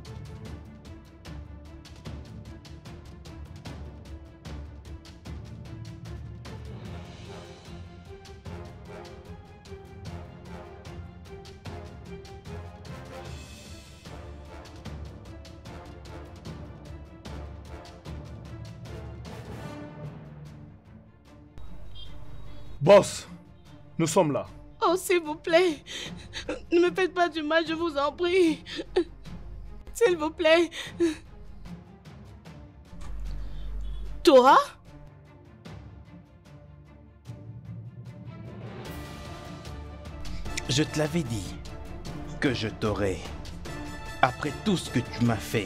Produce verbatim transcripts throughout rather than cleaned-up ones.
Boss, nous sommes là. Oh, s'il vous plaît, ne me faites pas du mal, je vous en prie. S'il vous plaît. Toi? Je te l'avais dit que je t'aurais. Après tout ce que tu m'as fait.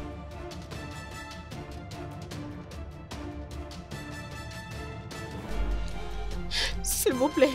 S'il vous plaît.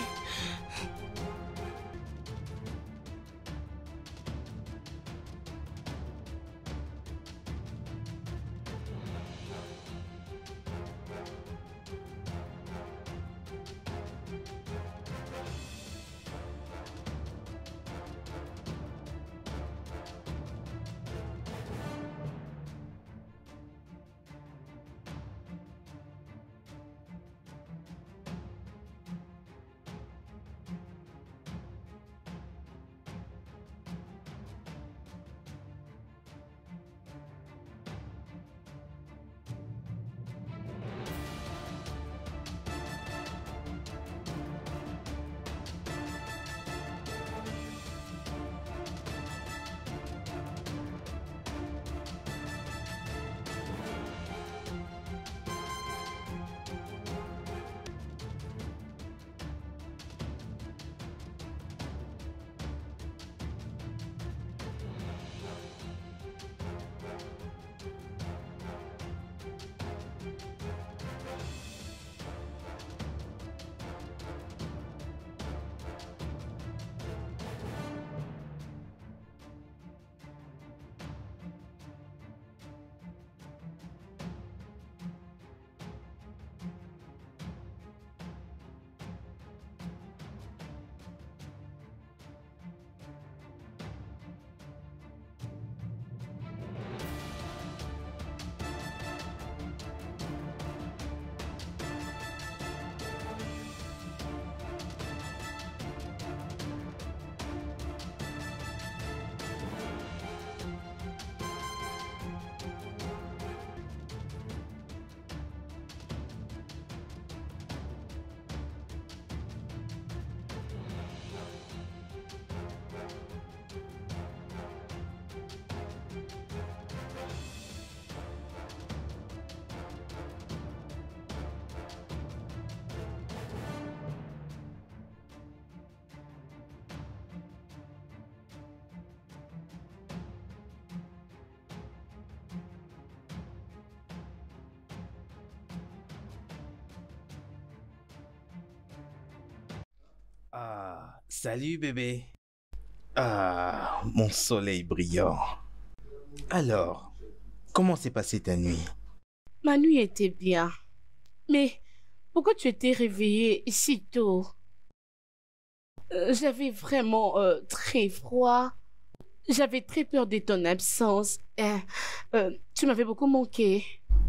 Ah, salut bébé. Ah, mon soleil brillant. Alors, comment s'est passée ta nuit? Ma nuit était bien. Mais pourquoi tu étais réveillée si tôt? Euh, J'avais vraiment euh, très froid. J'avais très peur de ton absence. Euh, euh, tu m'avais beaucoup manqué.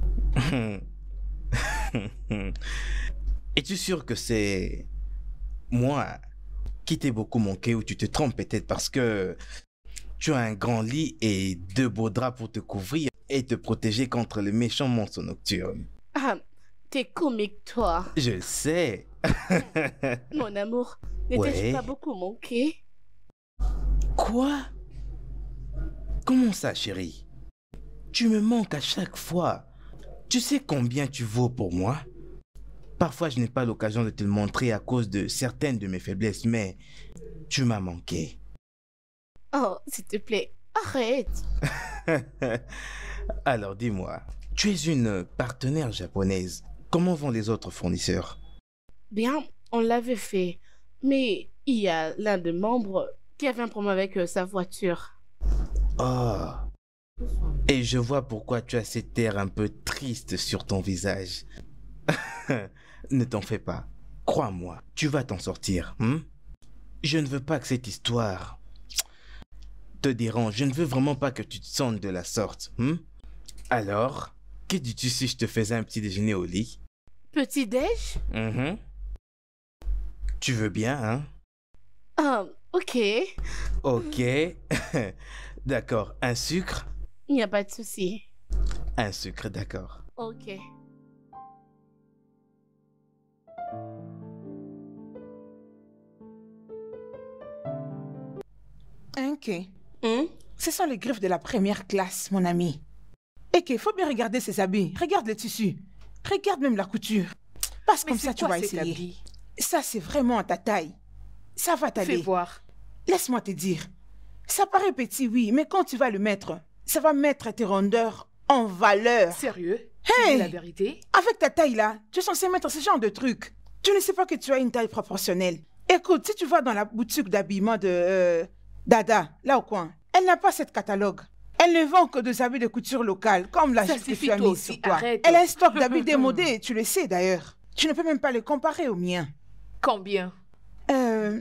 Es-tu sûr que c'est moi qui t'ai beaucoup manqué ou tu te trompes peut-être parce que tu as un grand lit et deux beaux draps pour te couvrir et te protéger contre les méchants monstres nocturnes? Ah, t'es comique, toi. Je sais. Mon amour, ne t'ai-je Ouais. pas beaucoup manqué? Quoi? Comment ça, chérie? Tu me manques à chaque fois. Tu sais combien tu vaux pour moi? Parfois, je n'ai pas l'occasion de te le montrer à cause de certaines de mes faiblesses, mais tu m'as manqué. Oh, s'il te plaît, arrête. Alors, dis-moi, tu es une partenaire japonaise. Comment vont les autres fournisseurs? Bien, on l'avait fait. Mais il y a l'un des membres qui avait un problème avec euh, sa voiture. Oh. Et je vois pourquoi tu as cet air un peu triste sur ton visage. Ne t'en fais pas. Crois-moi, tu vas t'en sortir. Hein? Je ne veux pas que cette histoire te dérange. Je ne veux vraiment pas que tu te sentes de la sorte. Hmm? Alors, que dis-tu si je te faisais un petit déjeuner au lit? Petit-déj? Mhm. Tu veux bien, hein? Ah, ok. Ok. D'accord. Un sucre? Il n'y a pas de souci. Un sucre, d'accord. Ok. Ok. Hmm? Ce sont les griffes de la première classe, mon ami. Ok, il faut bien regarder ses habits. Regarde le tissu. Regarde même la couture. Passe Mais comme c'est ça, tu quoi vas cet essayer. habit? Ça, c'est vraiment à ta taille. Ça va Fais t'aller. voir. Laisse-moi te dire. Ça paraît petit, oui, mais quand tu vas le mettre, ça va mettre tes rondeurs en valeur. Sérieux? Hey! Tu dis la vérité? Avec ta taille là, tu es censé mettre ce genre de truc. Tu ne sais pas que tu as une taille proportionnelle. Écoute, si tu vas dans la boutique d'habillement de euh, Dada, là au coin, elle n'a pas cette catalogue. Elle ne vend que des habits de couture locale, comme la Ça jupe que suffit, tu as toi mis aussi, sur toi. arrête. Elle a un stock d'habits démodés, tu le sais d'ailleurs. Tu ne peux même pas les comparer aux miens. Combien? Euh...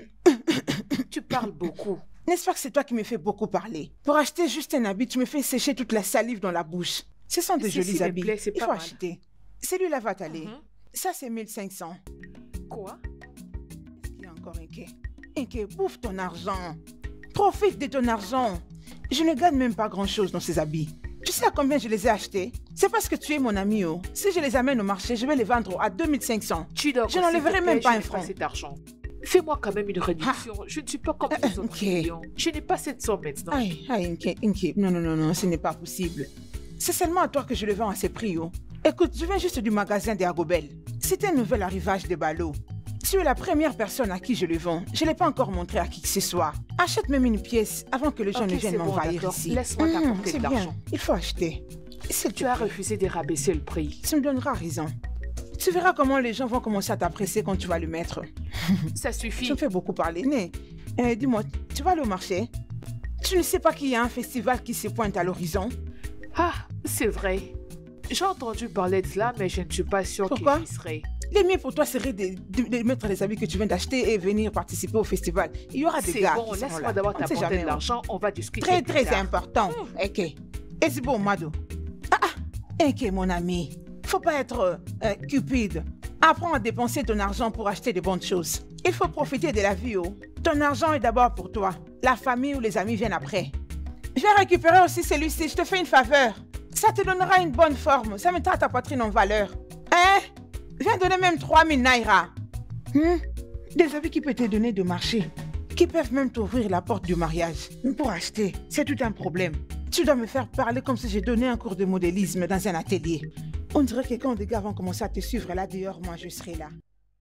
Tu parles beaucoup. N'est-ce pas que c'est toi qui me fais beaucoup parler? Pour acheter juste un habit, tu me fais sécher toute la salive dans la bouche. Ce sont de Ceci jolis me habits. plaît, c'est Il pas faut mal. acheter. Celui-là va t'aller. Mhm. Ça, c'est mille cinq cents. Quoi? Il est encore inquiet. Inquiet, bouffe ton argent. Profite de ton argent. Je ne gagne même pas grand-chose dans ces habits. Tu sais à combien je les ai achetés? C'est parce que tu es mon ami, oh. Si je les amène au marché, je vais les vendre à deux mille cinq cents. Tu dors. Je n'enlèverai même pas un franc. Cet argent. Fais-moi quand même une réduction. Je ne suis pas comme les autres ok. clients. Je n'ai pas cette somme maintenant. Aïe, aïe, Inquiet, Inquiet. Non, non, non, non, ce n'est pas possible. C'est seulement à toi que je le vends à ces prix, oh. Écoute, je viens juste du magasin des Agobel. C'est un nouvel arrivage de ballots. Tu es la première personne à qui je le vends. Je ne l'ai pas encore montré à qui que ce soit. Achète même une pièce avant que les gens Ok, ne viennent c'est bon, m'envahir d'accord. ici. Laisse-moi t'apporter c'est de bien. l'argent. Il faut acheter. S'il te Tu as plaît. refusé de rabaisser le prix. Tu me donneras raison. Tu verras comment les gens vont commencer à t'apprécier quand tu vas le mettre. Ça suffit. Tu me fais beaucoup parler. Né, euh, dis-moi, tu vas aller au marché? Tu ne sais pas qu'il y a un festival qui se pointe à l'horizon? Ah, c'est vrai. J'ai entendu parler de cela, mais je ne suis pas sûre qu'il Pourquoi? y serait. Le mieux pour toi serait de, de- de mettre les habits que tu viens d'acheter et venir participer au festival. Il y aura des C'est gars bon, qui seront là. laisse-moi d'abord On ne sait t'apporter jamais, de oh. l'argent, on va discuter Très, plus très tard. important. Ok. Et c'est bon, Mado. Ah, ah. Ok, mon ami. Faut pas être euh, euh, cupide. Apprends à dépenser ton argent pour acheter de bonnes choses. Il faut profiter de la vie, oh. Ton argent est d'abord pour toi. La famille ou les amis viennent après. Je vais récupérer aussi celui-ci. Je te fais une faveur. Ça te donnera une bonne forme. Ça mettra ta poitrine en valeur. Hein? Viens donner même trois mille naira. Hmm? Des habits qui peuvent te donner de marché. Qui peuvent même t'ouvrir la porte du mariage. Mais pour acheter, c'est tout un problème. Tu dois me faire parler comme si j'ai donné un cours de modélisme dans un atelier. On dirait que quand des gars vont commencer à te suivre là dehors, moi je serai là.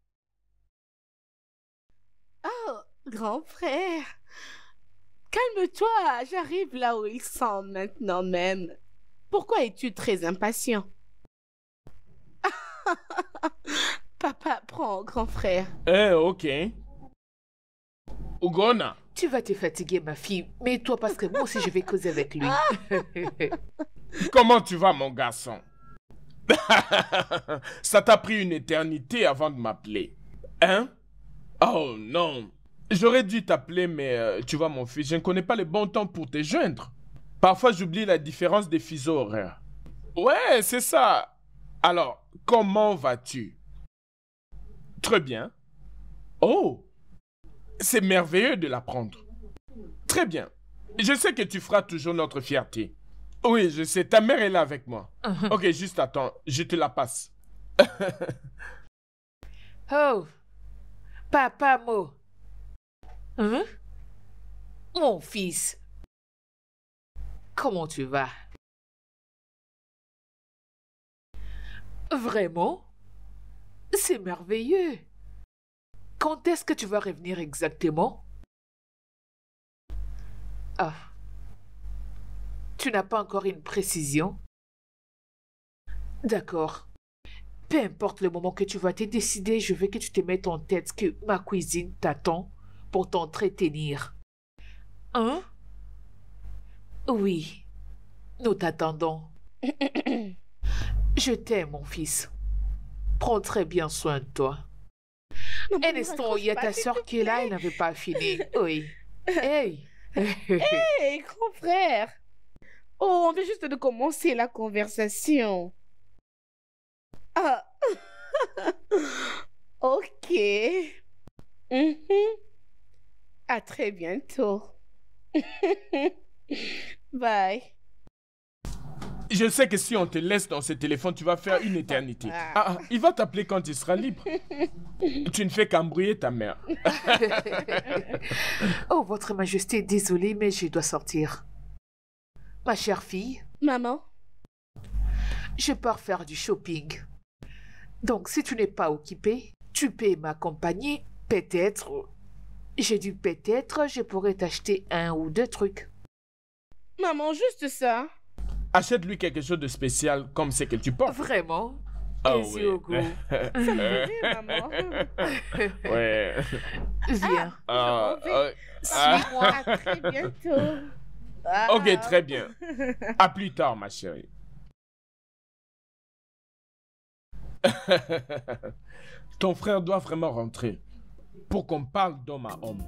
Oh, grand frère. Calme-toi, j'arrive là où ils sont maintenant même. Pourquoi es-tu très impatient? Papa, prends, grand frère. Eh, ok. Ugona, Tu vas te fatiguer, ma fille. Mais toi, parce que moi aussi, je vais causer avec lui. comment tu vas, mon garçon? Ça t'a pris une éternité avant de m'appeler. Hein? Oh non. J'aurais dû t'appeler, mais euh, tu vois, mon fils, je ne connais pas le bon temps pour te joindre. Parfois, j'oublie la différence des fuseaux horaires. Ouais, c'est ça. Alors, comment vas-tu? Très bien. Oh, c'est merveilleux de l'apprendre. Très bien. Je sais que tu feras toujours notre fierté. Oui, je sais, ta mère est là avec moi. Ok, juste attends, je te la passe. Oh, Papa Mo. Hein? Mon fils. Comment tu vas? Vraiment? C'est merveilleux. Quand est-ce que tu vas revenir exactement? Ah. Tu n'as pas encore une précision? D'accord. Peu importe le moment que tu vas te décider, je veux que tu te mettes en tête que ma cuisine t'attend pour t'entretenir. Hein? Oui, nous t'attendons. Je t'aime, mon fils. Prends très bien soin de toi. Maman, Un ne instant, raccroche il y a pas, ta s'il soeur te qui est là, plaît. elle n'avait pas fini. Oui. Hey, Hé, grand frère. Oh, on vient juste de commencer la conversation. Ah. Ok. Mhm. À très bientôt. Bye. Je sais que si on te laisse dans ce téléphone, tu vas faire une éternité. Ah, ah, il va t'appeler quand il sera libre. Tu ne fais qu'embrouiller ta mère. Oh, Votre Majesté, désolée, mais je dois sortir. Ma chère fille, Maman? je pars faire du shopping. Donc, si tu n'es pas occupée, tu peux m'accompagner. Peut-être, j'ai dit peut-être, je pourrais t'acheter un ou deux trucs. Maman, juste ça. Achète-lui quelque chose de spécial comme ce que tu portes. Vraiment? Ah Easy oui. au goût. Ça me fait rire, maman. Ouais. Viens. Ah, vais. ah, ah. Suis-moi. À très bientôt. Ah. Ok, très bien. À plus tard, ma chérie. Ton frère doit vraiment rentrer pour qu'on parle d'homme à homme.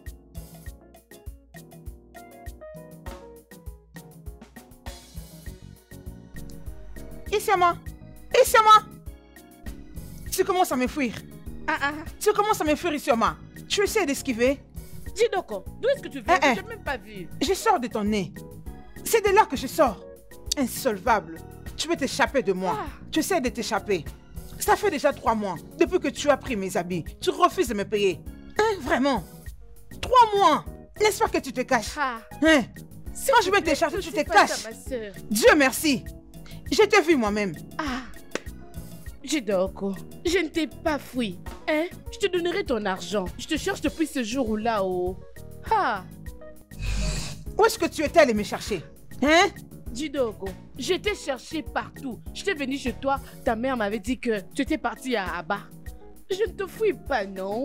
Ici à moi. Ici à moi. Tu commences à me fuir. Ah, ah. Tu commences à me fuir ici à moi. Tu essaies d'esquiver. Didoko, d'où est-ce que tu viens? Eh, eh. Je n'ai même pas vu. Je sors de ton nez. C'est de là que je sors. Insolvable. Tu veux t'échapper de moi. Ah. Tu essaies de t'échapper. Ça fait déjà trois mois, depuis que tu as pris mes habits. Tu refuses de me payer. Hein, vraiment? Trois mois. N'est-ce pas que tu te caches? Ah. Hein? S'il Quand te je vais plaît, te chercher, ne tu fais te pas caches. ça, ma sœur. Dieu merci. Je t'ai vu moi-même. Ah. Jidoko, je ne t'ai pas fui. Hein? Je te donnerai ton argent. Je te cherche depuis ce jour là-haut. Ah. Où est-ce que tu étais allé me chercher? Hein? Jidoko, je t'ai cherché partout. Je t'ai venu chez toi. Ta mère m'avait dit que tu étais parti à Abba. Je ne te fouille pas, non?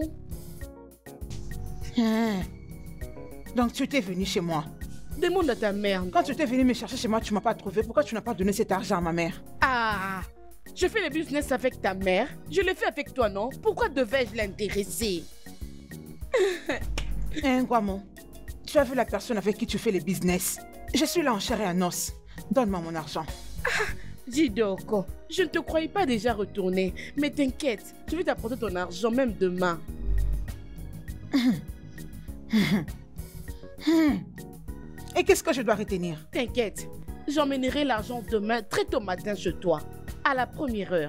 Hein? Donc tu étais venu chez moi. Demande à ta mère. Quand tu étais venu me chercher chez moi, tu ne m'as pas trouvé. Pourquoi tu n'as pas donné cet argent à ma mère? Ah. Je fais le business avec ta mère. Je le fais avec toi, non? Pourquoi devais-je l'intéresser? Hein, Guamon? Tu as vu la personne avec qui tu fais le business? Je suis là en chair et en os. Donne-moi mon argent. Jidoko, je ne te croyais pas déjà retourner. Mais t'inquiète, je vais t'apporter ton argent même demain. Et qu'est-ce que je dois retenir? T'inquiète, j'emmènerai l'argent demain très tôt matin chez toi. À la première heure.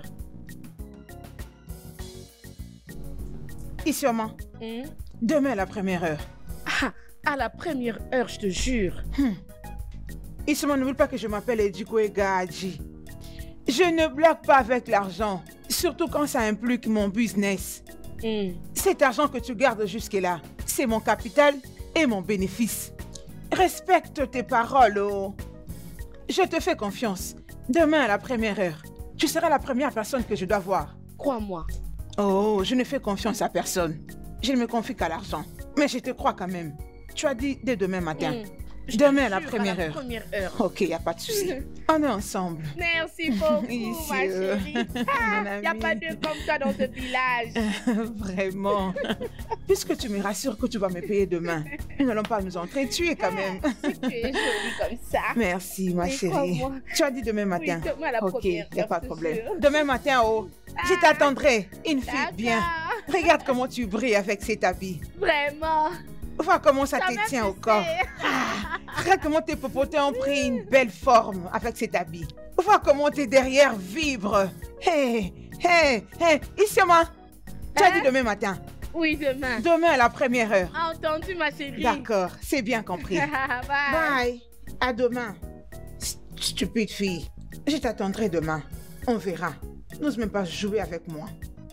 Ici, maman. Hmm? Demain à la première heure. Ah, à la première heure, je te jure. Ici, n'oublie pas que je m'appelle Ediko Egaji. Je ne blague pas avec l'argent. Surtout quand ça implique mon business. Hmm. Cet argent que tu gardes jusque-là, c'est mon capital et mon bénéfice. Respecte tes paroles, oh. Je te fais confiance. Demain à la première heure, tu seras la première personne que je dois voir. Crois-moi. Oh, je ne fais confiance à personne. Je ne me confie qu'à l'argent. Mais je te crois quand même. Tu as dit dès demain matin. Hmm. Je Demain te à la jure, première à la heure. première heure. Ok, il n'y a pas de souci. On est ensemble. Merci beaucoup, Ici, ma euh, chérie. mon Il n'y a ami. pas deux comme toi dans ce village. Vraiment. Puisque tu me rassures que tu vas me payer demain, nous n'allons pas nous entretuer quand même. Tu es jolie comme ça. Merci, ma Mais chérie. crois-moi. Tu as dit demain matin. Oui, demain à la Ok, il première n'y a heure, pas de je te problème. jure. Demain matin, oh, je Ah. t'attendrai. Une fille D'accord. bien. Regarde comment tu brilles avec cet habit. Vraiment. Vois comment ça Ça te m'a tient au poussée. corps. Regarde comment tes popotins ont pris une belle forme avec cet habit. Vois comment tes derrière vibrent. Hé, hé, hé, ici moi. Tu as Hein? dit demain matin. Oui, demain. Demain à la première heure. Entendu, ma chérie. D'accord, c'est bien compris. Bye. Bye. À demain. St- Stupide fille. Je t'attendrai demain. On verra. N'ose même pas jouer avec moi.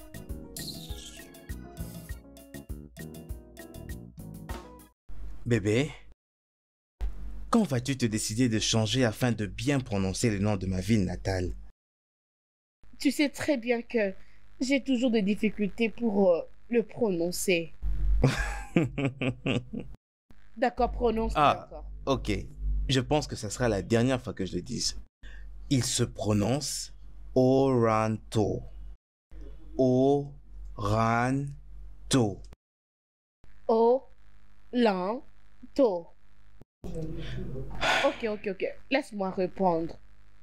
Bébé, quand vas-tu te décider de changer afin de bien prononcer le nom de ma ville natale? Tu sais très bien que j'ai toujours des difficultés pour euh, le prononcer. D'accord, prononce Ah. encore. Ok, je pense que ça sera la dernière fois que je le dise. Il se prononce Oranto. Oranto. O, lento. Ok, ok, ok. Laisse-moi répondre.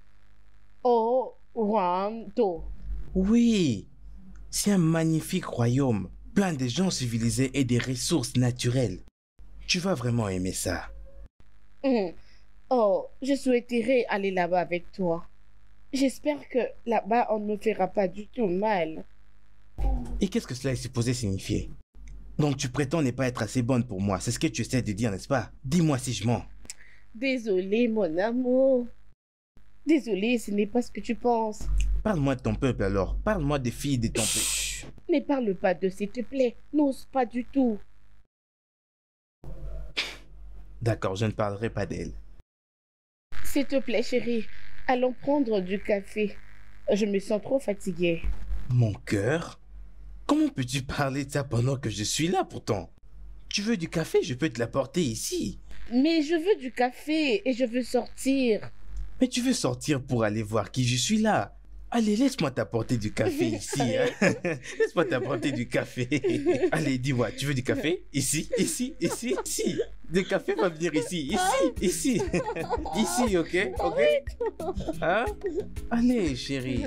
Oranto. Oui, c'est un magnifique royaume, plein de gens civilisés et des ressources naturelles. Tu vas vraiment aimer ça. Mhm. Oh, je souhaiterais aller là-bas avec toi. J'espère que là-bas, on ne me fera pas du tout mal. Et qu'est-ce que cela est supposé signifier? Donc tu prétends ne pas être assez bonne pour moi, c'est ce que tu essaies de dire, n'est-ce pas? Dis-moi si je mens. Désolée, mon amour. Désolée, ce n'est pas ce que tu penses. Parle-moi de ton peuple alors, parle-moi des filles de ton peuple. Chut, ne parle pas de s'il te plaît. N'ose pas du tout. D'accord, je ne parlerai pas d'elle. S'il te plaît, chérie, allons prendre du café. Je me sens trop fatiguée. Mon cœur? Comment peux-tu parler de ça pendant que je suis là pourtant? Tu veux du café? Je peux te l'apporter ici. Mais je veux du café et je veux sortir. Mais tu veux sortir pour aller voir qui? Je suis là. Allez, laisse-moi t'apporter du café ici. Hein? Laisse-moi t'apporter du café. Allez, dis-moi, tu veux du café? Ici, ici, ici, ici. Du café va venir ici, ici, ici. Ici, ok? Ok? Hein? Allez, chérie.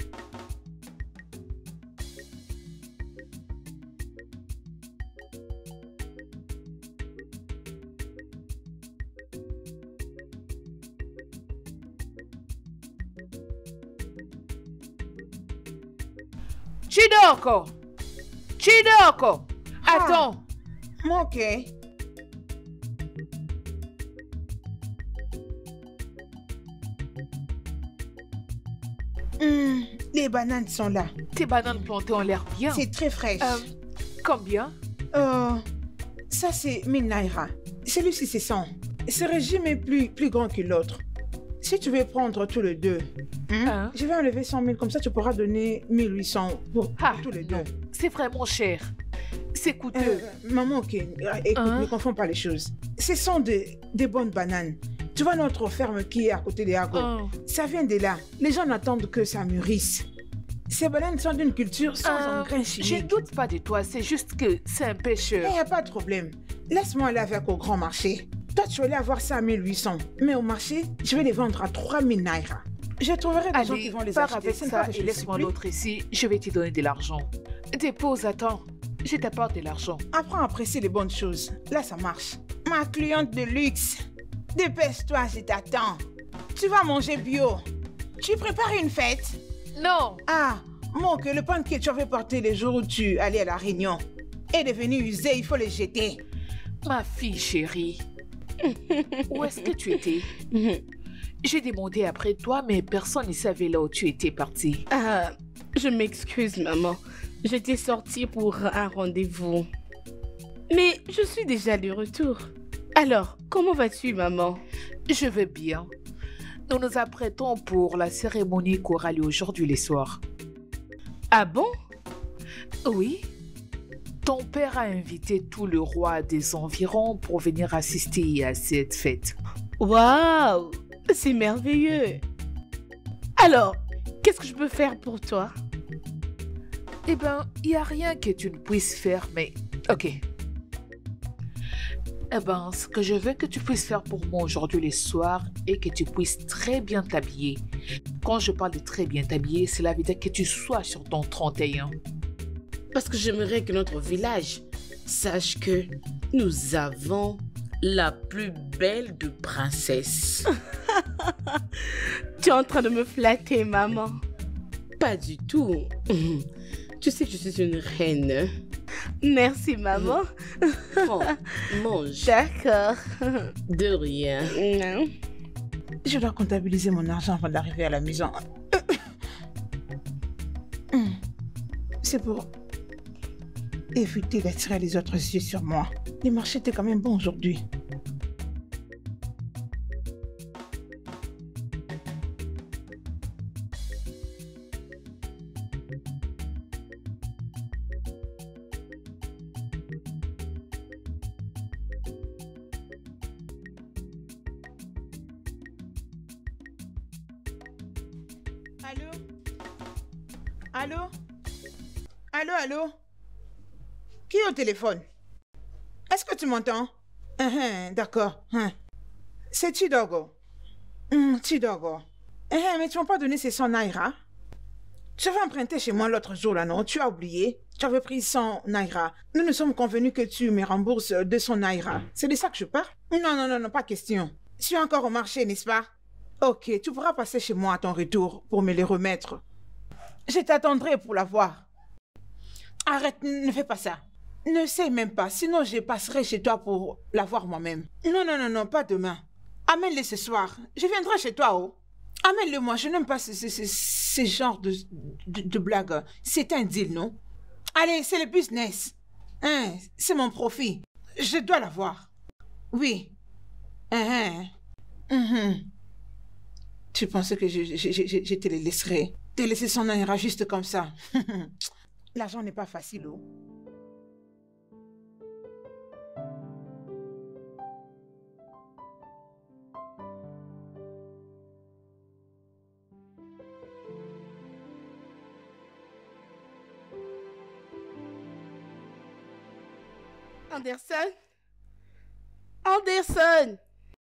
Chidoko! Chidoko! Attends! Ok. Hmm, les bananes sont là. Tes bananes plantées ont l'air bien. C'est très fraîche. Euh, combien? Euh, ça, c'est mille naira. Celui-ci, c'est cent. Ce régime est plus, plus grand que l'autre. Si tu veux prendre tous les deux, hmm, Hein? je vais enlever cent mille, comme ça tu pourras donner mille huit cents pour, pour Ah, tous les deux. non, c'est vraiment cher. C'est coûteux. Euh, maman, ok, euh, écoute, Hein? ne confonds pas les choses. Ce sont des, des bonnes bananes. Tu vois notre ferme qui est à côté des Hago. Hein? Ça vient de là. Les gens n'attendent que ça mûrisse. Ces bananes sont d'une culture sans Euh, engrais je ne chimiques. doute pas de toi, c'est juste que c'est un Il pêcheur. n'y a pas de problème. Laisse-moi aller avec au grand marché. Toi, tu vas aller avoir ça à mille huit cents. Mais au marché, je vais les vendre à trois mille naira. Je trouverai des gens qui Allez, vont les pars acheter. avec Ce n'est ça pas que et je laisse-moi supplie. l'autre ici. Je vais te donner de l'argent. Dépose, attends. Je t'apporte de l'argent. Apprends à apprécier les bonnes choses. Là, ça marche. Ma cliente de luxe. Dépêche-toi, je t'attends. Tu vas manger bio. Tu prépares une fête? Non! Ah, mon que le pain que tu avais porté les jours où tu allais à la réunion est devenu usé, il faut le jeter. Ma fille chérie. Où est-ce que tu étais? J'ai demandé après toi, mais personne ne savait là où tu étais partie. Ah, je m'excuse, maman. J'étais sortie pour un rendez-vous. Mais je suis déjà de retour. Alors, comment vas-tu, maman? Je vais bien. Nous nous apprêtons pour la cérémonie qui aura lieu aujourd'hui le soir. Ah bon? Oui. Ton père a invité tout le roi des environs pour venir assister à cette fête. Waouh! C'est merveilleux. Alors, qu'est-ce que je peux faire pour toi? Eh ben, il n'y a rien que tu ne puisses faire, mais... Ok. Eh ben, ce que je veux que tu puisses faire pour moi aujourd'hui le soir est que tu puisses très bien t'habiller. Quand je parle de très bien t'habiller, cela veut dire que tu sois sur ton trente et un. Parce que j'aimerais que notre village sache que nous avons la plus belle de princesses. Tu es en train de me flatter, maman. Pas du tout. Tu sais que je suis une reine. Merci, maman. Prends, mange. D'accord. De rien. Non. Je dois comptabiliser mon argent avant d'arriver à la maison. Hmm. C'est pour éviter d'attirer les autres yeux sur moi. Le marché était quand même bon aujourd'hui. Allô? Allô? Allô, allô? Qui est au téléphone? Est-ce que tu m'entends? Uh-huh, d'accord. Hein. C'est Chidogo. Hum, Chidogo. Eh, mais tu m'as pas donné ces cent naira? Tu avais emprunté chez moi l'autre jour, là, non? Tu as oublié? Tu avais pris cent naira. Nous nous sommes convenus que tu me rembourses deux cents naira. C'est de ça que je parle? Non, non, non, non, pas question. Je suis encore au marché, n'est-ce pas? Ok, tu pourras passer chez moi à ton retour pour me les remettre. Je t'attendrai pour la voir. Arrête, ne fais pas ça. Ne sais même pas, sinon je passerai chez toi pour la voir moi-même. Non, non, non, non, pas demain. Amène-le ce soir. Je viendrai chez toi, oh. Amène-le moi, je n'aime pas ce, ce, ce, ce genre de, de, de blague. C'est un deal, non? Allez, c'est le business. Hein, c'est mon profit. Je dois l'avoir. Oui. Hein, hein. Mm-hmm. Tu pensais que je, je, je, je, je te les laisserais? Te laisser son naira juste comme ça. L'argent n'est pas facile, oh. Anderson? Anderson?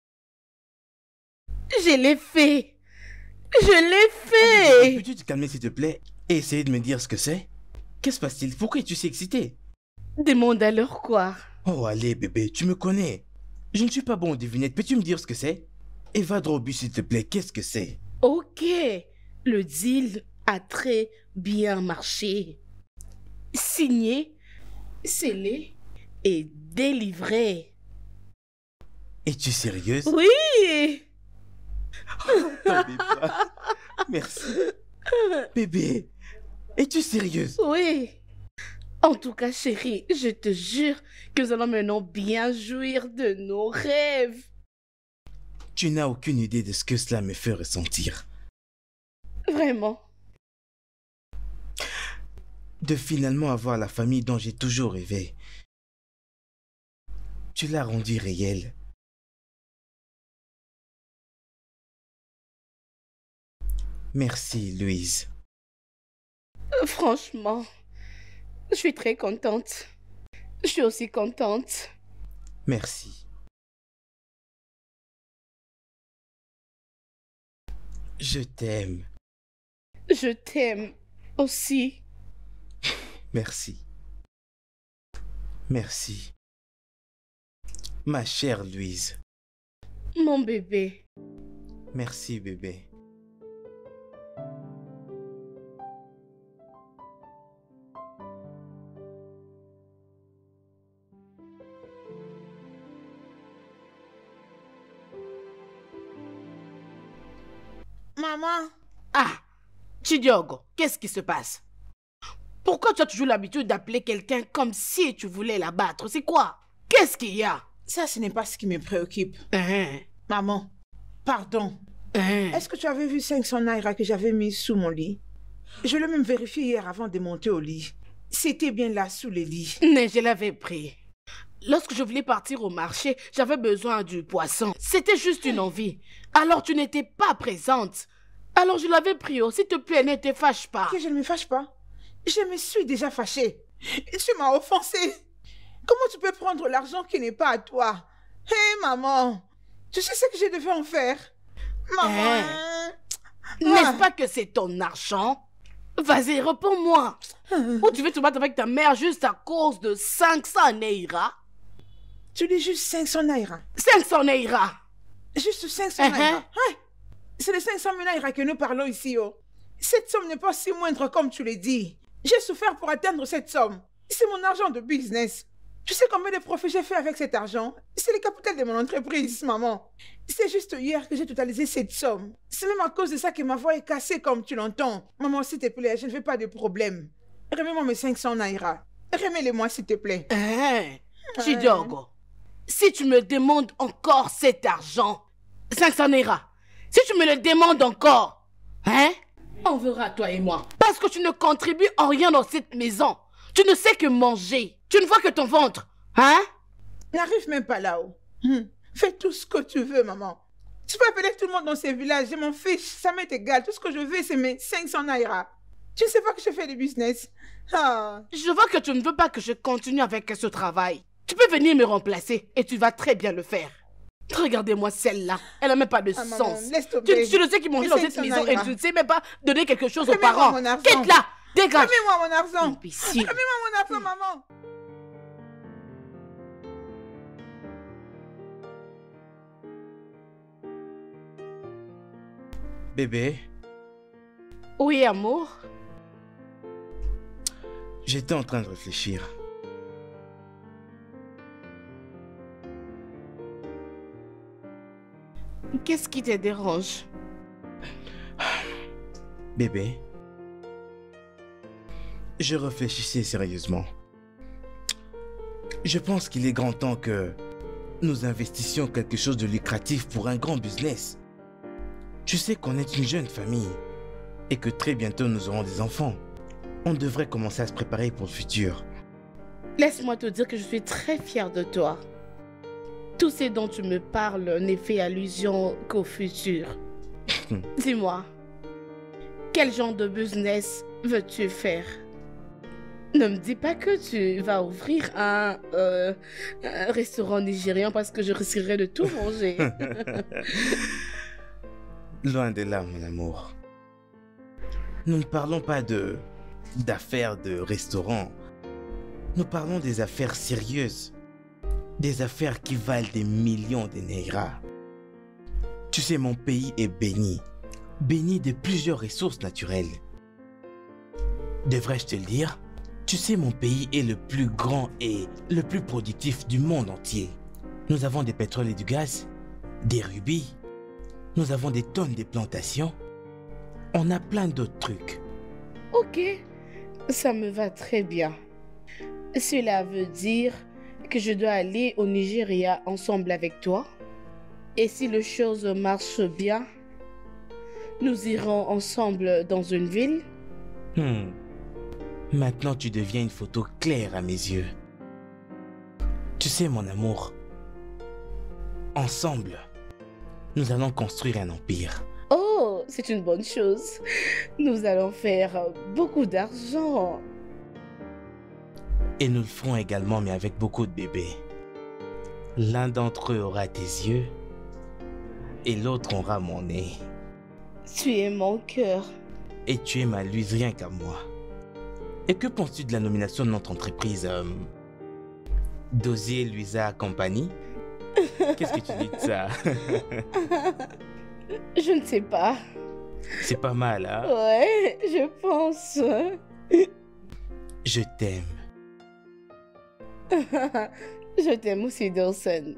Je l'ai fait. Je l'ai fait. Peux-tu te calmer s'il te plaît et essayer de me dire ce que c'est? Qu'est-ce qui se passe-t-il? Pourquoi es-tu si excitée? Demande alors quoi? Oh allez bébé, tu me connais. Je ne suis pas bon aux devinettes. Peux-tu me dire ce que c'est? Et va droit au but s'il te plaît, qu'est-ce que c'est? Ok, le deal a très bien marché. Signé, scellé et délivré. Es-tu sérieuse? Oui. T'en es pas. Merci. Bébé, es-tu sérieuse? Oui. En tout cas, chérie, je te jure que nous allons maintenant bien jouir de nos rêves. Tu n'as aucune idée de ce que cela me fait ressentir. Vraiment. De finalement avoir la famille dont j'ai toujours rêvé. Tu l'as rendu réel. Merci, Louise. Franchement, je suis très contente. Je suis aussi contente. Merci. Je t'aime. Je t'aime aussi. Merci. Merci. Ma chère Louise. Mon bébé. Merci, bébé. Maman. Ah, Chidiogo, qu'est-ce qui se passe? Pourquoi tu as toujours l'habitude d'appeler quelqu'un comme si tu voulais la battre? C'est quoi? Qu'est-ce qu'il y a? Ça, ce n'est pas ce qui me préoccupe. Hein? Maman, pardon. Hein? Est-ce que tu avais vu cinq cents naira que j'avais mis sous mon lit? Je l'ai même vérifié hier avant de monter au lit. C'était bien là, sous le lit. Mais je l'avais pris. Lorsque je voulais partir au marché, j'avais besoin du poisson. C'était juste une envie. Alors tu n'étais pas présente. Alors je l'avais pris. Oh, s'il te plaît, ne te fâche pas. Que je ne me fâche pas. Je me suis déjà fâchée. Tu m'as offensée. Comment tu peux prendre l'argent qui n'est pas à toi? Hé, hey, maman, tu sais ce que je devais en faire? Maman. Hein? N'est-ce pas que c'est ton argent? Vas-y, réponds-moi. Ou tu veux te battre avec ta mère juste à cause de cinq cents naira? Tu dis juste cinq cents naira. cinq cents naira. Juste cinq cents naira. Hein? C'est les cinq cent mille naira que nous parlons ici. Oh. Cette somme n'est pas si moindre comme tu l'as dit. J'ai souffert pour atteindre cette somme. C'est mon argent de business. Tu sais combien de profits j'ai fait avec cet argent? C'est le capital de mon entreprise, maman. C'est juste hier que j'ai totalisé cette somme. C'est même à cause de ça que ma voix est cassée comme tu l'entends. Maman, s'il te plaît, je ne veux pas de problème. Remets-moi mes cinq cents naira. Remets-les-moi, s'il te plaît. Hein? Chidiogo, si tu me demandes encore cet argent, cinq cents naira, si tu me le demandes encore, hein? On verra, toi et moi. Parce que tu ne contribues en rien dans cette maison. Tu ne sais que manger. Tu ne vois que ton ventre. Hein? N'arrive même pas là-haut. Hum. Fais tout ce que tu veux, maman. Tu peux appeler tout le monde dans ces villages. Je m'en fiche. Ça m'est égal. Tout ce que je veux, c'est mes cinq cents naira. Tu ne sais pas que je fais du business. Ah. Je vois que tu ne veux pas que je continue avec ce travail. Tu peux venir me remplacer et tu vas très bien le faire. Regardez-moi celle-là. Elle n'a même pas de Ah, maman, sens. laisse Tu, tomber. tu ne sais qui mange dans Essaye cette de maison s'en et aller. tu ne sais même pas donner quelque chose aux Remets-moi parents. mon argent. Quitte-la. Dégage. Remets-moi mon argent. Imbécile. Remets-moi mon argent, maman. Bébé, Oui, amour. j'étais en train de réfléchir. Qu'est-ce qui te dérange? Bébé, je réfléchissais sérieusement. Je pense qu'il est grand temps que nous investissions quelque chose de lucratif pour un grand business. Tu sais qu'on est une jeune famille et que très bientôt nous aurons des enfants. On devrait commencer à se préparer pour le futur. Laisse-moi te dire que je suis très fière de toi. Tout ce dont tu me parles n'est fait allusion qu'au futur. Dis-moi, quel genre de business veux-tu faire? Ne me dis pas que tu vas ouvrir un, euh, un restaurant nigérian parce que je risquerais de tout manger. Loin de là, mon amour. Nous ne parlons pas de d'affaires de restaurant. Nous parlons des affaires sérieuses. Des affaires qui valent des millions de Naira. Tu sais, mon pays est béni. Béni de plusieurs ressources naturelles. Devrais-je te le dire? Tu sais, mon pays est le plus grand et le plus productif du monde entier. Nous avons des pétroles et du gaz, des rubis. Nous avons des tonnes de plantations. On a plein d'autres trucs. Ok, ça me va très bien. Cela veut dire que je dois aller au Nigeria ensemble avec toi. Et si les choses marchent bien, nous irons ensemble dans une ville. Hmm. Maintenant, tu deviens une photo claire à mes yeux. Tu sais, mon amour, ensemble, nous allons construire un empire. Oh, c'est une bonne chose. Nous allons faire beaucoup d'argent. Et nous le ferons également, mais avec beaucoup de bébés. L'un d'entre eux aura tes yeux et l'autre aura mon nez. Tu es mon cœur. Et tu es ma Louise rien qu'à moi. Et que penses-tu de la nomination de notre entreprise euh, Dozier Luisa Company? Qu'est-ce que tu dis de ça? Je ne sais pas. C'est pas mal, hein? Ouais, je pense. Je t'aime. Je t'aime aussi, Dawson.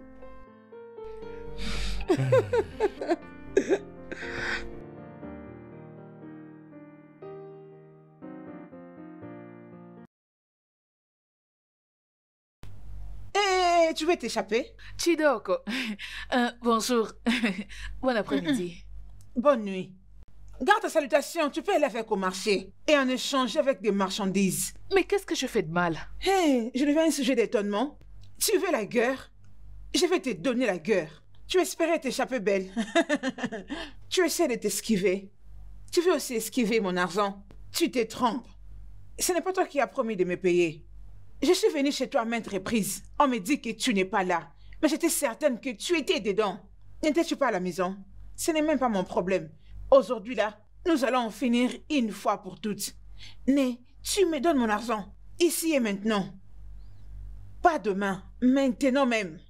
Eh, tu veux t'échapper? Chidoko, euh, bonjour, bon après-midi. Bonne nuit. Garde ta salutation, tu peux aller avec au marché et en échanger avec des marchandises. Mais qu'est-ce que je fais de mal? Hé, je deviens un sujet d'étonnement. Tu veux la guerre? Je vais te donner la guerre. Tu espérais t'échapper, belle. Tu essaies de t'esquiver. Tu veux aussi esquiver mon argent. Tu te trompes. Ce n'est pas toi qui as promis de me payer. Je suis venue chez toi à maintes reprises. On me dit que tu n'es pas là. Mais j'étais certaine que tu étais dedans. N'étais-tu pas à la maison? Ce n'est même pas mon problème. Aujourd'hui, là, nous allons en finir une fois pour toutes. Mais tu me donnes mon argent, ici et maintenant. Pas demain, maintenant même.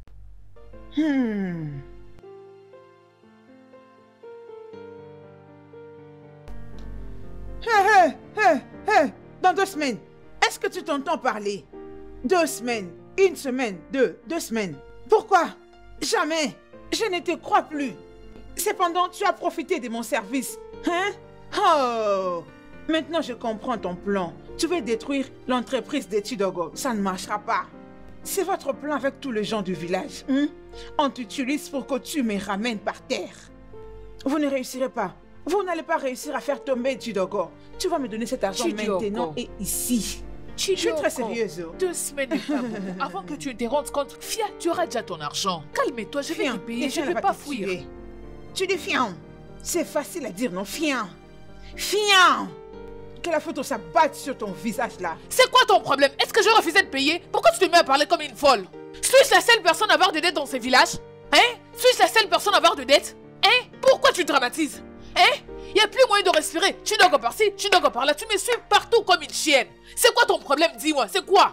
Hmm. Hé, hé, hé, hé, dans deux semaines, est-ce que tu t'entends parler? Deux semaines, une semaine, deux, deux semaines. Pourquoi? Jamais. Je ne te crois plus. Cependant, tu as profité de mon service. Hein? Oh! Maintenant, je comprends ton plan. Tu veux détruire l'entreprise de Chidogo. Ça ne marchera pas. C'est votre plan avec tous les gens du village. Hein? On t'utilise pour que tu me ramènes par terre. Vous ne réussirez pas. Vous n'allez pas réussir à faire tomber Chidogo. Tu vas me donner cet argent Chidogo. maintenant et ici. Chidoko, Je suis très sérieuse. Deux semaines n'est pas beaucoup. Avant que tu te rendes compte, Fia, tu auras déjà ton argent. Calme-toi, je vais Fiant, te payer, je quelqu'un ne vais va pas te fuir. tuer. Tu dis fiant. C'est facile à dire, non? Fiant. Fiant. Que la photo s'abatte sur ton visage là. C'est quoi ton problème? Est-ce que je refusais de payer? Pourquoi tu te mets à parler comme une folle? Suis-je la seule personne à avoir des dettes dans ce village? Hein? Suis-je la seule personne à avoir de dettes? Hein? Pourquoi tu dramatises? Hein? Il n'y a plus moyen de respirer. Tu dois par ci, tu dois par là. Tu me suis partout comme une chienne. C'est quoi ton problème? Dis-moi, c'est quoi?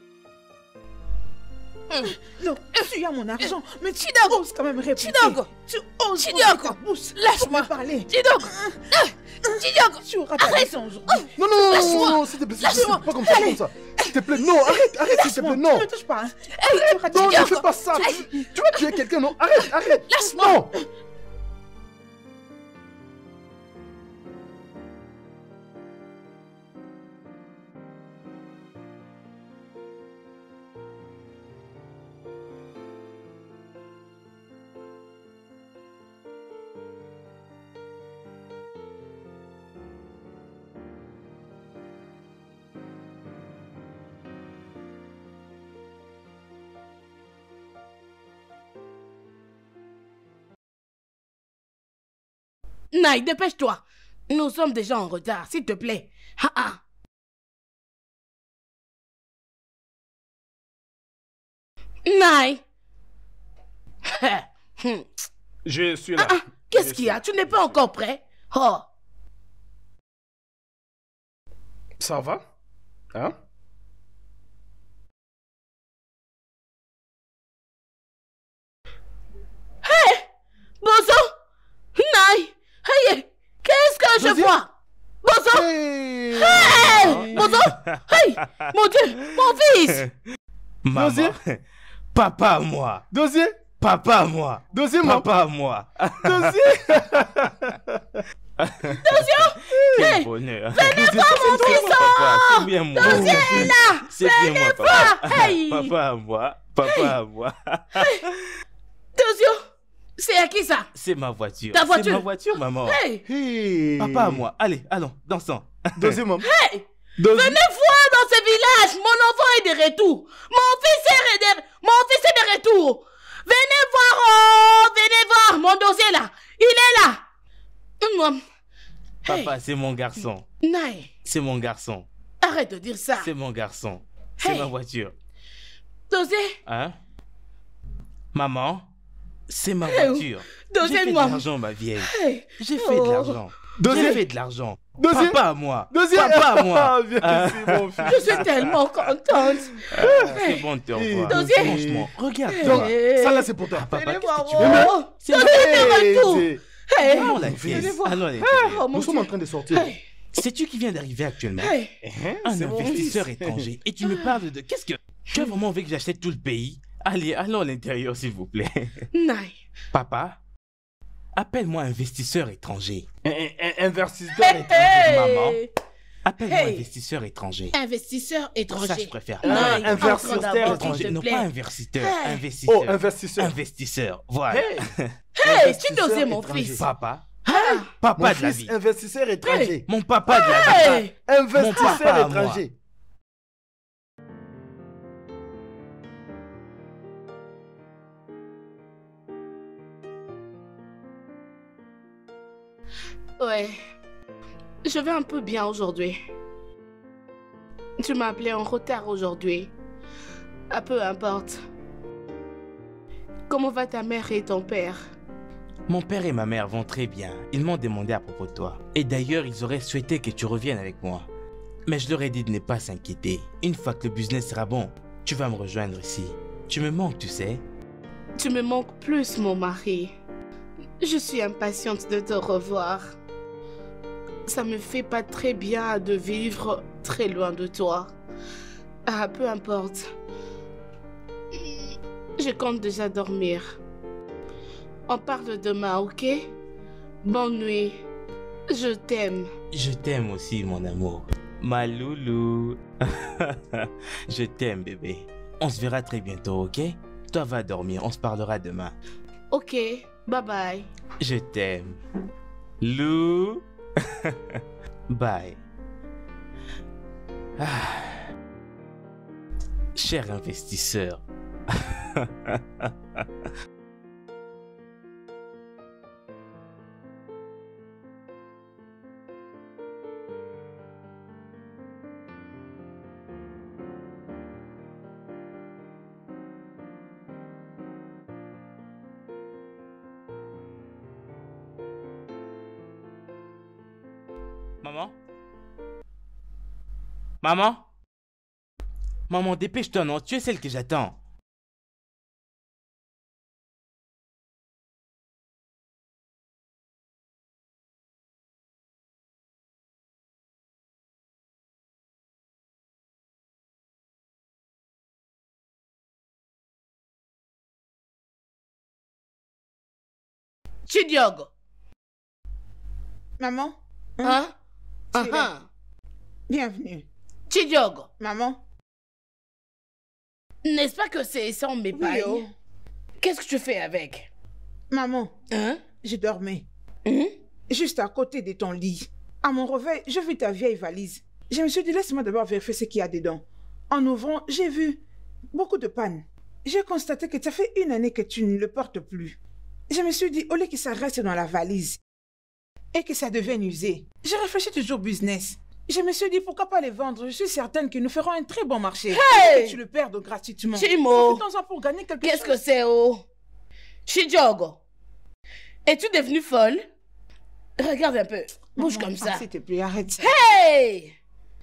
Non, tu as mon argent, mais tu Chidogo, oses quand même répondre. Chidogo, Tu oses Chidogo, ouvrir ta bouche. lâche-moi. Parler. Chidogo, Chidogo, Tu auras ta arrête. raison aujourd'hui. Non, non, non, Lâche-moi. non, non, s'il te plaît, s'il te plaît, Lâche-moi. pas comme ça, pas comme ça. S'il te plaît, non, arrête, arrête, s'il te plaît, non. Ne me touche pas. Hein. Tu auras ta Non, ne raison. fais pas ça. Tu tu vas tuer quelqu'un, non? Arrête, arrête. Lâche-moi. Non. Naï, dépêche-toi. Nous sommes déjà en retard, s'il te plaît. Ah ah. Naï. Hmm. Je suis là. Ah, ah, qu'est-ce Je qu'il y a? suis- Tu n'es pas encore prêt? Oh. Ça va? Hein? Bozo. Naï. Hey, qu'est-ce que je Vas-y. vois? Bozo. Hey. Hey, Bozo. Hey, mon Dieu, mon fils. Maman. Dosier. Papa à moi. Dosier. Papa à moi. Dosier, maman. Papa à moi. Dosier. Quel Hey, bonheur. venez voir mon fils. Papa, c'est bien moi. Dosier est là. C'est bien moi, voir. papa. Hey. Papa à moi. Papa à moi. Dosio, c'est à qui ça? C'est ma voiture. Ta C'est voiture. ma voiture, maman. Hey, Hey. Papa à moi. Allez, allons, dansons. Dosier, maman. hey, Dosier. venez voir dans ce village, mon enfant est de retour. Mon fils est de, mon fils est de retour. Venez voir, oh, venez voir, mon dossier là, il est là. Moi, Papa, c'est mon garçon. Naï, C'est mon garçon. arrête de dire ça. C'est mon garçon. C'est Hey. ma voiture. Dossier, Hein? Maman, c'est ma Hey, voiture. J'ai Dosier, fait de moi. l'argent, ma vieille. hey, J'ai fait Oh. de l'argent. Dosier. J'ai fait de l'argent. Dosier. Papa à moi. Dosier. Papa à moi. Ah, viens Ah. ici, mon fils. je suis tellement contente. C'est bon de te revoir. Dosier. Franchement, regarde. Donc, Hey. ça là, c'est pour toi. Papa, Venez qu'est-ce voir, que tu veux? oh, C'est Dossier ma- est de retour. Dosier. Hey, Allons la Venez pièce. voir. Allons à l'intérieur. oh, mon Nous sommes Dieu. en train de sortir. Hey, Sais-tu qui vient d'arriver actuellement? hey, Un C'est mon investisseur fils. étranger. Et tu me parles de... Qu'est-ce que... Tu as vraiment envie que j'achète tout le pays? Allez, allons à l'intérieur, s'il vous plaît. Naï. Papa, appelle-moi investisseur étranger. Un, un- un investisseur Hey, étranger. hey. Maman. Appelle-moi Hey. investisseur étranger. Investisseur Ça, je étranger. préfère. Ah, Naï, investisseur entre d'abord, étranger. s'il te Non, plaît. pas investisseur. Hey. Investisseur. Oh, investisseur. Investisseur. Voilà. Hey. Hey, tu Investisseur dosais mon étranger. fils. Papa. Ah, Papa Mon de la fils, vie. investisseur étranger. Mon papa de la vie. hey. Investisseur papa à moi. étranger. Ouais. Je vais un peu bien aujourd'hui. Tu m'as appelé en retard aujourd'hui. Ah, peu importe. Comment va ta mère et ton père? Mon père et ma mère vont très bien. Ils m'ont demandé à propos de toi. Et d'ailleurs, ils auraient souhaité que tu reviennes avec moi. Mais je leur ai dit de ne pas s'inquiéter. Une fois que le business sera bon, tu vas me rejoindre ici. Tu me manques, tu sais. Tu me manques plus, mon mari. Je suis impatiente de te revoir. Ça me fait pas très bien de vivre très loin de toi. Ah, peu importe. Je compte déjà dormir. On parle demain, ok? Bonne nuit. Je t'aime. Je t'aime aussi, mon amour. Ma loulou. Je t'aime, bébé. On se verra très bientôt, ok? Toi, va dormir. On se parlera demain. Ok, bye bye. Je t'aime. Lou. Bye. Ah. Cher investisseur. Maman? Maman? Maman, dépêche-toi, non? Tu es celle que j'attends. Chidiogo. Maman, Hein? Tu es Ah, là. ah. bienvenue. Chidiogo. Maman, N'est-ce pas que c'est sans mes oui, pailles? oh. Qu'est-ce que tu fais avec? Maman, Hein? je dormais Hein? juste à côté de ton lit. À mon réveil, je vis ta vieille valise. Je me suis dit, laisse-moi d'abord vérifier ce qu'il y a dedans. En ouvrant, j'ai vu beaucoup de pannes. J'ai constaté que ça fait une année que tu ne le portes plus. Je me suis dit, au lieu que ça reste dans la valise et que ça devienne usé, j'ai réfléchi toujours business. Je me suis dit, pourquoi pas les vendre? Je suis certaine que nous ferons un très bon marché. Hey! Et que tu le perdes gratuitement. Chimo! Profitons-en pour gagner quelque Qu'est-ce que chose. c'est, oh? Chidiogo. Es-tu devenue folle? Regarde un peu. Bouge Maman, comme ça. ah, s'il te plaît, arrête ça. Hey!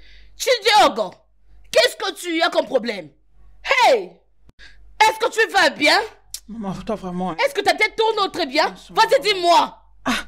Chidiogo! Qu'est-ce que tu as comme problème? Hey! Est-ce que tu vas bien? Maman, toi vraiment. hein. Est-ce que ta tête tourne très bien? Franchement. Vas-y, dis-moi!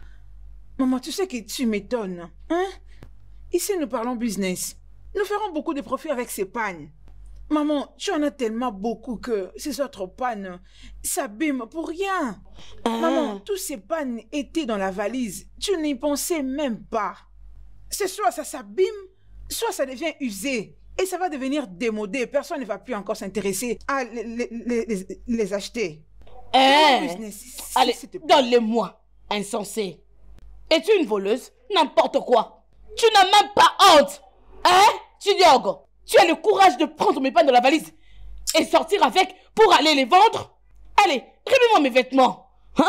Maman, tu sais que tu m'étonnes. Hein? Ici, nous parlons business. Nous ferons beaucoup de profit avec ces pannes. Maman, tu en as tellement beaucoup que ces autres pannes s'abîment pour rien. Maman, tous ces pannes étaient dans la valise. Tu n'y pensais même pas. C'est soit ça s'abîme, soit ça devient usé. Et ça va devenir démodé. Personne ne va plus encore s'intéresser à les, les- les- les- les acheter. Hein? Business, Allez, s'il te plaît. donne-les-moi, insensé. Es-tu une voleuse? N'importe quoi. Tu n'as même pas honte. Hein, Chidiogo? Tu as le courage de prendre mes pannes de la valise et sortir avec pour aller les vendre? Allez, remets-moi mes vêtements. Hein?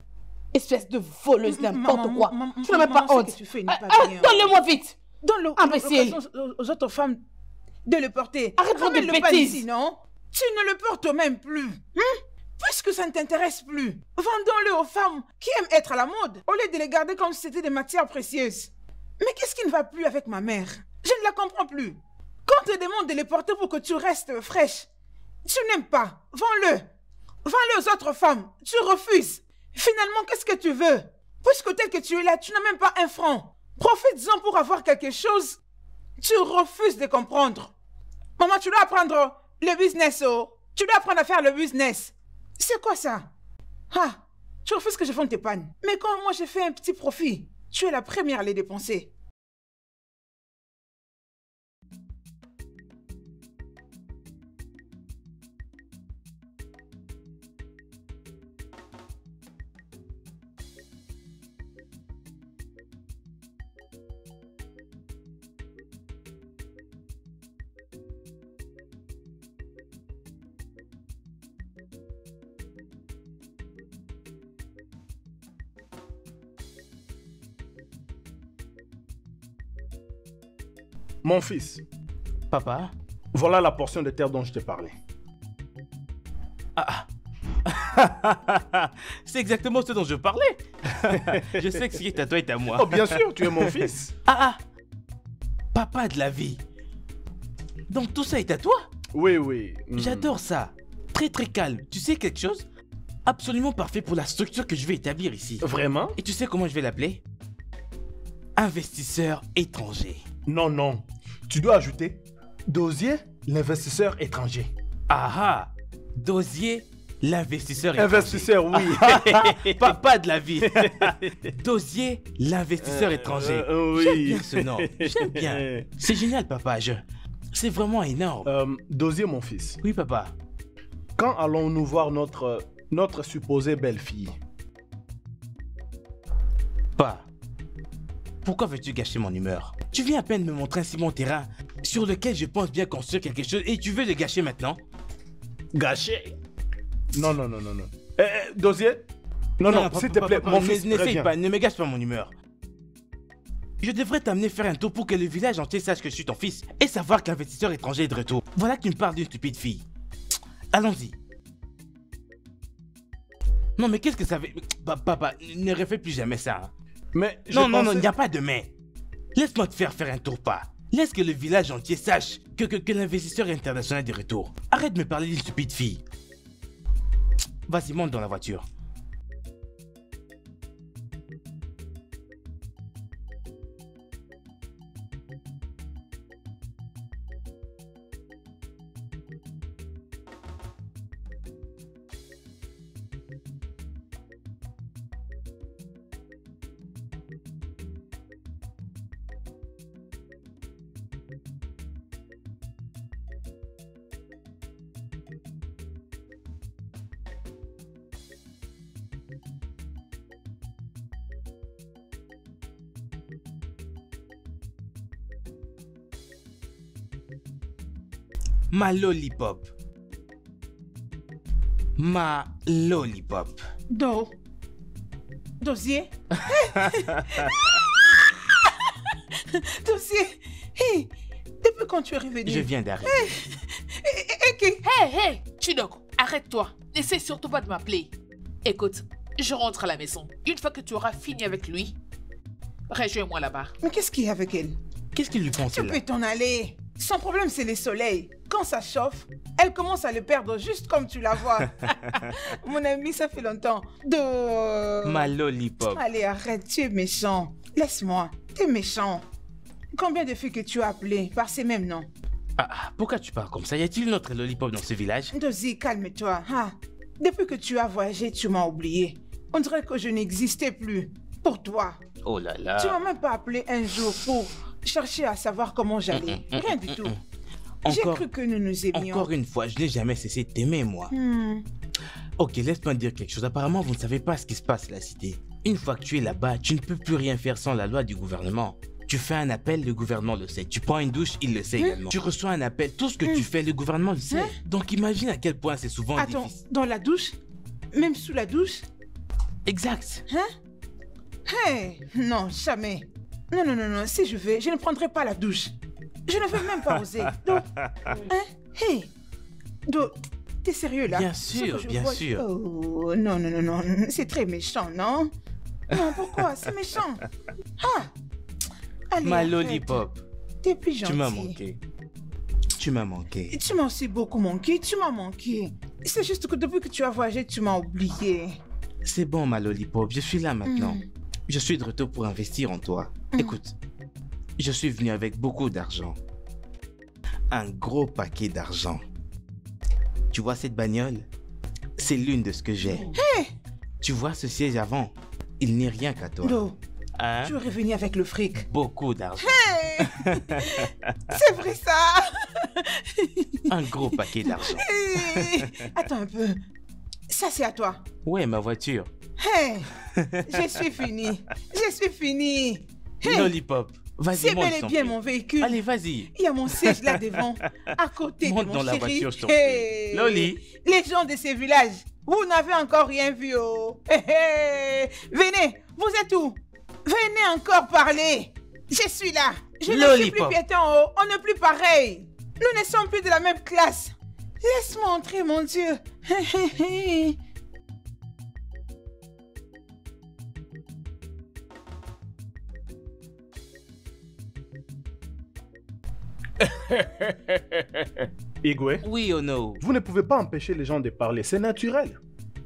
Espèce de voleuse, n'importe Maman, quoi. maman, Tu n'as même maman, pas ce honte. que tu fais n'est Ah, pas ah, bien. donne-le-moi vite. Donne Imbécile. l'occasion aux, aux autres femmes de le porter. Arrête de Ramène-le pas bêtises. ici, non? Tu ne le portes même plus. Hein? Puisque ça ne t'intéresse plus, vendons-le aux femmes qui aiment être à la mode, au lieu de les garder comme si c'était des matières précieuses. Mais qu'est-ce qui ne va plus avec ma mère? Je ne la comprends plus. Quand on te demande de les porter pour que tu restes fraîche, tu n'aimes pas. Vends-le. Vends-le aux autres femmes. Tu refuses. Finalement, qu'est-ce que tu veux? Puisque tel que tu es là, tu n'as même pas un franc. Profites-en pour avoir quelque chose. Tu refuses de comprendre. Maman, tu dois apprendre le business, oh. Tu dois apprendre à faire le business. C'est quoi ça? Ah, tu refuses que je vende tes pannes. Mais quand moi j'ai fait un petit profit, tu es la première à les dépenser. Mon fils, Papa? voilà la portion de terre dont je t'ai parlé. Ah, ah. C'est exactement ce dont je parlais. Je sais que ce qui est à toi est à moi. Oh, bien sûr, tu es mon fils. Ah, ah. Papa de la vie. Donc tout ça est à toi? Oui, oui. hmm. J'adore ça. Très très calme. Tu sais quelque chose? Absolument parfait pour la structure que je vais établir ici. Vraiment? Et tu sais comment je vais l'appeler? Investisseur étranger. Non, non. Tu dois ajouter Dosier, l'investisseur étranger. Ah ah. Dosier, l'investisseur étranger. Investisseur, oui. Papa de la vie. Dosier, l'investisseur Euh, étranger. euh, oui. J'aime bien ce nom. J'aime bien. C'est génial, papa. Je... C'est vraiment énorme. Euh, Dosier, mon fils. Oui, papa. Quand allons-nous voir notre, notre supposée belle-fille? Pas. Pourquoi veux-tu gâcher mon humeur? Tu viens à peine me montrer un si bon terrain sur lequel je pense bien construire quelque chose et tu veux le gâcher maintenant? Gâché? Non, non, non, non, non. Eh, eh, Dosier? Non, non, papa, s'il te papa, plaît, papa, mon n- fils, N'essaye reviens. pas, ne me gâche pas mon humeur. Je devrais t'amener faire un tour pour que le village entier sache que je suis ton fils et savoir que l'investisseur étranger est de retour. Voilà que tu me parles d'une stupide fille. Allons-y. Non mais qu'est-ce que ça veut... Pa- Papa, ne refais plus jamais ça. hein. Mais je Non, non, non, pensais- il n'y a pas de mais. Laisse-moi te faire faire un tour pas. Laisse que le village entier sache que, que, que l'investisseur international est de retour. Arrête de me parler d'une stupide fille. Vas-y, monte dans la voiture. Ma lollipop. Ma lollipop. Do. Dossier. Dossier. Hey, depuis quand tu es revenu? Je viens d'arriver. Hey, hey, hey, Hé, hé, Chidok, arrête-toi. N'essaie surtout pas de m'appeler. Écoute, je rentre à la maison. Une fois que tu auras fini avec lui, rejoins-moi là-bas. mais qu'est-ce qu'il y a avec elle? Qu'est-ce qu'il lui pense Tu là? peux t'en aller. Son problème, c'est les soleils. Quand ça chauffe, elle commence à le perdre juste comme tu la vois. Mon ami, ça fait longtemps. De... Ma lollipop. Allez, arrête, tu es méchant. Laisse-moi, tu es méchant. Combien de filles que tu as appelées par ces mêmes noms? Ah, ah, pourquoi tu parles comme ça? Y a-t-il une autre lollipop dans ce village? Dozy, calme-toi. Ah, depuis que tu as voyagé, tu m'as oublié. On dirait que je n'existais plus. Pour toi. Oh là là. Tu m'as même pas appelé un jour pour chercher à savoir comment j'allais. Rien du tout. J'ai Encore, cru que nous nous aimions. encore une fois, je n'ai jamais cessé de t'aimer, moi. Hmm. Ok, laisse-moi te dire quelque chose. Apparemment, vous ne savez pas ce qui se passe à la cité. Une fois que tu es là-bas, tu ne peux plus rien faire sans la loi du gouvernement. Tu fais un appel, le gouvernement le sait. Tu prends une douche, il le sait également. Tu reçois un appel, tout ce que tu fais, le gouvernement le sait. Hein? Donc imagine à quel point c'est souvent Attends, difficile. dans la douche? Même sous la douche? Exact. Hey, non, jamais. Non, non, non, non, si je vais, je ne prendrai pas la douche. Je ne vais même pas oser. Donc, hein? Hey, donc, t'es sérieux là? Bien Ce sûr, que je bien vois- sûr. Oh, non, non, non, non, c'est très méchant, non? Non, pourquoi? C'est méchant. Ah! Allez, Ma arrête. lollipop, T'es plus gentil. tu m'as manqué. Tu m'as manqué. Tu m'as aussi beaucoup manqué, tu m'as manqué. C'est juste que depuis que tu as voyagé, tu m'as oublié. C'est bon, ma lollipop, je suis là maintenant. Mm. Je suis de retour pour investir en toi. Mm. Écoute, je suis venu avec beaucoup d'argent. Un gros paquet d'argent. Tu vois cette bagnole? C'est l'une de ce que j'ai. Tu vois ce siège avant? Il n'est rien qu'à toi. Do, Hein? tu es revenu avec le fric. Beaucoup d'argent. Hey! C'est vrai ça! Un gros paquet d'argent. Hey! Attends un peu. Ça, c'est à toi. Ouais, ma voiture. Hey! Je suis fini. Je suis fini. Hey! Lollipop, vas-y, C'est monte. bel et sans bien plus. mon véhicule. Allez, vas-y. Il y a mon siège là devant, à côté Monte de mon dans la chéri. voiture, je t'en Hey! prie. Loli. Les gens de ces villages, vous n'avez encore rien vu, oh. Hey, hey! Venez, vous êtes où? Venez encore parler. Je suis là. Je ne suis Lollipop. plus piéton, oh. On n'est plus pareil. Nous ne sommes plus de la même classe. Laisse-moi entrer, mon Dieu. Igwe, Oui ou non? vous ne pouvez pas empêcher les gens de parler, c'est naturel.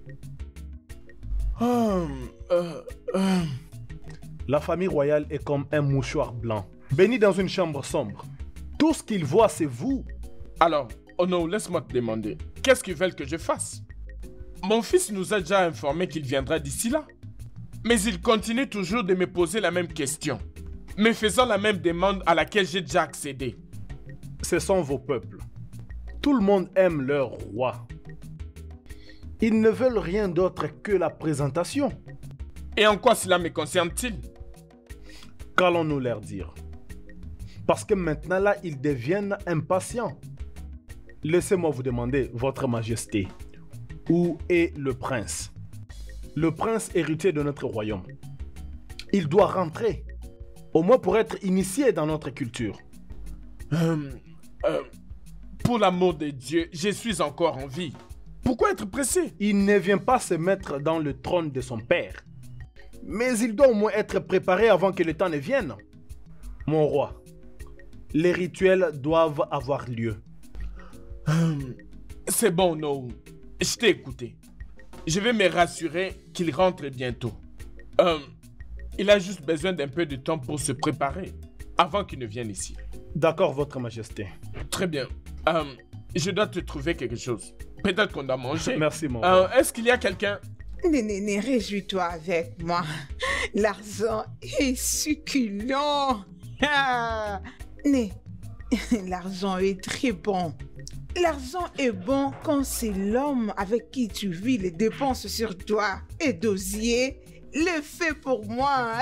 Hum, euh, euh, La famille royale est comme un mouchoir blanc, béni dans une chambre sombre. Tout ce qu'ils voient, c'est vous. Alors, oh non, laisse-moi te demander. Qu'est-ce qu'ils veulent que je fasse? Mon fils nous a déjà informé qu'il viendra d'ici là. Mais il continue toujours de me poser la même question, me faisant la même demande à laquelle j'ai déjà accédé. Ce sont vos peuples. Tout le monde aime leur roi. Ils ne veulent rien d'autre que la présentation. Et en quoi cela me concerne-t-il? Qu'allons-nous leur dire? Parce que maintenant là, ils deviennent impatients. Laissez-moi vous demander, Votre Majesté, où est le prince? Le prince héritier de notre royaume. Il doit rentrer, au moins pour être initié dans notre culture. Hum, euh, pour l'amour de Dieu, je suis encore en vie. Pourquoi être pressé? Il ne vient pas se mettre dans le trône de son père. Mais il doit au moins être préparé avant que le temps ne vienne. Mon roi, les rituels doivent avoir lieu. Hum, C'est bon, no. Je t'ai écouté. Je vais me rassurer qu'il rentre bientôt. Hum, il a juste besoin d'un peu de temps pour se préparer avant qu'il ne vienne ici. D'accord, votre majesté. Très bien. Hum, je dois te trouver quelque chose. Peut-être qu'on doit manger. Merci, mon Euh, roi. Est-ce qu'il y a quelqu'un? Néné, né, réjouis-toi avec moi. L'argent est succulent. Ah. Né, l'argent est très bon. L'argent est bon quand c'est l'homme avec qui tu vis les dépenses sur toi. Et Dosier le fait pour moi.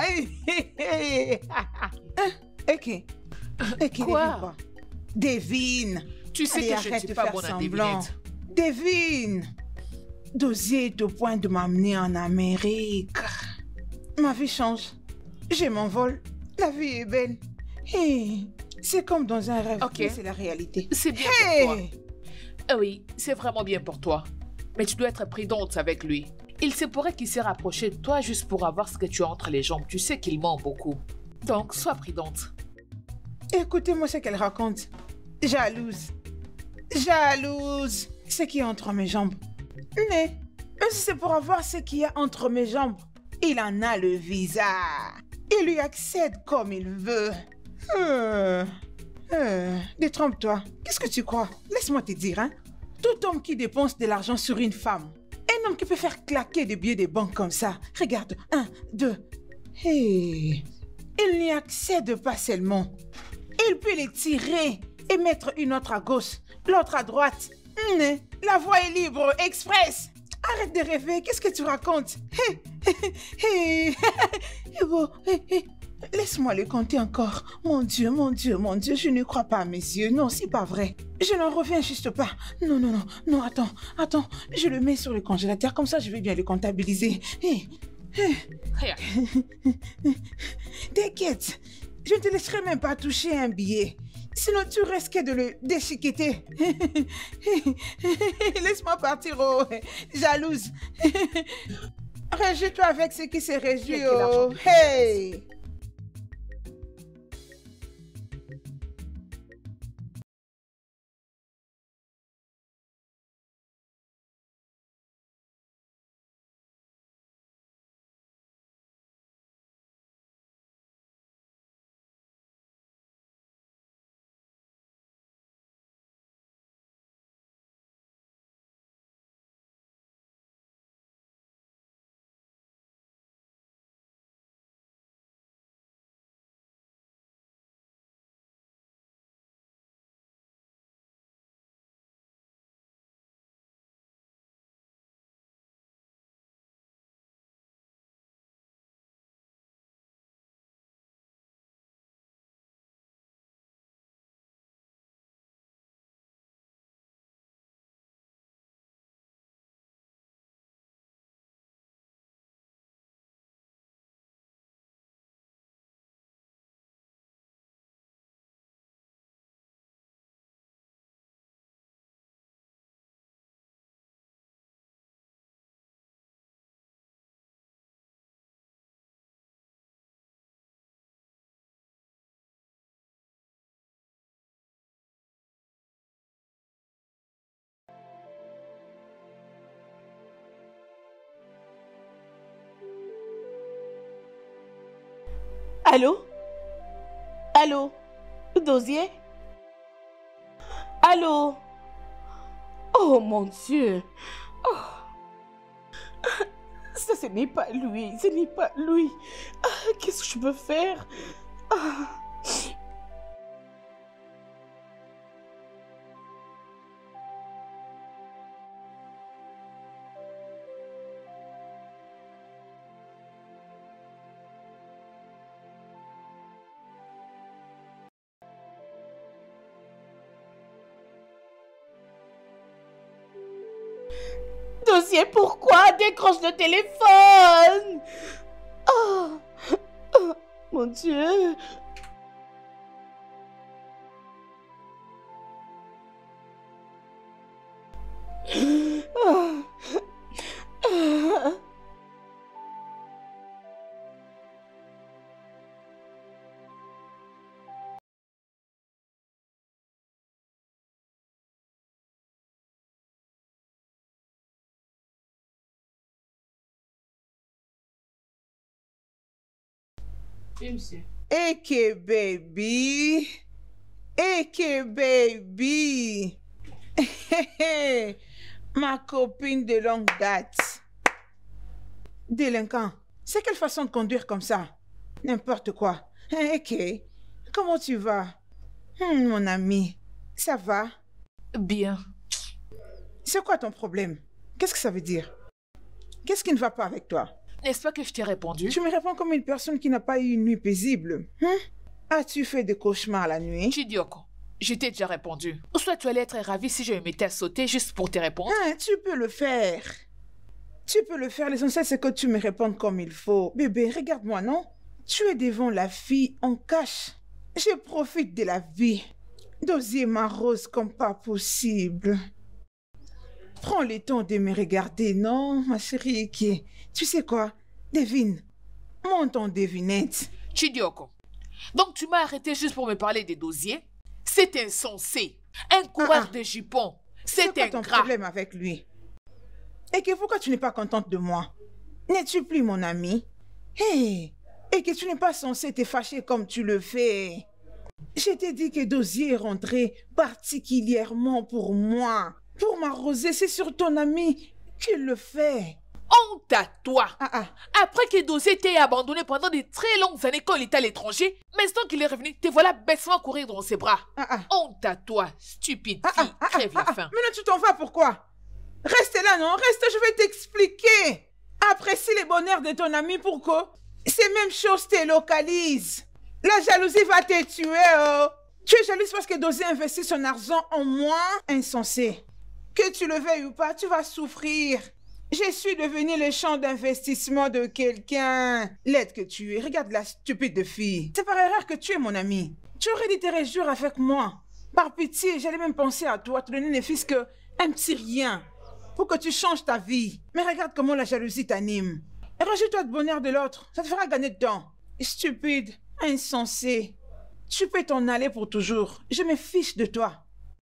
Ok. Ok, Quoi? Devine. Tu sais Allez, que je ne arrête suis de pas faire bonne à semblant. devinette. Devine. Dosier est au point de m'amener en Amérique. Ma vie change. Je m'envole. La vie est belle. Hey, c'est comme dans un rêve, Ok. mais c'est la réalité. C'est bien Hey! pour toi. Ah oui, c'est vraiment bien pour toi. Mais tu dois être prudente avec lui. Il se pourrait qu'il s'est rapproché de toi juste pour avoir ce que tu as entre les jambes. Tu sais qu'il ment beaucoup. Donc, sois prudente. Écoutez-moi ce qu'elle raconte. Jalouse. Jalouse. Ce qui est entre mes jambes. Mais, même si c'est pour avoir ce qu'il y a entre mes jambes, il en a le visa. Il lui accède comme il veut. Euh, euh, détrompe-toi. Qu'est-ce que tu crois? Laisse-moi te dire, hein. Tout homme qui dépense de l'argent sur une femme, un homme qui peut faire claquer des billets de banque comme ça. Regarde, un, deux. Hey, il n'y accède pas seulement. Il peut les tirer et mettre une autre à gauche, l'autre à droite. Mais la voie est libre, express. Arrête de rêver, qu'est-ce que tu racontes? Hé, hé, hé, bon, hé, hé. Laisse-moi le compter encore. Mon Dieu, mon Dieu, mon Dieu, je ne crois pas à mes yeux. Non, c'est pas vrai. Je n'en reviens juste pas. Non, non, non, non, attends, attends. Je le mets sur le congélateur, comme ça je vais bien le comptabiliser. Hé, hé. Rien. T'inquiète, je ne te laisserai même pas toucher un billet. Sinon, tu risques de le déchiqueter. Laisse-moi partir, oh, jalouse. Réjouis-toi avec ce qui se réjouit, Qui a quel argent oh. de Hey! Allô? Allô? Dosier? Allô? Oh mon Dieu! Oh. Ça, ce n'est pas lui, ce n'est pas lui. Ah, qu'est-ce que je peux faire? Ah. Dossier, pourquoi? Décroche le téléphone! Oh, oh mon Dieu! Ah, ah. Oui, monsieur. Eke baby. Eke baby. Ma copine de longue date. Délinquant, c'est quelle façon de conduire comme ça? N'importe quoi. Eke, comment tu vas? Hmm, mon ami, ça va? Bien. C'est quoi ton problème? Qu'est-ce que ça veut dire? Qu'est-ce qui ne va pas avec toi? N'est-ce pas que je t'ai répondu? Tu me réponds comme une personne qui n'a pas eu une nuit paisible. Hein? As-tu fait des cauchemars la nuit? Chidioko, je t'ai déjà répondu. Ou soit tu allais être ravi si je me mettais à sauter juste pour te répondre. Hein, tu peux le faire. Tu peux le faire. L'essentiel, c'est que tu me répondes comme il faut. Bébé, regarde-moi, non? Tu es devant la fille en cache. Je profite de la vie. Dosier ma rose comme pas possible. Prends le temps de me regarder, non, ma chérie, qui tu sais quoi? Devine. Monte en devinette. Chidioko, donc tu m'as arrêté juste pour me parler des dosiers? C'est insensé. Un coureur Ah, ah. de jupons. C'est C'est quoi ton ingrat. problème avec lui? Et que pourquoi tu n'es pas contente de moi? N'es-tu plus mon ami? Hé! Et que tu n'es pas censé te fâcher comme tu le fais. Je t'ai dit que Dosier est rentré particulièrement pour moi. Pour m'arroser, c'est sur ton ami qu'il le fait. Honte à toi. Ah ah, Après que Dosier t'ait abandonné pendant de très longues années quand il était à l'étranger, maintenant qu'il est revenu, te voilà bêtement courir dans ses bras. ah ah. Honte à toi, stupide Ah, fille, ah, ah, crève ah, la ah. faim. Maintenant tu t'en vas, pourquoi? Reste là, non? Reste, je vais t'expliquer. Apprécie les bonheurs de ton ami pour que ces mêmes choses te localisent. La jalousie va te tuer, oh. Tu es jalouse parce que Dosier investit son argent en moi? Insensé. Que tu le veuilles ou pas, tu vas souffrir. Je suis devenu le champ d'investissement de quelqu'un. L'aide que tu es. Regarde la stupide fille. C'est par erreur que tu es mon ami. Tu aurais dû te réjouir avec moi. Par pitié, j'allais même penser à toi, te donner ne fût-ce que un petit rien pour que tu changes ta vie. Mais regarde comment la jalousie t'anime. Et rejette-toi de bonheur de l'autre. Ça te fera gagner de temps. Stupide, insensé. Tu peux t'en aller pour toujours. Je me fiche de toi.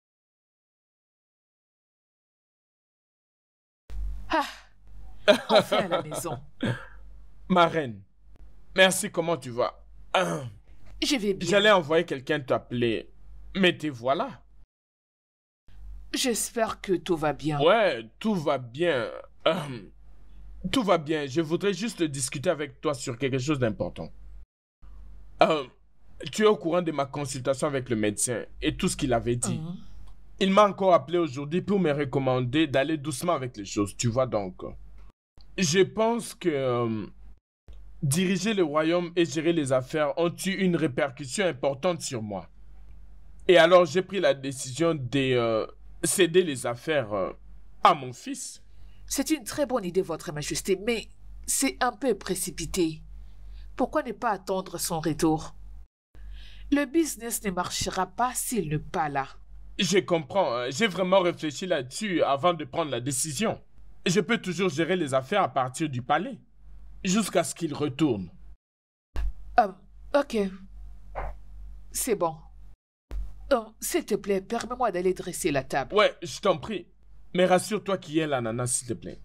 Ah, enfin à la maison. Ma reine, merci, comment tu vas? Ah, Je vais bien. J'allais envoyer quelqu'un t'appeler, mais te voilà. J'espère que tout va bien. Ouais, tout va bien. Ah, tout va bien. Je voudrais juste discuter avec toi sur quelque chose d'important. Ah, tu es au courant de ma consultation avec le médecin et tout ce qu'il avait dit. Mhm. Il m'a encore appelé aujourd'hui pour me recommander d'aller doucement avec les choses, tu vois donc. Je pense que euh, diriger le royaume et gérer les affaires ont eu une répercussion importante sur moi. Et alors j'ai pris la décision de euh, céder les affaires euh, à mon fils. C'est une très bonne idée, Votre Majesté, mais c'est un peu précipité. Pourquoi ne pas attendre son retour? Le business ne marchera pas s'il n'est pas là. Je comprends, hein. J'ai vraiment réfléchi là-dessus avant de prendre la décision. Je peux toujours gérer les affaires à partir du palais, jusqu'à ce qu'il retourne. Ah, ok. C'est bon. Oh, s'il te plaît, permets-moi d'aller dresser la table. Ouais, je t'en prie. Mais rassure-toi qu'il y ait l'ananas, s'il te plaît.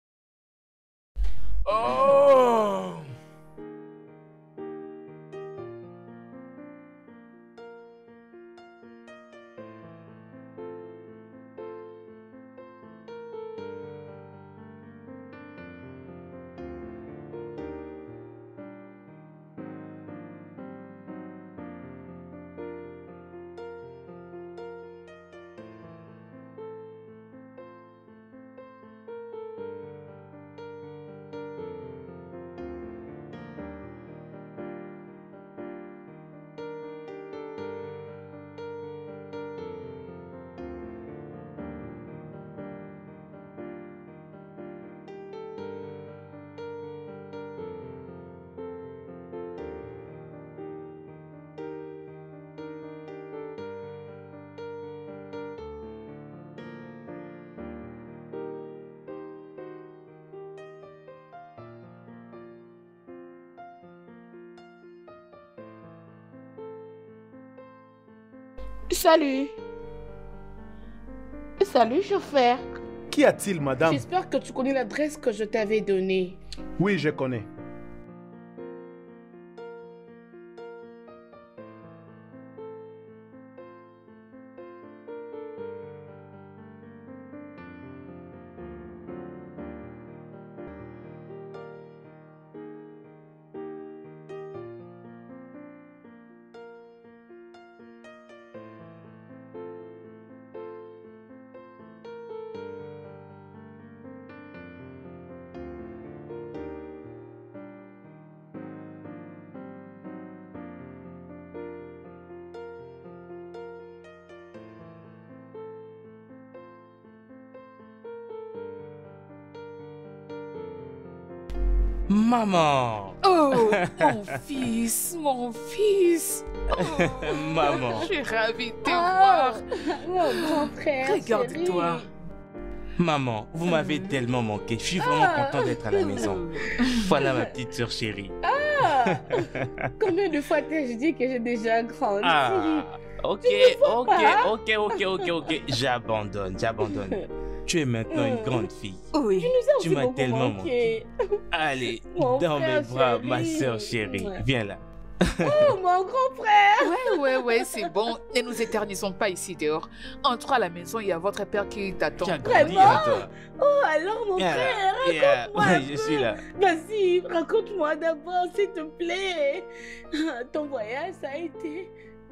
Oh! Salut. Salut, chauffeur. Qu'y a-t-il, madame? J'espère que tu connais l'adresse que je t'avais donnée. Oui, je connais. Maman. Oh, mon fils, mon fils. Oh, Maman. je suis ravie de te Ah, voir. mon grand frère. Regarde-toi. Maman, vous m'avez tellement manqué. Je suis vraiment Ah. content d'être à la maison. Voilà ma petite sœur chérie. Ah, combien de fois t'ai-je dit que j'ai déjà grandi? Ah, ok, ok, pas. ok, ok, ok, ok. J'abandonne, j'abandonne. Tu es maintenant une grande fille. Oui. Tu nous as Tu aussi m'as beaucoup tellement manqué. Allez, Mon dans mes frère bras, chéri. ma sœur chérie. Ouais. Viens là. Oh, mon grand frère. Ouais, ouais, ouais, c'est bon. Ne nous éternisons pas ici dehors. Entre à la maison, il y a votre père qui t'attend. Tu as grandi, Vraiment? hein, toi. Oh, alors, mon Viens frère, là. Yeah. raconte-moi un Ouais, je peu. suis là. Vas-y, raconte-moi d'abord, s'il te plaît. Ton voyage, ça a été...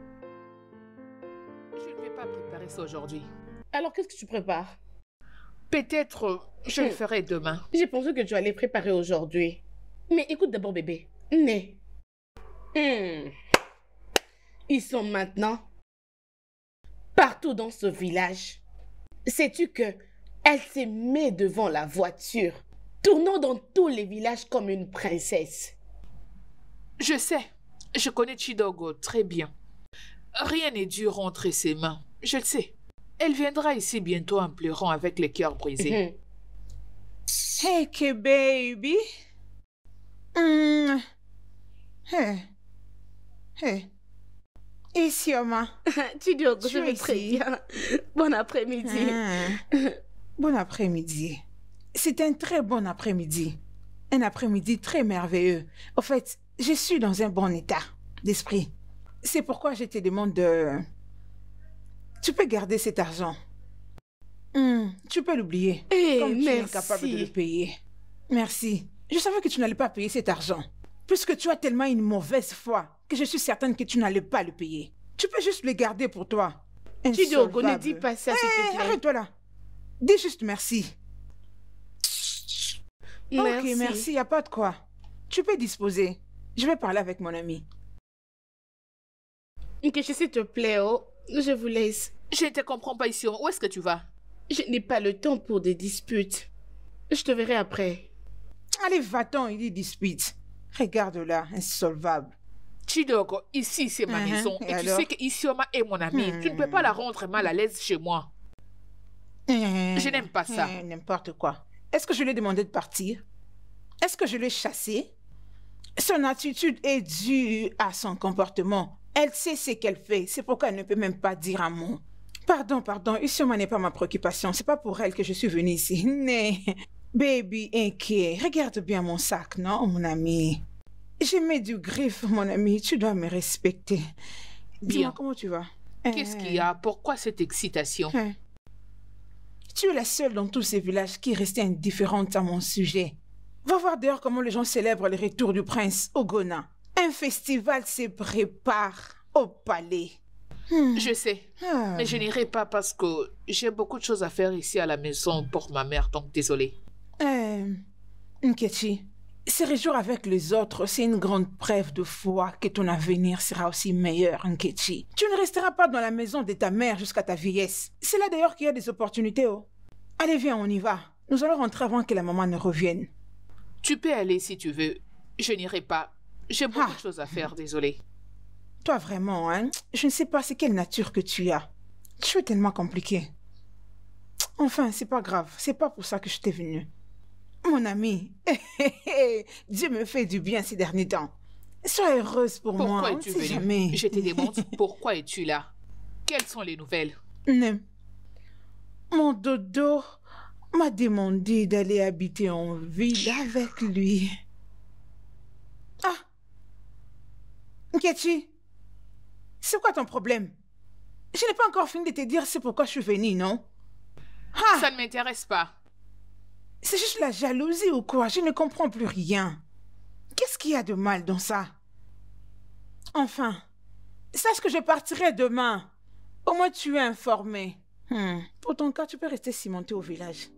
Je ne vais pas préparer ça aujourd'hui. Alors, qu'est-ce que tu prépares? Peut-être euh, je le Hmm. ferai demain. J'ai pensé que tu allais préparer aujourd'hui. Mais écoute d'abord, bébé. Né. Hmm. Ils sont maintenant partout dans ce village. Sais-tu que elle s'est mise devant la voiture, tournant dans tous les villages comme une princesse. Je sais. Je connais Chidogo très bien. Rien n'est dur entre ses mains. Je le sais. Elle viendra ici bientôt en pleurant avec les cœurs brisés. Mhm. Hey, que baby. Mm. Hey. Hey. Ici, Oma. Tu dis que Tu je es vais très ici. bien. Bon après-midi. Mm. Bon après-midi. C'est un très bon après-midi. Un après-midi très merveilleux. Au fait, je suis dans un bon état d'esprit. C'est pourquoi je te demande de... Tu peux garder cet argent. Hmm, tu peux l'oublier. Eh, Comme tu es merci. incapable de le payer. Merci. Je savais que tu n'allais pas payer cet argent. Puisque tu as tellement une mauvaise foi que je suis certaine que tu n'allais pas le payer. Tu peux juste le garder pour toi. Chidogo, ne Insolvable. dis pas ça, s'il Eh, te plaît. arrête-toi là. Dis juste merci. Ok, merci, il n'y a pas de quoi. Tu peux disposer. Je vais parler avec mon ami. Que s'il te plaît, oh, je vous laisse. Je ne te comprends pas ici. Où est-ce que tu vas? Je n'ai pas le temps pour des disputes. Je te verrai après. Allez, va-t'en, il y dispute. Regarde là, insolvable. Chidogo, ici c'est ma Mhm, maison. et Et, tu alors? sais que Isioma est mon amie. Tu ne peux pas la rendre mal à l'aise chez moi. Je n'aime pas ça. N'importe quoi. Est-ce que je lui ai demandé de partir? Est-ce que je l'ai chassé? Son attitude est due à son comportement. Elle sait ce qu'elle fait. C'est pourquoi elle ne peut même pas dire un mot. Pardon, pardon. Isioma n'est pas ma préoccupation. C'est pas pour elle que je suis venue ici. Mais, baby, inquiet. Regarde bien mon sac, non, mon ami? J'ai mis du griffe, mon ami. Tu dois me respecter. Dis-moi, Bien. comment tu vas? Qu'est-ce qu'il y a? Pourquoi cette excitation? Hein. Tu es la seule dans tous ces villages qui est restée indifférente à mon sujet. Va voir dehors comment les gens célèbrent le retour du prince au Ghana. Un festival se prépare au palais. Hmm. Je sais. Ah. Mais je n'irai pas parce que j'ai beaucoup de choses à faire ici à la maison pour ma mère, donc désolée. Euh, Nkechi, se réjouir avec les autres, c'est une grande preuve de foi que ton avenir sera aussi meilleur, Nkechi. Tu ne resteras pas dans la maison de ta mère jusqu'à ta vieillesse. C'est là d'ailleurs qu'il y a des opportunités, oh. Allez, viens, on y va. Nous allons rentrer avant que la maman ne revienne. Tu peux aller si tu veux. Je n'irai pas. J'ai beaucoup Ah. de choses à faire, désolée. Toi, vraiment, hein? Je ne sais pas c'est quelle nature que tu as. Tu es tellement compliqué. Enfin, c'est pas grave. C'est pas pour ça que je t'ai venu. Mon ami, Dieu me fait du bien ces derniers temps. Sois heureuse pour moi. Pourquoi On ne es-tu sait venue? jamais. Je te demande pourquoi es-tu là? Quelles sont les nouvelles? Non. Mon dodo m'a demandé d'aller habiter en ville avec lui. Ah! Nkechi, c'est quoi ton problème? Je n'ai pas encore fini de te dire c'est pourquoi je suis venue, non? Ah! Ça ne m'intéresse pas. C'est juste la jalousie ou quoi? Je ne comprends plus rien. Qu'est-ce qu'il y a de mal dans ça? Enfin, sache que je partirai demain. Au moins tu es informé. Hmm. Pour ton cas, tu peux rester cimenté au village.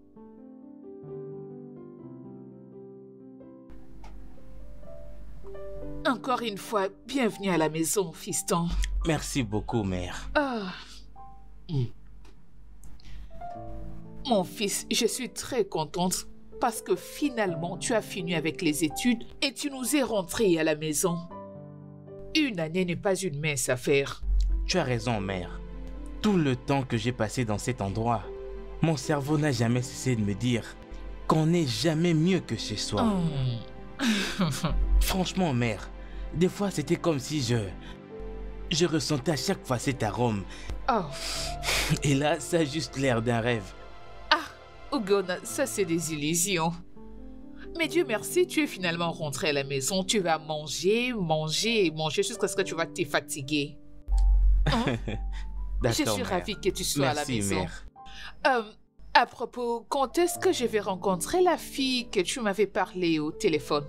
Encore une fois, bienvenue à la maison, fiston. Merci beaucoup, mère. Ah. Mm. Mon fils, je suis très contente parce que finalement, tu as fini avec les études et tu nous es rentré à la maison. Une année n'est pas une mince affaire. Tu as raison, mère. Tout le temps que j'ai passé dans cet endroit, mon cerveau n'a jamais cessé de me dire qu'on n'est jamais mieux que chez soi. Hmm. Franchement, mère, des fois c'était comme si je... Je ressentais à chaque fois cet arôme. Oh. Et là, ça a juste l'air d'un rêve. Ah, Ugona, ça c'est des illusions. Mais Dieu merci, tu es finalement rentré à la maison. Tu vas manger, manger et manger jusqu'à ce que tu vas te fatiguer. Hein? Je suis D'accord, mère. ravie que tu sois à la Merci, maison. mère. Euh, à propos, quand est-ce que je vais rencontrer la fille que tu m'avais parlé au téléphone?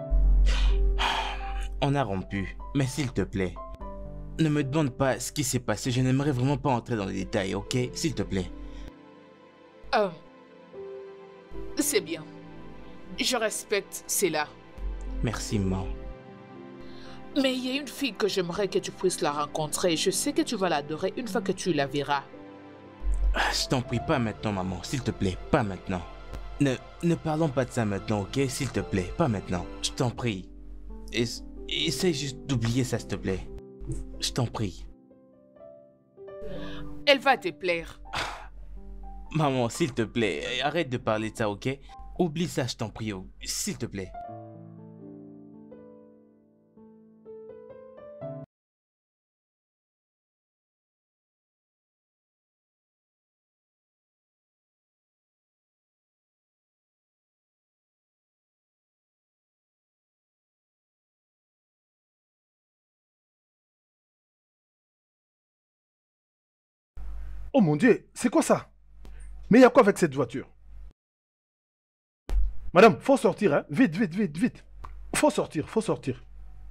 On a rompu, mais s'il te plaît, ne me demande pas ce qui s'est passé. Je n'aimerais vraiment pas entrer dans les détails, ok? S'il te plaît. Euh, c'est bien. Je respecte cela. Merci, maman. Mais il y a une fille que j'aimerais que tu puisses la rencontrer. Je sais que tu vas l'adorer une fois que tu la verras. Ah, je t'en prie, pas maintenant, maman. S'il te plaît, pas maintenant. Ne, ne parlons pas de ça maintenant, ok? S'il te plaît, pas maintenant. Je t'en prie. Es- Essaye juste d'oublier ça, s'il te plaît. Je t'en prie. Elle va te plaire. Maman, s'il te plaît, arrête de parler de ça, ok? Oublie ça, je t'en prie, oh, s'il te plaît. Oh mon Dieu, c'est quoi ça? Mais il y a quoi avec cette voiture? Madame, faut sortir, hein? Vite, vite, vite, vite. Faut sortir, faut sortir.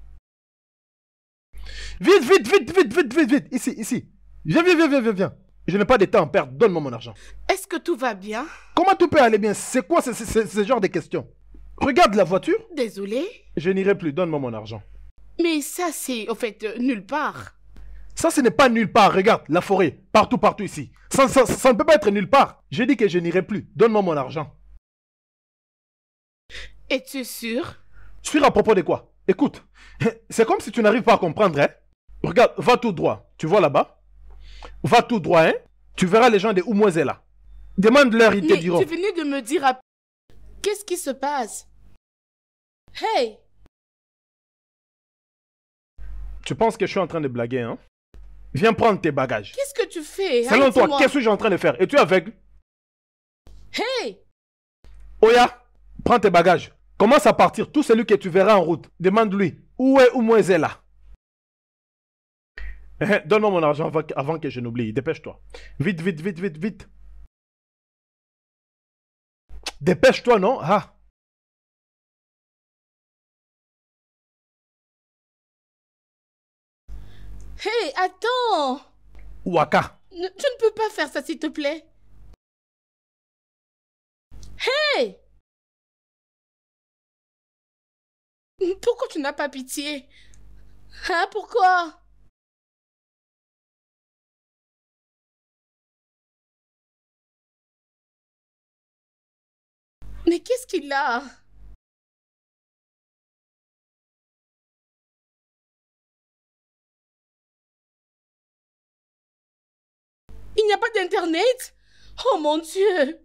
Vite, vite, vite, vite, vite, vite, vite. Ici, ici. Viens, viens, viens, viens, viens, viens. Je n'ai pas de temps à perdre. Donne-moi mon argent. Est-ce que tout va bien? Comment tout peut aller bien? C'est quoi ce, ce- ce- ce genre de questions? Regarde la voiture. Désolée, Je n'irai plus. Donne-moi mon argent. mais ça c'est, au fait, euh, nulle part. Ça, ce n'est pas nulle part. Regarde, la forêt. Partout, partout ici. Ça, ça, ça ne peut pas être nulle part. J'ai dit que je n'irai plus. Donne-moi mon argent. Es-tu sûr? Sûr à propos de quoi? Écoute, c'est comme si tu n'arrives pas à comprendre, hein? Regarde, va tout droit. Tu vois là-bas? Va tout droit, hein? Tu verras les gens de Oumouezela. Demande-leur, ils te Mais diront. tu venais de me dire à... Qu'est-ce qui se passe? Hey! Tu penses que je suis en train de blaguer, hein? Viens prendre tes bagages. Qu'est-ce que tu fais? Selon toi, Arrête-moi. qu'est-ce que je suis en train de faire? Es-tu aveugle? Hey! Oya, prends tes bagages. Commence à partir. Tout celui que tu verras en route, demande-lui où est Oumouezela. Eh, donne-moi mon argent avant que, avant que je n'oublie. Dépêche-toi. Vite, vite, vite, vite, vite. Dépêche-toi, non? Ah. Hey, attends! Waka. Ne- tu ne peux pas faire ça, s'il te plaît. Hey! Pourquoi tu n'as pas pitié? Hein, pourquoi? Mais qu'est-ce qu'il a? Il n'y a pas d'internet? Oh mon Dieu!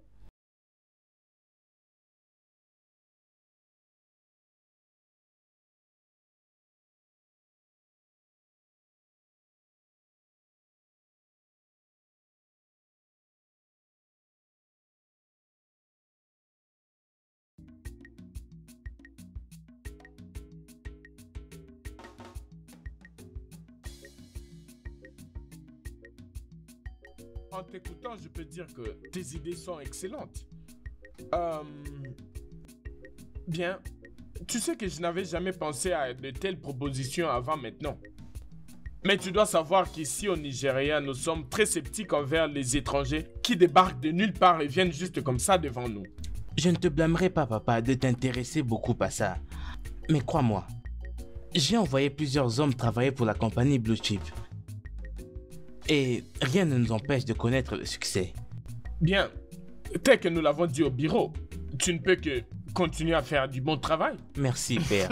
En t'écoutant, je peux dire que tes idées sont excellentes. Euh... Bien. Tu sais que je n'avais jamais pensé à de telles propositions avant maintenant. Mais tu dois savoir qu'ici au Nigeria, nous sommes très sceptiques envers les étrangers qui débarquent de nulle part et viennent juste comme ça devant nous. Je ne te blâmerai pas, papa, de t'intéresser beaucoup à ça. Mais crois-moi, j'ai envoyé plusieurs hommes travailler pour la compagnie Blue Chip. Et rien ne nous empêche de connaître le succès. Bien. Tel que nous l'avons dit au bureau, tu ne peux que continuer à faire du bon travail. Merci, père.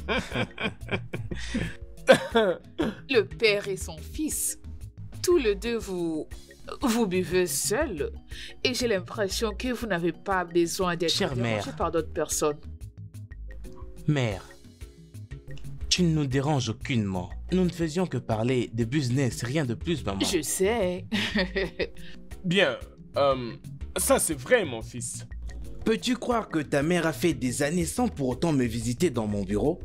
Le père et son fils, tous les deux, vous, vous buvez seuls. Et j'ai l'impression que vous n'avez pas besoin d'être Chère dérangé mère. par d'autres personnes. Mère, tu ne nous déranges aucunement. Nous ne faisions que parler de business, rien de plus, maman. Je sais. Bien, euh, ça c'est vrai, mon fils. Peux-tu croire que ta mère a fait des années sans pour autant me visiter dans mon bureau?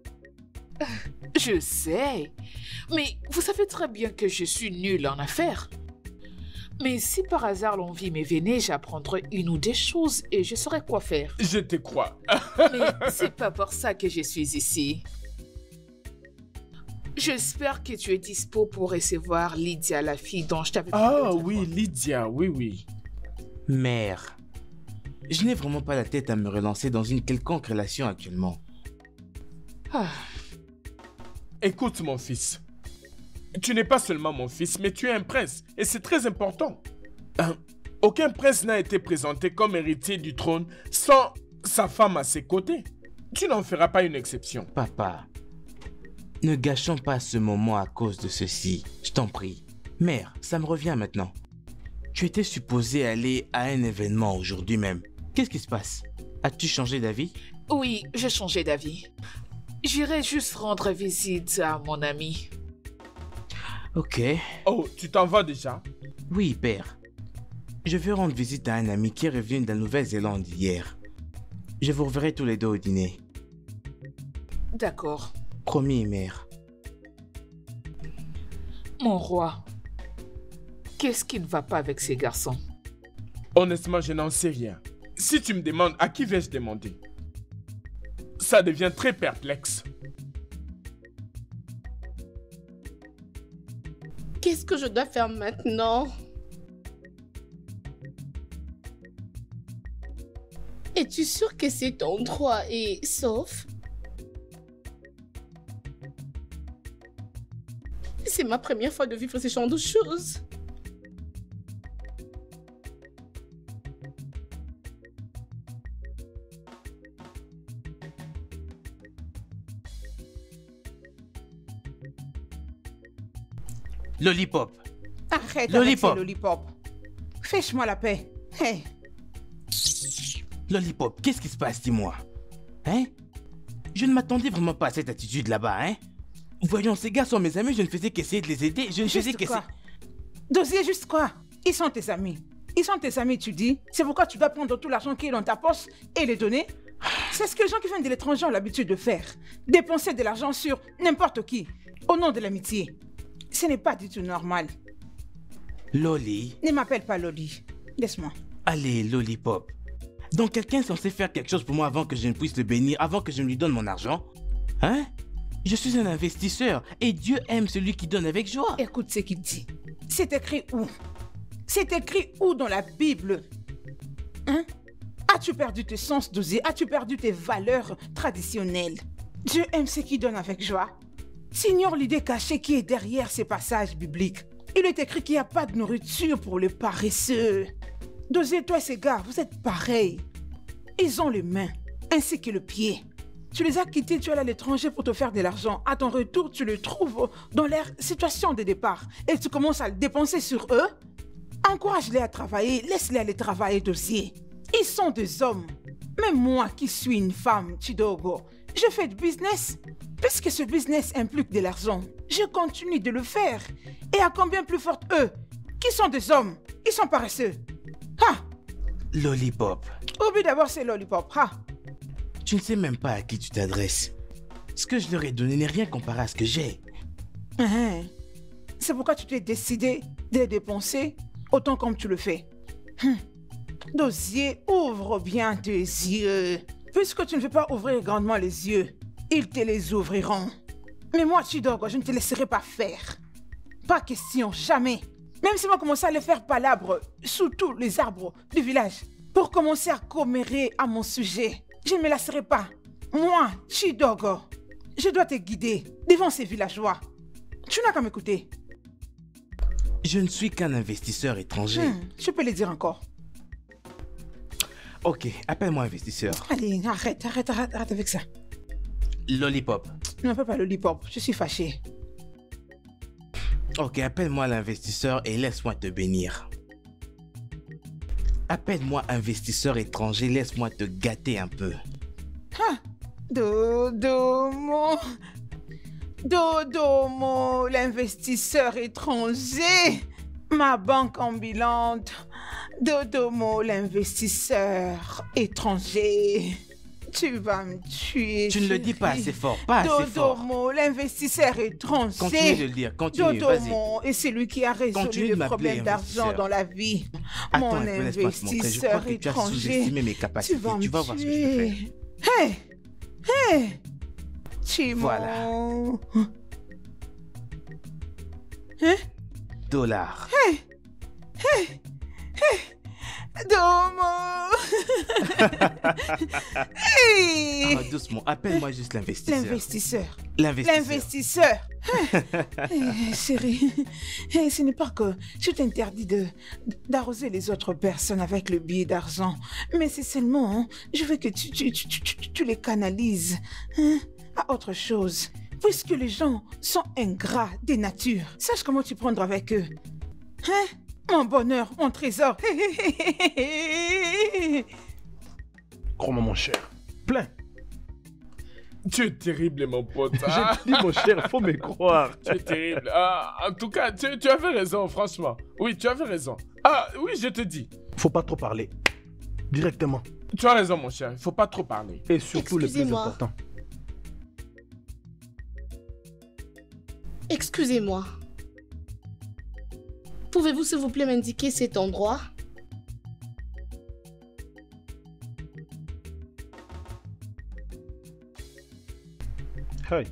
Je sais. Mais vous savez très bien que je suis nulle en affaires. Mais si par hasard l'envie me venait, j'apprendrais une ou deux choses et je saurais quoi faire. Je te crois. Mais c'est pas pour ça que je suis ici. J'espère que tu es dispo pour recevoir Lydia, la fille dont je t'avais parlé. Ah l'autre oui, fois. Lydia, oui, oui. Mère, je n'ai vraiment pas la tête à me relancer dans une quelconque relation actuellement. Ah, Écoute, mon fils. Tu n'es pas seulement mon fils, mais tu es un prince. Et c'est très important. Hein, aucun prince n'a été présenté comme héritier du trône sans sa femme à ses côtés. Tu n'en feras pas une exception. Papa, ne gâchons pas ce moment à cause de ceci, je t'en prie. Mère, ça me revient maintenant. Tu étais supposée aller à un événement aujourd'hui même. Qu'est-ce qui se passe? As-tu changé d'avis? oui, j'ai changé d'avis. J'irai juste rendre visite à mon ami. Ok. Oh, tu t'en vas déjà? Oui, père. Je vais rendre visite à un ami qui est revenu de la Nouvelle-Zélande hier. Je vous reverrai tous les deux au dîner. D'accord. Promis, mère. Mon roi, qu'est-ce qui ne va pas avec ces garçons? Honnêtement, je n'en sais rien. Si tu me demandes, à qui vais-je demander? Ça devient très perplexe. Qu'est-ce que je dois faire maintenant? Es-tu sûr que cet endroit est sauf? C'est ma première fois de vivre ce genre de choses. Lollipop. Arrête Lollipop. avec ces lollipops. Fais-moi la paix. Hey. Lollipop, qu'est-ce qui se passe, dis-moi? Hein? Je ne m'attendais vraiment pas à cette attitude là-bas, hein? Voyons, ces gars sont mes amis, je ne faisais qu'essayer de les aider, je ne faisais Juste qu'essayer... quoi? Dosier, juste quoi? Ils sont tes amis. Ils sont tes amis, tu dis. C'est pourquoi tu dois prendre tout l'argent qui est dans ta poche et les donner. C'est ce que les gens qui viennent de l'étranger ont l'habitude de faire. Dépenser de l'argent sur n'importe qui, au nom de l'amitié. Ce n'est pas du tout normal. Loli, Ne m'appelle pas Loli. Laisse-moi. allez, Lollipop. Donc quelqu'un est censé faire quelque chose pour moi avant que je ne puisse le bénir, avant que je ne lui donne mon argent? Hein? Je suis un investisseur et Dieu aime celui qui donne avec joie. Écoute ce qu'il dit. C'est écrit où? C'est écrit où dans la Bible? Hein? As-tu perdu tes sens d'oser? As-tu perdu tes valeurs traditionnelles? Dieu aime ceux qui donnent avec joie. T'ignores l'idée cachée qui est derrière ces passages bibliques. Il est écrit qu'il n'y a pas de nourriture pour les paresseux. Dosier, toi et ces gars, vous êtes pareils. Ils ont les mains, ainsi que le pied. Tu les as quittés, tu es allé à l'étranger pour te faire de l'argent. À ton retour, tu le trouves dans leur situation de départ. Et tu commences à le dépenser sur eux. Encourage-les à travailler, laisse-les aller travailler, Dosier. Ils sont des hommes. Même moi qui suis une femme, Chidogo, je fais du business. Puisque ce business implique de l'argent, je continue de le faire. Et à combien plus forte eux, qui sont des hommes, ils sont paresseux. Ha! Lollipop, Oublie d'abord ces lollipops, ha! tu ne sais même pas à qui tu t'adresses. Ce que je leur ai donné n'est rien comparé à ce que j'ai. Hein? C'est pourquoi tu t'es décidé de les dépenser autant comme tu le fais. Hum. Dosier, ouvre bien tes yeux. Puisque tu ne veux pas ouvrir grandement les yeux, ils te les ouvriront. Mais moi, Chidogo, je ne te laisserai pas faire. Pas question, jamais. Même si on va commencer à les faire palabres sous tous les arbres du village pour commencer à commérer à mon sujet, je ne me lasserai pas. Moi, Chidogo, je dois te guider devant ces villageois. Tu n'as qu'à m'écouter. Je ne suis qu'un investisseur étranger. Hmm, je peux le dire encore. Ok, appelle-moi investisseur. Allez, arrête, arrête, arrête, arrête avec ça. Lollipop. Ne m'appelle pas lollipop, je suis fâchée. Ok, appelle-moi l'investisseur et laisse-moi te bénir. Appelle-moi investisseur étranger, laisse-moi te gâter un peu. Ah, Dodomo. Dodomo, l'investisseur étranger. Ma banque ambulante. Dodomo, l'investisseur étranger. Tu vas me tuer. Tu ne le dis pas chérie. assez fort, pas assez fort. Dodomo, l'investisseur étranger. Continue de le dire, continue, vas-y. Dodomo est celui qui a résolu Continue de le m'appeler problème d'argent investisseur. dans la vie. Attends Mon un peu, laisse-moi te montrer. Je crois investisseur que tu as étranger. sous-estimé mes Tu capacités. vas Tu me vas voir ce que je peux tuer. faire. Hé, hé, Timon. Voilà. Hein? Dollars. Domo. Hey. Ah, doucement, appelle-moi juste l'investisseur. L'investisseur. L'investisseur. L'investisseur. Eh, chérie, eh, ce n'est pas que je t'interdis de, d'arroser les autres personnes avec le billet d'argent, mais c'est seulement, hein, je veux que tu, tu, tu, tu, tu- tu les canalises hein, à autre chose. Puisque les gens sont ingrats des natures, sache comment tu prendre avec eux. Hein? Mon bonheur, mon trésor. Crois-moi, mon cher. Plein. Tu es terrible, mon pote. Ah, J'ai dit, mon cher, faut me croire. tu es terrible. Ah, en tout cas, tu, tu avais raison, franchement. Oui, tu avais raison. Ah, oui, je te dis. Faut pas trop parler. Directement. Tu as raison, mon cher. Il faut pas trop parler. Et surtout le plus Excusez-moi. important. Excusez-moi. Pouvez-vous s'il vous plaît m'indiquer cet endroit? Hey.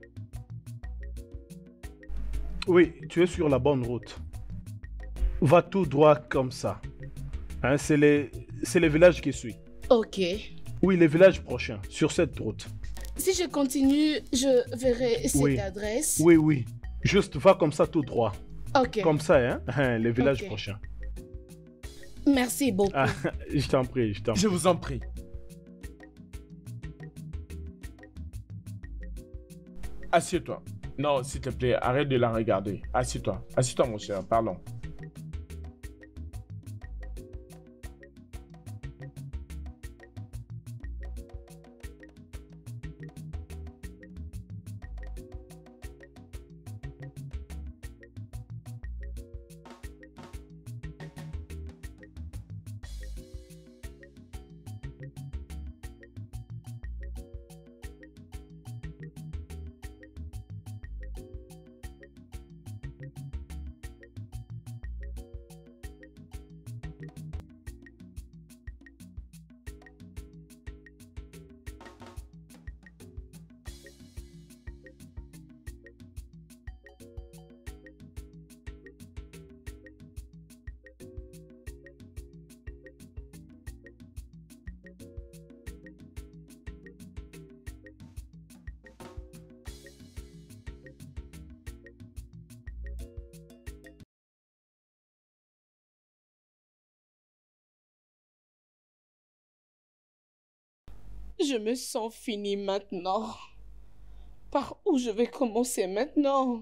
Oui, tu es sur la bonne route. Va tout droit comme ça. Hein, c'est les, c'est les villages qui suivent. Ok. Oui, les villages prochains, sur cette route. Si je continue, je verrai cette Oui. adresse. Oui, oui. Juste va comme ça tout droit. Ok. Comme ça, hein, hein, les villages Ok. prochains. Merci beaucoup. Ah, je t'en prie, je t'en prie. Je vous en prie. Assieds-toi. Non, s'il te plaît, arrête de la regarder. Assieds-toi. Assieds-toi, mon cher. Parlons. Je me sens finie maintenant. Par où je vais commencer maintenant?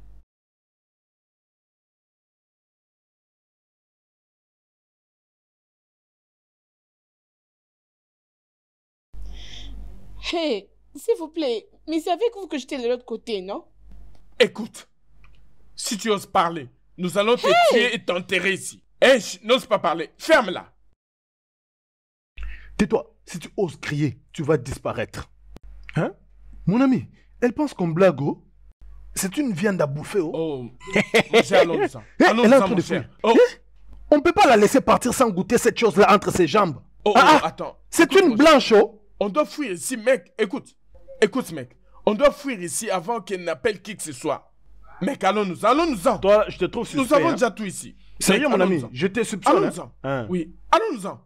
Hey, s'il vous plaît, mais c'est avec vous que j'étais de l'autre côté, non? Écoute. Si tu oses parler, nous allons te tuer et t'enterrer ici. Hé, chut, n'ose pas parler. Ferme-la. Tais-toi, si tu oses crier, tu vas disparaître. Hein? Mon ami, elle pense qu'on blague, oh? C'est une viande à bouffer, oh? Oh, mon cher, allons-nous-en. Eh, elle est en Allons-nous-en, train mon de cher. fuir. Oh, On peut pas la laisser partir sans goûter cette chose-là entre ses jambes. oh, oh, Ah, ah, attends. c'est Écoute, une mon cher. blanche, oh? On doit fuir ici, mec. Écoute. Écoute, mec. On doit fuir ici avant qu'elle n'appelle qui que ce soit. Mec, allons-nous, allons-nous-en. Toi, je te trouve suspect. Nous avons hein. déjà tout ici. Sérieux, Mec, mon ami, allons-nous-en. je te soupçonne. Allons-nous-en. Hein. Oui, allons-nous-en.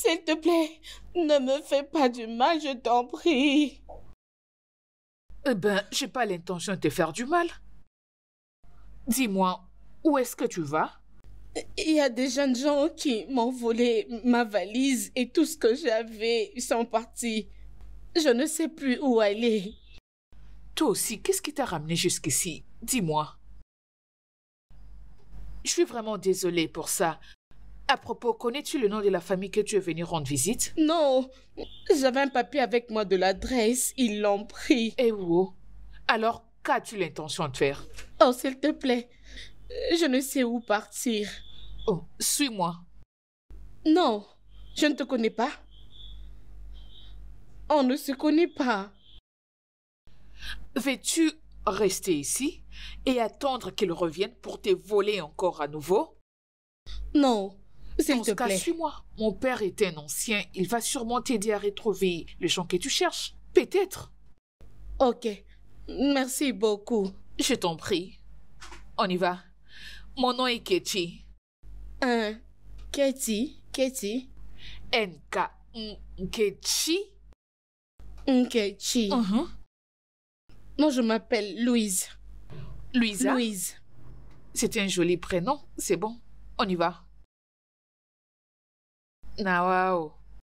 S'il te plaît, ne me fais pas du mal, je t'en prie. Eh ben, j'ai pas l'intention de te faire du mal. Dis-moi, où est-ce que tu vas? Il y a des jeunes gens qui m'ont volé ma valise et tout ce que j'avais. Ils sont partis. Je ne sais plus où aller. Toi aussi, qu'est-ce qui t'a ramené jusqu'ici? Dis-moi. Je suis vraiment désolée pour ça. À propos, connais-tu le nom de la famille que tu es venu rendre visite? Non, j'avais un papier avec moi de l'adresse. Ils l'ont pris. Eh où? Alors, qu'as-tu l'intention de faire? Oh, s'il te plaît, je ne sais où partir. Oh, suis-moi. Non, je ne te connais pas. On ne se connaît pas. Veux-tu rester ici et attendre qu'il revienne pour te voler encore à nouveau? Non, s'il Dans te ce cas, plaît. suis-moi. Mon père est un ancien. Il va sûrement t'aider à retrouver les gens que tu cherches. Peut-être. Ok, merci beaucoup. Je t'en prie. On y va. Mon nom est Kechi. Un, Katie, Katie, N K Kechi. Nkechi. Mhm. Moi, je m'appelle Louise. Louisa. Louise. C'est un joli prénom. C'est bon. On y va. Nawao.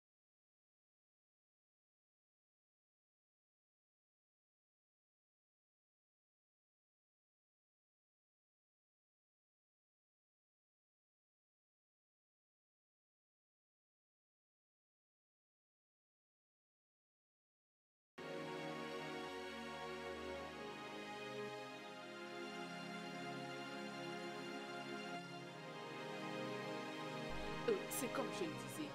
Euh, C'est comme je le disais.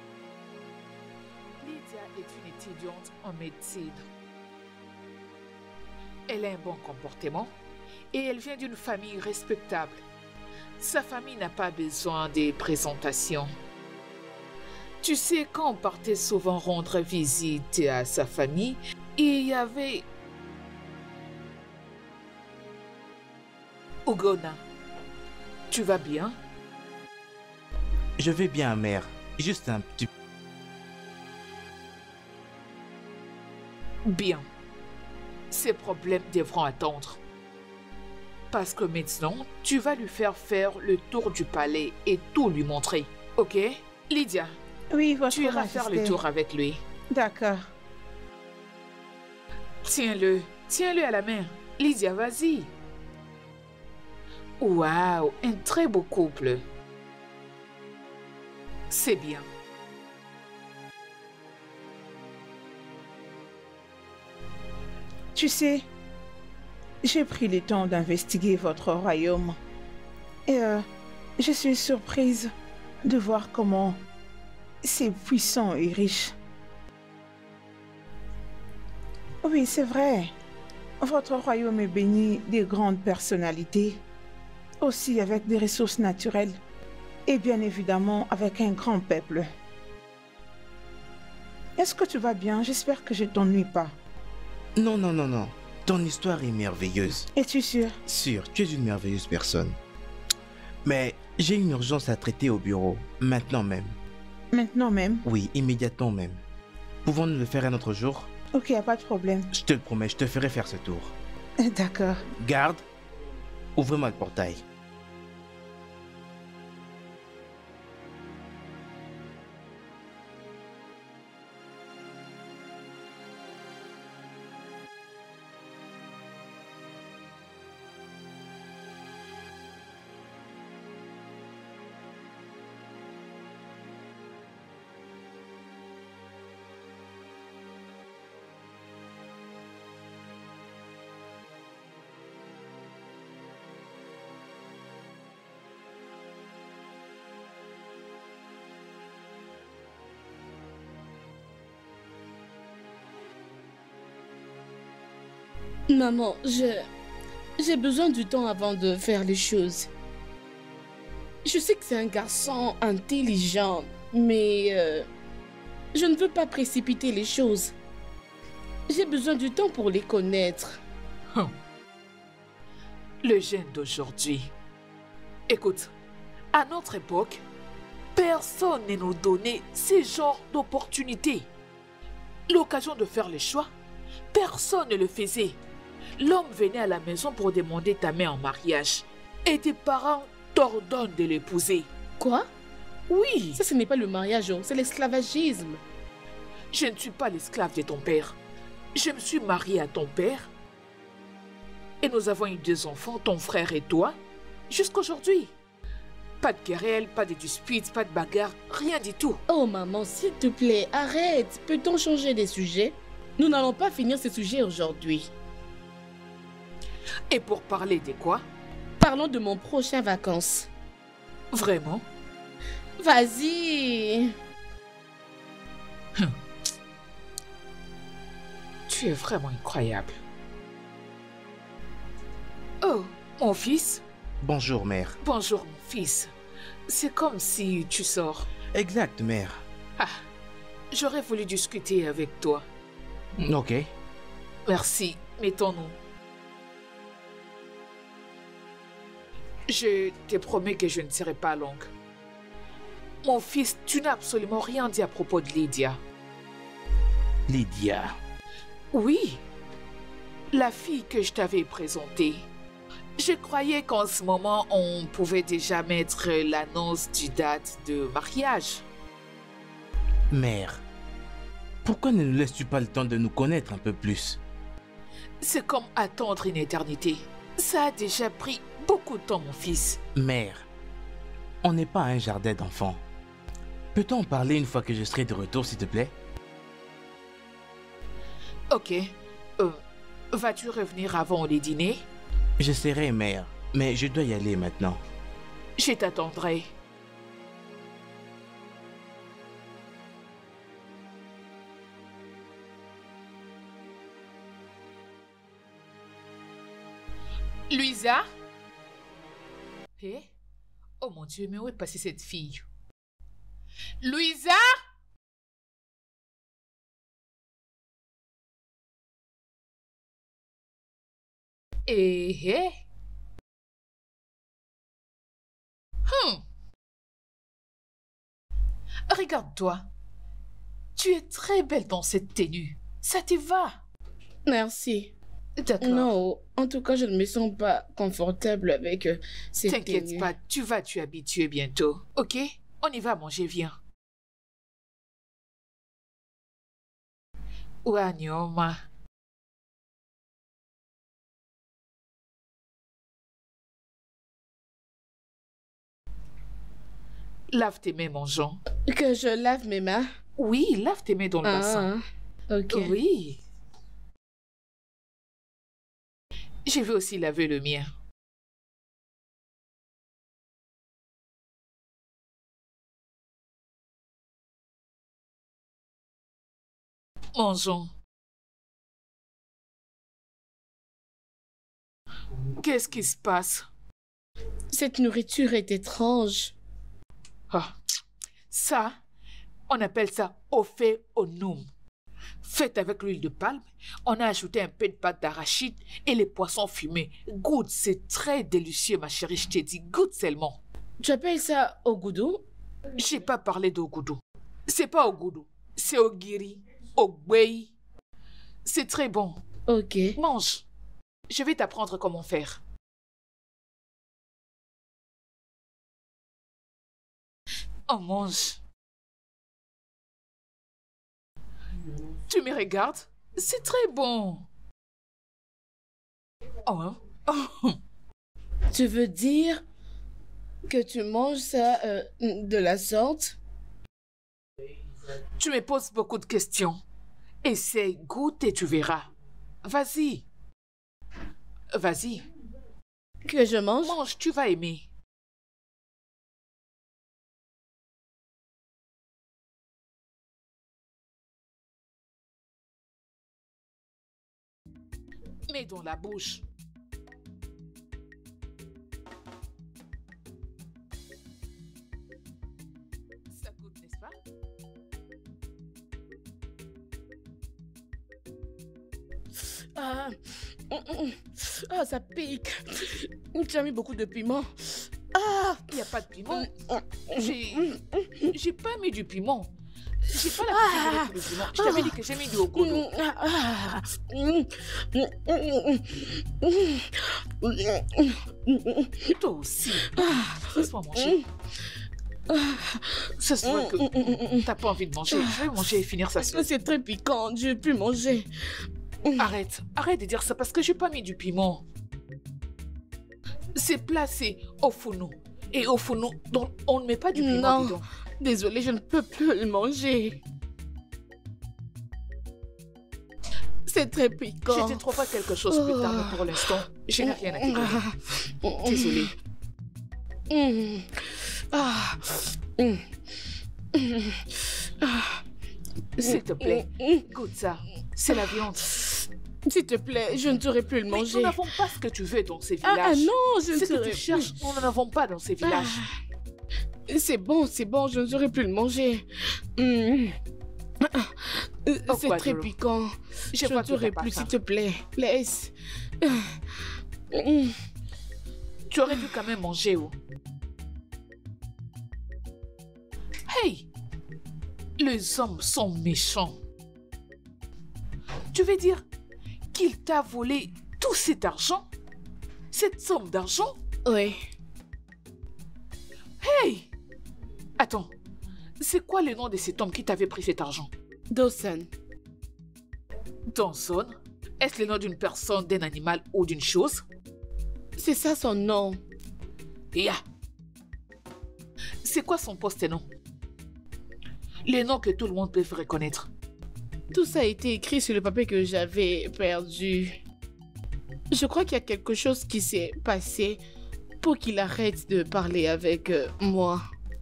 Lydia est une étudiante en médecine. Elle a un bon comportement et elle vient d'une famille respectable. Sa famille n'a pas besoin de présentations. Tu sais, quand on partait souvent rendre visite à sa famille, il y avait Ugona. Tu vas bien? Je vais bien, mère. Juste un petit... Bien. Ces problèmes devront attendre. Parce que maintenant, tu vas lui faire faire le tour du palais et tout lui montrer. Ok? Lydia, Oui, votre tu iras faire le Majesté. tour avec lui. D'accord. Tiens-le. Tiens-le à la main. Lydia, vas-y. Waouh, un très beau couple. C'est bien. Tu sais, j'ai pris le temps d'investiguer votre royaume. Et euh, je suis surprise de voir comment c'est puissant et riche. Oui, c'est vrai. Votre royaume est béni de grandes personnalités, aussi avec des ressources naturelles, et bien évidemment avec un grand peuple. Est-ce que tu vas bien? J'espère que je t'ennuie pas. Non, non, non, non. Ton histoire est merveilleuse. Es-tu sûr? Sûr, tu es une merveilleuse personne. Mais j'ai une urgence à traiter au bureau, maintenant même. Maintenant même? Oui, immédiatement même. Pouvons-nous le faire un autre jour? Ok, y a pas de problème. Je te le promets, je te ferai faire ce tour. D'accord. Garde, ouvrez-moi le portail. Maman, je... J'ai besoin du temps avant de faire les choses. Je sais que c'est un garçon intelligent, mais... euh, je ne veux pas précipiter les choses. J'ai besoin du temps pour les connaître. Hum. Le jeune d'aujourd'hui. Écoute, à notre époque, Personne ne nous donnait ce genre d'opportunité. L'occasion de faire le choix, personne ne le faisait. L'homme venait à la maison pour demander ta main en mariage. Et tes parents t'ordonnent de l'épouser. Quoi? Oui. Ça, ce n'est pas le mariage, oh, c'est l'esclavagisme. Je ne suis pas l'esclave de ton père. Je me suis mariée à ton père. Et nous avons eu deux enfants, ton frère et toi, jusqu'aujourd'hui. Pas de querelle, pas de disputes, pas de bagarre, rien du tout. Oh maman, s'il te plaît, arrête. Peut-on changer des sujets? Nous n'allons pas finir ce sujet aujourd'hui. Et pour parler de quoi? Parlons de mon prochain vacances. Vraiment? Vas-y. Hum. Tu es vraiment incroyable. Oh, mon fils? Bonjour, mère. Bonjour, mon fils. C'est comme si tu sors. Exact, mère. Ah, j'aurais voulu discuter avec toi. Ok. Merci, mettons-nous. Je te promets que je ne serai pas longue. Mon fils, tu n'as absolument rien dit à propos de Lydia. Lydia. Oui, la fille que je t'avais présentée. Je croyais qu'en ce moment, on pouvait déjà mettre l'annonce du date de mariage. Mère, pourquoi ne nous laisses-tu pas le temps de nous connaître un peu plus? C'est comme attendre une éternité. Ça a déjà pris beaucoup de temps, mon fils. Mère, on n'est pas un jardin d'enfants. Peut-on en parler une fois que je serai de retour, s'il te plaît? Ok. Euh, vas-tu revenir avant le dîner? Je serai, mère, mais je dois y aller maintenant. Je t'attendrai. Louisa? Eh? Oh mon Dieu, mais où est passée cette fille? Louisa? Eh, eh? Hmm. Regarde-toi. Tu es très belle dans cette tenue. Ça te va? Merci. D'accord. Non, en tout cas, je ne me sens pas confortable avec euh, cette T'inquiète tenue. pas, tu vas t'y habituer bientôt. Ok? On y va manger, viens. Ouais, Nyoma. Lave tes mains, mon Jean. Que je lave mes mains? Oui, lave tes mains dans le bassin. Ah, ok. Oui. Je vais aussi laver le mien. Mon Jean. Qu'est-ce qui se passe? Cette nourriture est étrange. Ah, ça, on appelle ça ofe onum. Fait avec l'huile de palme, on a ajouté un peu de pâte d'arachide et les poissons fumés. Goûte, c'est très délicieux, ma chérie, je t'ai dit, goûte seulement. Tu appelles ça au goudou? J'ai pas parlé d'ogoudou. C'est pas ogoudou, c'est ogiri, ogbei. C'est très bon. Ok. Mange. Je vais t'apprendre comment faire. Oh, mange. Tu me regardes? C'est très bon. Oh, hein? Oh. Tu veux dire que tu manges ça euh, de la sorte? Tu me poses beaucoup de questions. Essaye, goûte et tu verras. Vas-y. Vas-y. Que je mange? Mange, tu vas aimer. Mets dans la bouche. Ça goûte, n'est-ce pas? Ah, ah, ça pique. Tu as mis beaucoup de piment. Ah, il n'y a pas de piment. J'ai... J'ai pas mis du piment. J'ai pas l'habitude de mettre du piment. Je t'avais dit que j'ai mis du okodo. Toi aussi. Laisse-moi manger. Ça se voit que t'as pas envie de manger. Je vais manger et finir ça seul. C'est très piquant, je vais plus manger. Arrête, arrête de dire ça parce que j'ai pas mis du piment. C'est placé au fourneau. Et au fourneau, donc on ne met pas du piment Non, dedans. désolée, je ne peux plus le manger. C'est très piquant. Je te trouverai quelque chose plus tard, mais pour l'instant, je n'ai rien à te donner. Désolée. Mm. Ah. Mm. Mm. Ah. S'il te plaît, goûte ça. C'est la viande. S'il te plaît, je ne saurais plus le Mais manger. nous n'avons pas ce que tu veux dans ces Ah, villages. ah non, je ne Ce que saurais tu cherches, nous n'en avons pas dans ces villages. Ah. C'est bon, c'est bon, je ne saurais plus le manger. Mm. Oh, C'est quoi, très Dolo? piquant. Je Je vois ne que t'as saurais pas plus, faim. s'il te plaît. Laisse. Mm. Tu aurais dû quand même manger, oh. Hey! Les hommes sont méchants. Tu veux dire qu'il t'a volé tout cet argent? Cette somme d'argent? Oui. Hey! Attends, c'est quoi le nom de cet homme qui t'avait pris cet argent? Dawson. Dawson? Est-ce le nom d'une personne, d'un animal ou d'une chose? C'est ça son nom. Ya. C'est quoi son poste et nom? Les noms que tout le monde peut reconnaître. Tout ça a été écrit sur le papier que j'avais perdu. Je crois qu'il y a quelque chose qui s'est passé pour qu'il arrête de parler avec euh, moi.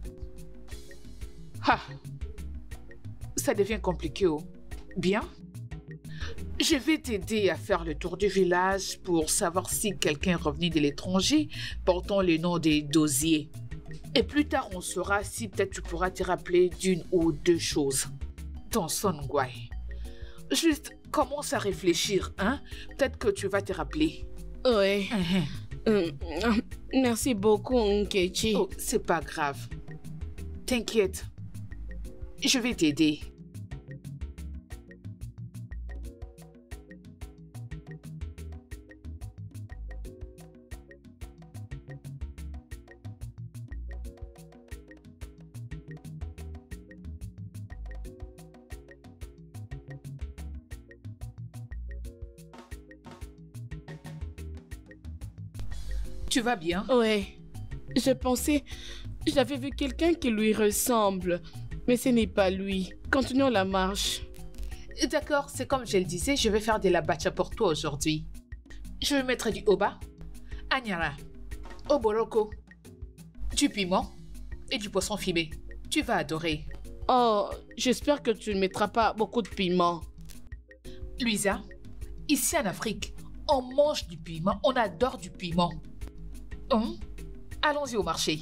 Ah. Ça devient compliqué, oh. Bien. Je vais t'aider à faire le tour du village pour savoir si quelqu'un est revenu de l'étranger portant le nom des dosiers. Et plus tard, on saura si peut-être tu pourras te rappeler d'une ou deux choses. Dawson Nguai. Juste commence à réfléchir, hein? Peut-être que tu vas te rappeler. Oui. Uh-huh. Euh, merci beaucoup, Nkechi. Oh, c'est pas grave. T'inquiète. Je vais t'aider. Tu vas bien? Oui. Je pensais... J'avais vu quelqu'un qui lui ressemble. Mais ce n'est pas lui. Continuons la marche. D'accord, c'est comme je le disais, je vais faire de la bacha pour toi aujourd'hui. Je vais mettre du oba, agnara, oboroko, du piment et du poisson fumé. Tu vas adorer. Oh, j'espère que tu ne mettras pas beaucoup de piment. Louisa, ici en Afrique, on mange du piment, on adore du piment. Hum? Allons-y au marché.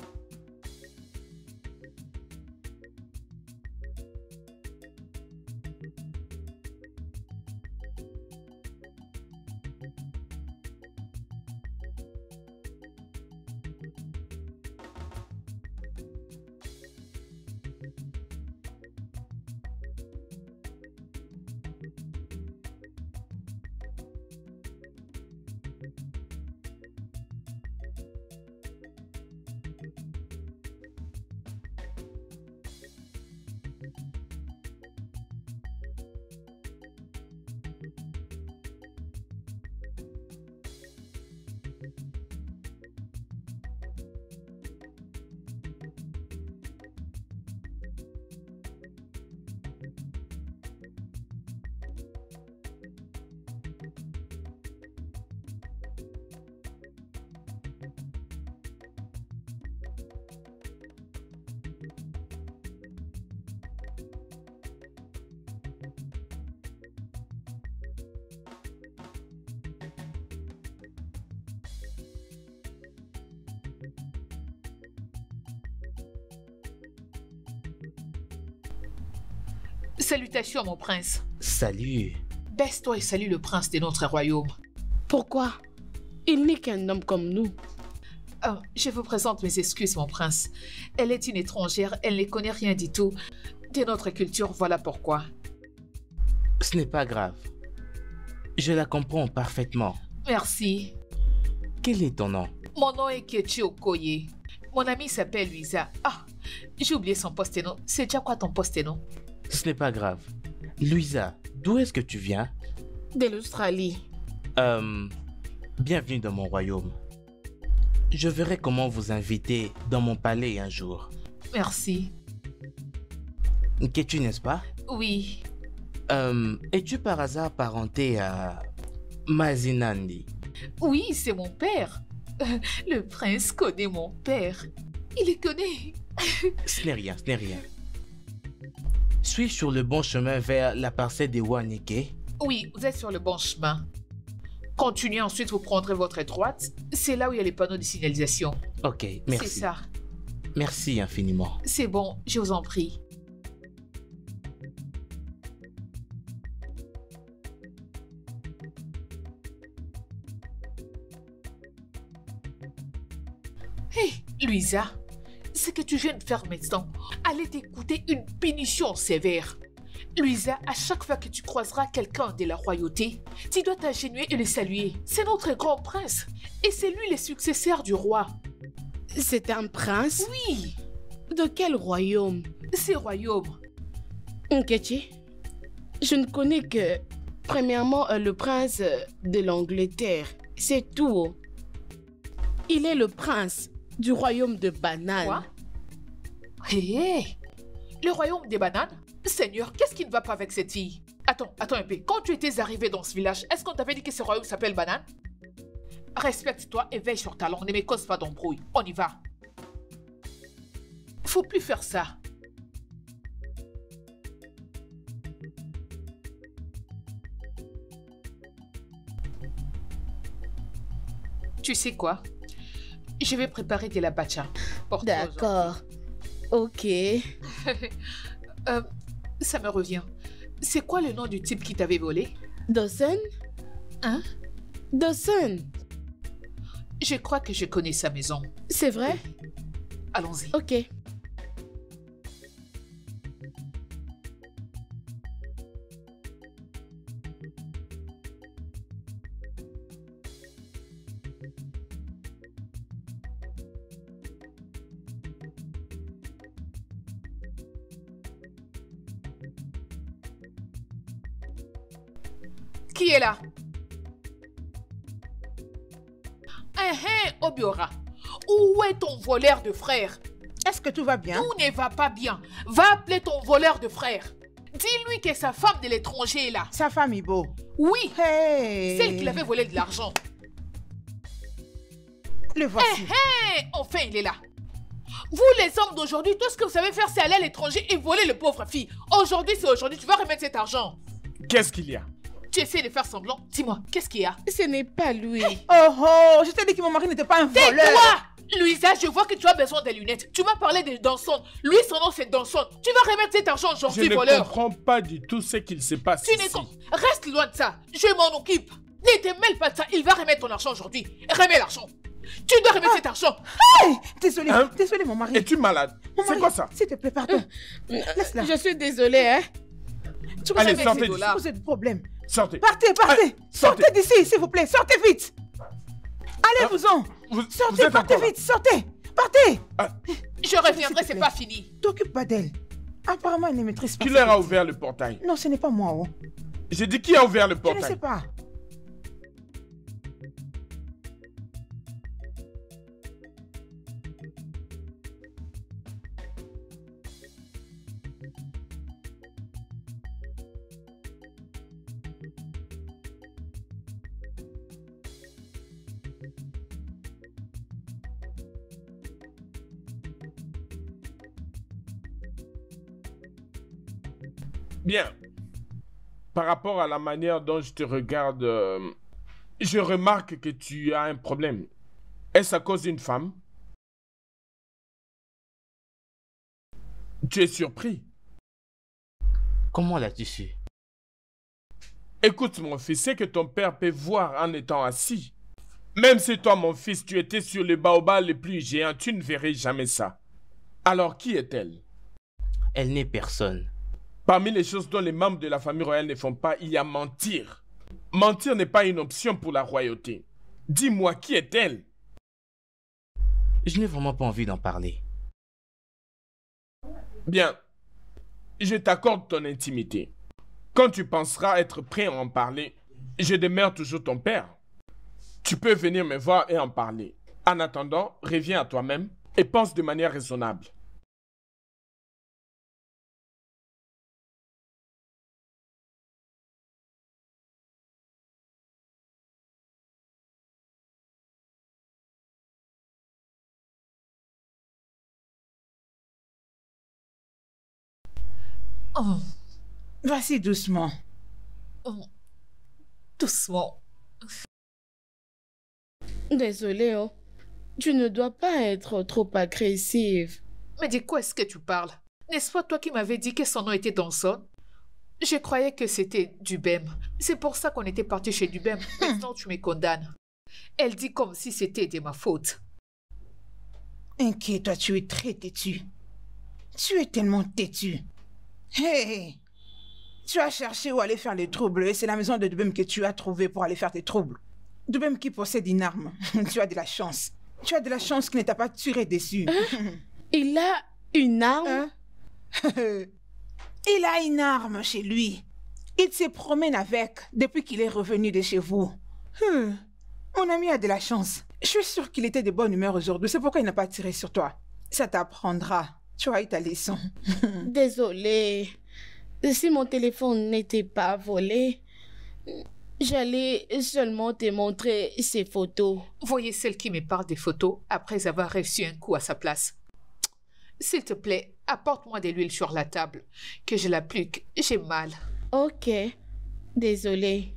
Salutations, mon prince. Salut. Baisse-toi et salue le prince de notre royaume. Pourquoi? Il n'est qu'un homme comme nous. Ah, je vous présente mes excuses, mon prince. Elle est une étrangère, elle ne connaît rien du tout de notre culture, voilà pourquoi. Ce n'est pas grave. Je la comprends parfaitement. Merci. Quel est ton nom? Mon nom est Kechi Okoye. Mon amie s'appelle Luisa. Ah, j'ai oublié son post-it-nom. C'est déjà quoi ton post-it-nom? Ce n'est pas grave. Louisa, d'où est-ce que tu viens? De l'Australie. Euh, bienvenue dans mon royaume. Je verrai comment vous inviter dans mon palais un jour. Merci. Qu'es-tu, n'est-ce pas? Oui. Euh, es-tu par hasard parenté à Mazinandi? Oui, c'est mon père. Euh, le prince connaît mon père. Il le connaît. Ce n'est rien, ce n'est rien. Suis-je sur le bon chemin vers la parcelle des Wanike? Oui, vous êtes sur le bon chemin. Continuez ensuite, vous prendrez votre droite. C'est là où il y a les panneaux de signalisation. Ok, merci. C'est ça. Merci infiniment. C'est bon, je vous en prie. Hé, hey, Louisa, ce que tu viens de faire maintenant allait t'écouter une punition sévère. Louisa, à chaque fois que tu croiseras quelqu'un de la royauté, tu dois t'agenouiller et le saluer. C'est notre grand prince et c'est lui le successeur du roi. C'est un prince? Oui. De quel royaume? C'est royaume. Nkechi, je ne connais que, premièrement, euh, le prince euh, de l'Angleterre. C'est tout. Il est le prince du royaume de Banane. Quoi? Hé, hey, le royaume des bananes? Seigneur, qu'est-ce qui ne va pas avec cette fille? Attends, attends un peu. Quand tu étais arrivé dans ce village, est-ce qu'on t'avait dit que ce royaume s'appelle Banane? Respecte-toi et veille sur ta langue. Ne me cause pas d'embrouille. On y va. Faut plus faire ça. Tu sais quoi? Je vais préparer de la bacha. D'accord. Ok. euh, ça me revient. C'est quoi le nom du type qui t'avait volé? Dawson? Hein? Dawson. Je crois que je connais sa maison. C'est vrai? Allons-y. Ok. Qui est là? Eh, eh, Obiora. Où est ton voleur de frère? Est-ce que tout va bien? Tout ne va pas bien. Va appeler ton voleur de frère. Dis-lui que sa femme de l'étranger est là. Sa femme Ibo. Oui. Hey. Celle qui l'avait volé de l'argent. Le voici. Eh, eh, enfin, il est là. Vous, les hommes d'aujourd'hui, tout ce que vous savez faire, c'est aller à l'étranger et voler le pauvre fille. Aujourd'hui, c'est aujourd'hui. Tu vas remettre cet argent. Qu'est-ce qu'il y a? Tu essaies de faire semblant. Dis-moi, qu'est-ce qu'il y a? Ce n'est pas lui. Oh oh, je t'ai dit que mon mari n'était pas un voleur. Tais-toi! Louisa, je vois que tu as besoin des lunettes. Tu m'as parlé de Danson. Lui, son nom, c'est Danson. Tu vas remettre cet argent aujourd'hui, Je ne voleur. comprends pas du tout ce qu'il se passe Tu ici. n'es con. Reste loin de ça. Je m'en occupe. Ne te mêle pas de ça. Il va remettre ton argent aujourd'hui. Remets l'argent. Tu dois remettre Ah. cet argent. Hey, désolé, Hein? désolé mon mari. Es-tu malade? Mon C'est mari, quoi ça? S'il te plaît, pardon. Laisse-la. Je suis désolée, hein. Tu Allez, vous sortez avez d'ici. posé de problème. Sortez. Partez, partez. Allez, sortez. Sortez d'ici, s'il vous plaît. Sortez vite. Allez-vous-en. Vous, vous Sortez, êtes partez encore là. vite. Sortez. Partez. Ah, Je reviendrai, S'il te c'est plaît. pas fini. T'occupe pas d'elle. Apparemment, elle ne maîtrise pas. qui sa leur a vie. ouvert le portail? Non, ce n'est pas moi. Oh. J'ai dit qui a ouvert le Je ne sais portail? pas. Bien. Par rapport à la manière dont je te regarde, euh, je remarque que tu as un problème. Est-ce à cause d'une femme? Tu es surpris. Comment l'as-tu su? Écoute mon fils, c'est que ton père peut voir en étant assis. Même si toi, mon fils, tu étais sur le baobab le plus géant, tu ne verrais jamais ça. Alors, qui est-elle? Elle n'est personne. Parmi les choses dont les membres de la famille royale ne font pas, il y a mentir. Mentir n'est pas une option pour la royauté. Dis-moi, qui est-elle? Je n'ai vraiment pas envie d'en parler. Bien, je t'accorde ton intimité. Quand tu penseras être prêt à en parler, je demeure toujours ton père. Tu peux venir me voir et en parler. En attendant, reviens à toi-même et pense de manière raisonnable. Oh, Vas-y doucement. oh, doucement. Désolée, oh. Tu ne dois pas être trop agressive. Mais de quoi est-ce que tu parles? N'est-ce pas toi qui m'avais dit que son nom était Donson? Je croyais que c'était Dubem. C'est pour ça qu'on était parti chez Dubem. Maintenant, tu me condamnes. Elle dit comme si c'était de ma faute. Inquiète, toi, tu es très têtu. Tu es tellement têtu. Hey, tu as cherché où aller faire les troubles et c'est la maison de Dubem que tu as trouvé pour aller faire tes troubles. Dubem qui possède une arme. Tu as de la chance. Tu as de la chance qu'il ne t'a pas tiré dessus. Il a une arme? Hein? Il a une arme chez lui. Il se promène avec depuis qu'il est revenu de chez vous. Hmm. Mon ami a de la chance. Je suis sûre qu'il était de bonne humeur aujourd'hui. C'est pourquoi il n'a pas tiré sur toi. Ça t'apprendra. Tu as eu ta leçon. Désolée. Si mon téléphone n'était pas volé, j'allais seulement te montrer ces photos. Voyez celle qui me parle des photos après avoir reçu un coup à sa place. S'il te plaît, apporte-moi de l'huile sur la table. Que je l'applique. J'ai mal. Ok. Désolée.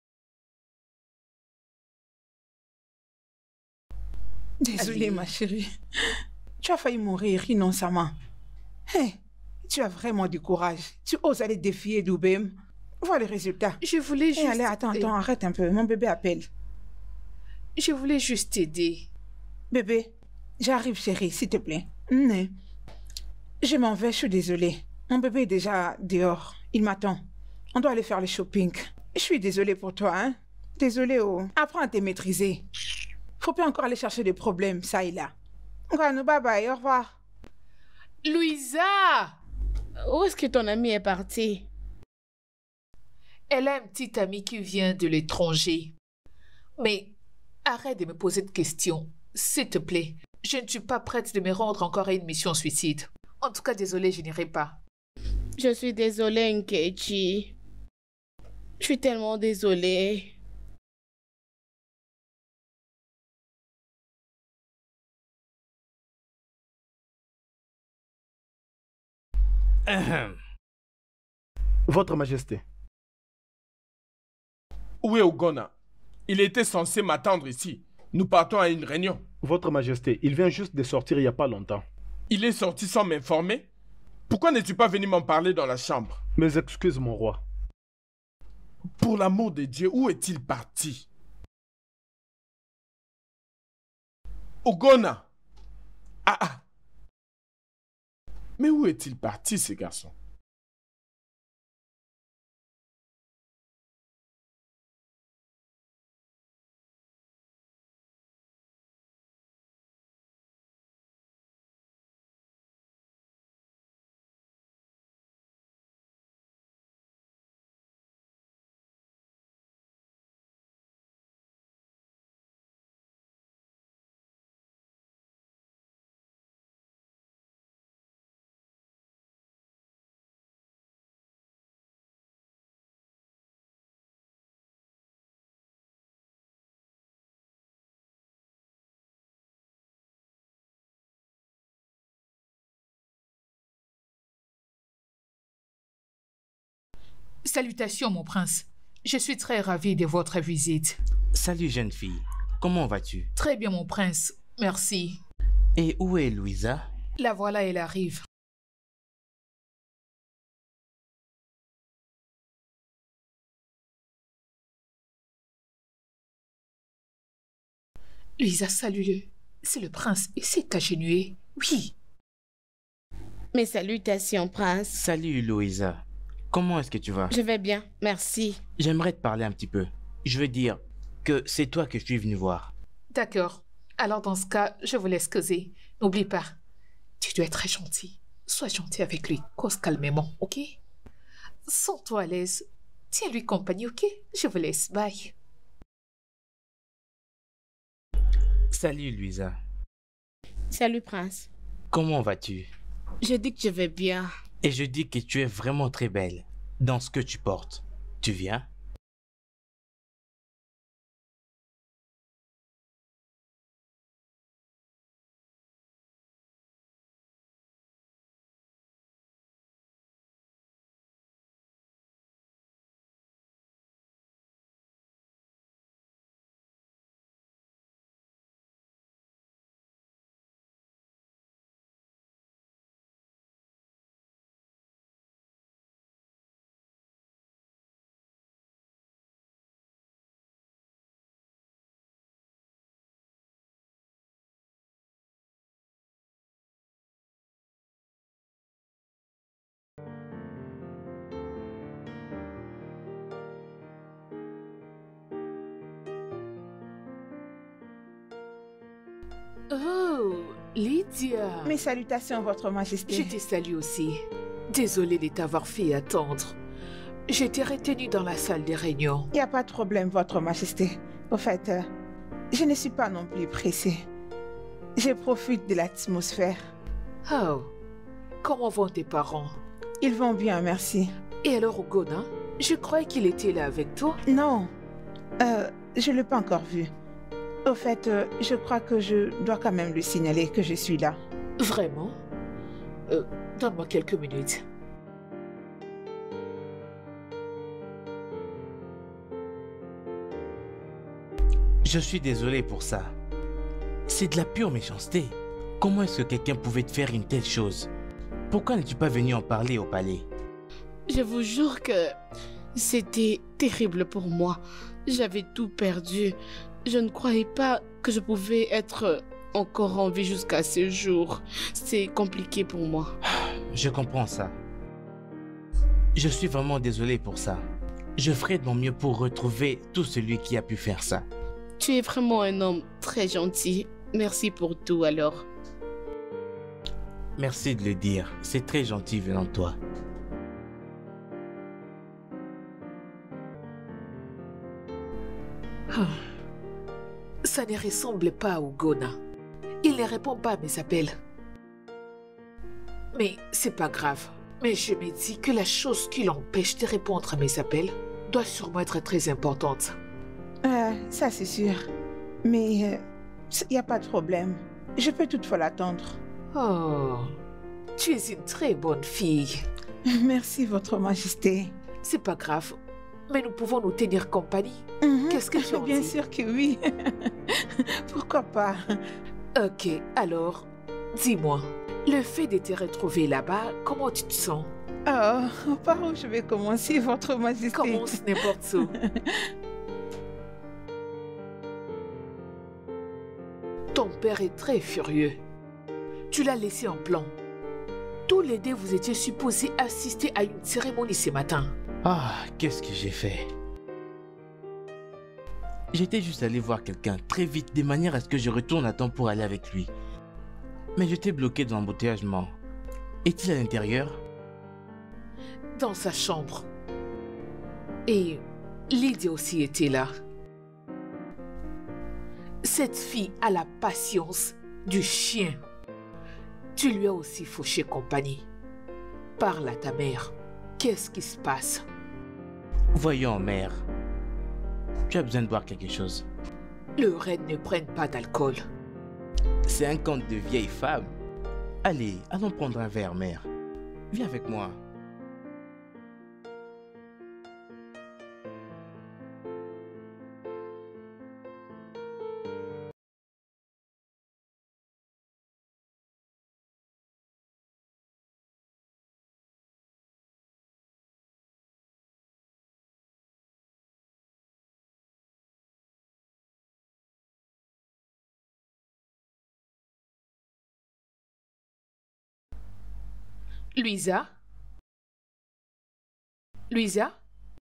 Désolée, Allez. ma chérie. Tu as failli mourir innocemment. Hey, tu as vraiment du courage. Tu oses aller défier Dubem. Vois le résultat. Je voulais juste... Hey, allez, attends, attends, arrête un peu. Mon bébé appelle. Je voulais juste t'aider. Bébé, j'arrive, chérie, s'il te plaît. Né. Je m'en vais, je suis désolée. Mon bébé est déjà dehors. Il m'attend. On doit aller faire le shopping. Je suis désolée pour toi, hein. Désolée, oh. Apprends à te maîtriser. Faut pas encore aller chercher des problèmes, ça et là. Bye bye, au revoir. Louisa! Où est-ce que ton ami est parti? Elle a un petit ami qui vient de l'étranger. Mais arrête de me poser de questions. S'il te plaît, je ne suis pas prête de me rendre encore à une mission suicide. En tout cas, désolée, je n'irai pas. Je suis désolée, Nkechi. Je suis tellement désolée. Ahem. Votre Majesté, Où est Ogona? Il était censé m'attendre ici. Nous partons à une réunion. Votre Majesté, il vient juste de sortir il n'y a pas longtemps. Il est sorti sans m'informer? Pourquoi n'es-tu pas venu m'en parler dans la chambre? Mes excuses, mon roi. Pour l'amour de Dieu, où est-il parti? Ogona! Ah ah! Mais où est-il parti, ce garçon? Salutations, mon prince. Je suis très ravie de votre visite. Salut, jeune fille. Comment vas-tu? Très bien, mon prince. Merci. Et où est Louisa? La voilà, elle arrive. Lisa, salue-le. C'est le prince et c'est agenouillé. Oui. Mes salutations, prince. Salut, Louisa. Comment est-ce que tu vas? Je vais bien, merci. J'aimerais te parler un petit peu. Je veux dire que c'est toi que je suis venu voir. D'accord. Alors dans ce cas, je vous laisse causer. N'oublie pas, tu dois être très gentil. Sois gentil avec lui. Cause calmement, ok? Sens-toi à l'aise. Tiens-lui compagnie, ok? Je vous laisse. Bye. Salut, Louisa. Salut, prince. Comment vas-tu? Je dis que je vais bien. Et je dis que tu es vraiment très belle dans ce que tu portes. Tu viens? Oh, Lydia. Mes salutations, Votre Je Majesté. te salue aussi. Désolée de t'avoir fait attendre. J'étais retenue dans la salle des réunions. Il n'y a pas de problème, Votre Majesté. Au fait, euh, je ne suis pas non plus pressée. Je profite de l'atmosphère. Oh, comment vont tes parents? Ils vont bien, merci. Et alors, Gona? Je croyais qu'il était là avec toi. Non, euh, je ne l'ai pas encore vu. Au fait, euh, je crois que je dois quand même lui signaler que je suis là. Vraiment? Euh, donne-moi quelques minutes. Je suis désolé pour ça. C'est de la pure méchanceté. Comment est-ce que quelqu'un pouvait te faire une telle chose? Pourquoi n'es-tu pas venu en parler au palais? Je vous jure que c'était terrible pour moi. J'avais tout perdu. Je ne croyais pas que je pouvais être encore en vie jusqu'à ce jour. C'est compliqué pour moi. Je comprends ça. Je suis vraiment désolé pour ça. Je ferai de mon mieux pour retrouver tout celui qui a pu faire ça. Tu es vraiment un homme très gentil. Merci pour tout alors. Merci de le dire. C'est très gentil venant de toi. Ah. Ça ne ressemble pas à Ugona. Il ne répond pas à mes appels. Mais c'est pas grave. Mais je me dis que la chose qui l'empêche de répondre à mes appels doit sûrement être très importante. Euh, ça c'est sûr. Mais il n'y a pas de problème. Je peux toutefois l'attendre. Oh, tu es une très bonne fille. Merci, Votre Majesté. C'est pas grave, mais nous pouvons nous tenir compagnie. Mhm. Qu'est-ce que tu en Bien dis? sûr que oui. Pourquoi pas? Ok, alors, dis-moi, le fait de te retrouver là-bas, comment tu te sens? Oh, par où je vais commencer, Votre Majesté? Commence n'importe où. Ton père est très furieux. Tu l'as laissé en plan. Tous les deux, vous étiez supposés assister à une cérémonie ce matin. Ah, qu'est-ce que j'ai fait? J'étais juste allé voir quelqu'un très vite, de manière à ce que je retourne à temps pour aller avec lui. Mais j'étais bloqué dans l'embouteillagement. Est-il à l'intérieur? Dans sa chambre. Et Lydia aussi était là. Cette fille a la patience du chien. Tu lui as aussi fauché compagnie. Parle à ta mère. Qu'est-ce qui se passe? Voyons, mère. Tu as besoin de boire quelque chose. Le reine ne prenne pas d'alcool. C'est un conte de vieille femme. Allez, allons prendre un verre, mère. Viens avec moi. Louisa? Louisa?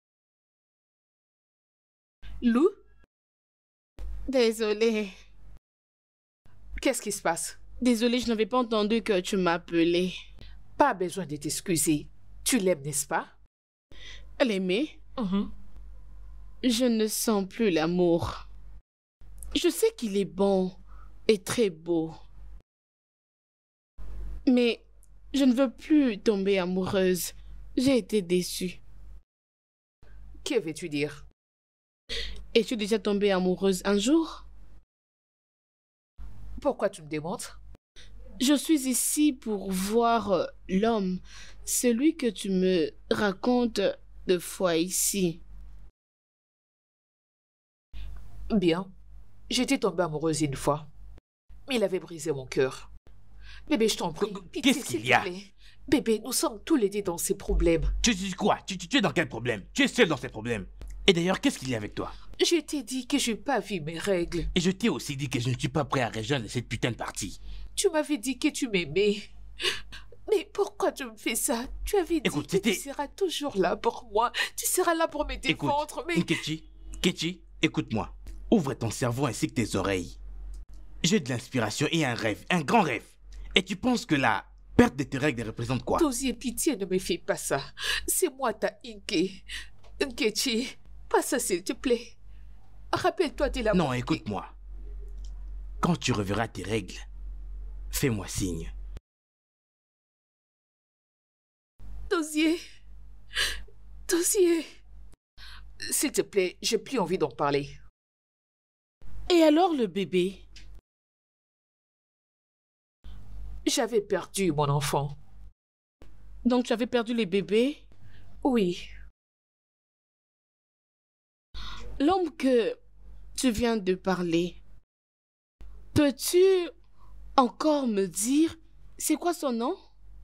Lou? Désolée. Qu'est-ce qui se passe? Désolée, je n'avais pas entendu que tu m'appelais. Pas besoin de t'excuser. Tu l'aimes, n'est-ce pas? L'aimer? Mhm. Je ne sens plus l'amour. Je sais qu'il est bon et très beau. Mais je ne veux plus tomber amoureuse. J'ai été déçue. Que veux-tu dire? Es-tu déjà tombée amoureuse un jour? Pourquoi tu me demandes? Je suis ici pour voir euh, l'homme, celui que tu me racontes deux fois ici. Bien. J'étais tombée amoureuse une fois. Mais il avait brisé mon cœur. Bébé, je t'en prie. Pitié, Qu'est-ce s'il qu'il te y a? plaît. Bébé, nous sommes tous les deux dans ces problèmes. Tu dis quoi? tu, tu, tu es dans quel problème? Tu es seul dans ces problèmes. Et d'ailleurs, qu'est-ce qu'il y a avec toi? Je t'ai dit que je n'ai pas vu mes règles. Et je t'ai aussi dit que je ne suis pas prêt à rejoindre cette putain de partie. Tu m'avais dit que tu m'aimais. Mais pourquoi tu me fais ça? Tu avais dit Écoute, que tu c'était- seras toujours là pour moi. Tu seras là pour me Écoute, défendre. Mais Nkechi, Nkechi, écoute-moi. Ouvre ton cerveau ainsi que tes oreilles. J'ai de l'inspiration et un rêve, un grand rêve. Et tu penses que la perte de tes règles représente quoi? Dozier, pitié, ne me fais pas ça. C'est moi ta Inke. Nkechi, pas ça s'il te plaît. Rappelle-toi de la... Non, écoute-moi. Quand tu reverras tes règles, fais-moi signe. Dozier. Dozier. S'il te plaît, j'ai plus envie d'en parler. Et alors le bébé? J'avais perdu mon enfant. Donc tu avais perdu les bébés? Oui. L'homme que tu viens de parler, peux-tu encore me dire c'est quoi son nom?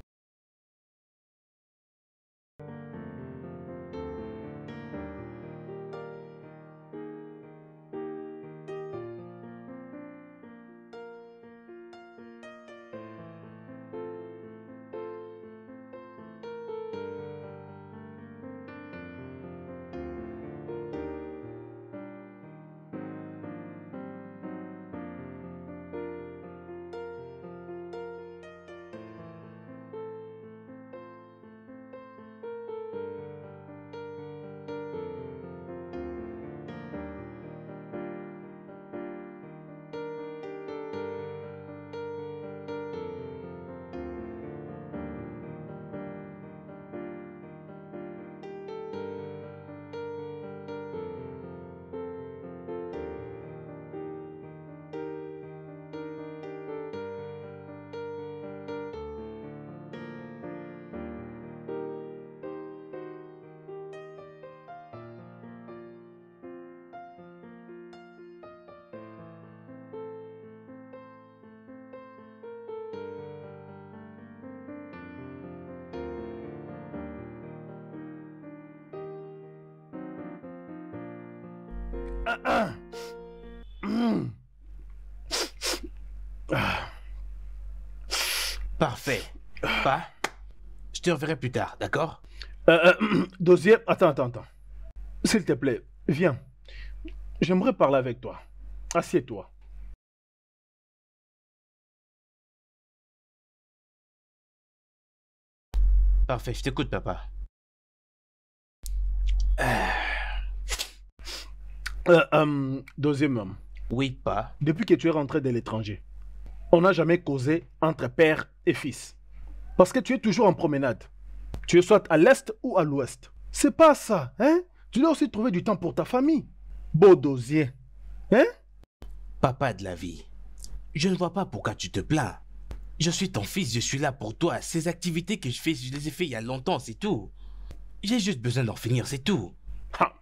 Parfait. Pas. Je te reverrai plus tard, d'accord? Euh, euh, Dozier, attends, attends, attends. S'il te plaît, viens. J'aimerais parler avec toi. Assieds-toi. Parfait, je t'écoute, papa. Euh, euh, deuxième homme. Oui, pas. Depuis que tu es rentré de l'étranger, on n'a jamais causé entre père et fils. Parce que tu es toujours en promenade. Tu es soit à l'est ou à l'ouest. C'est pas ça, hein? Tu dois aussi trouver du temps pour ta famille. Beau dosier. Hein? Papa de la vie, je ne vois pas pourquoi tu te plains. Je suis ton fils, je suis là pour toi. Ces activités que je fais, je les ai fait il y a longtemps, c'est tout. J'ai juste besoin d'en finir, c'est tout. Ha.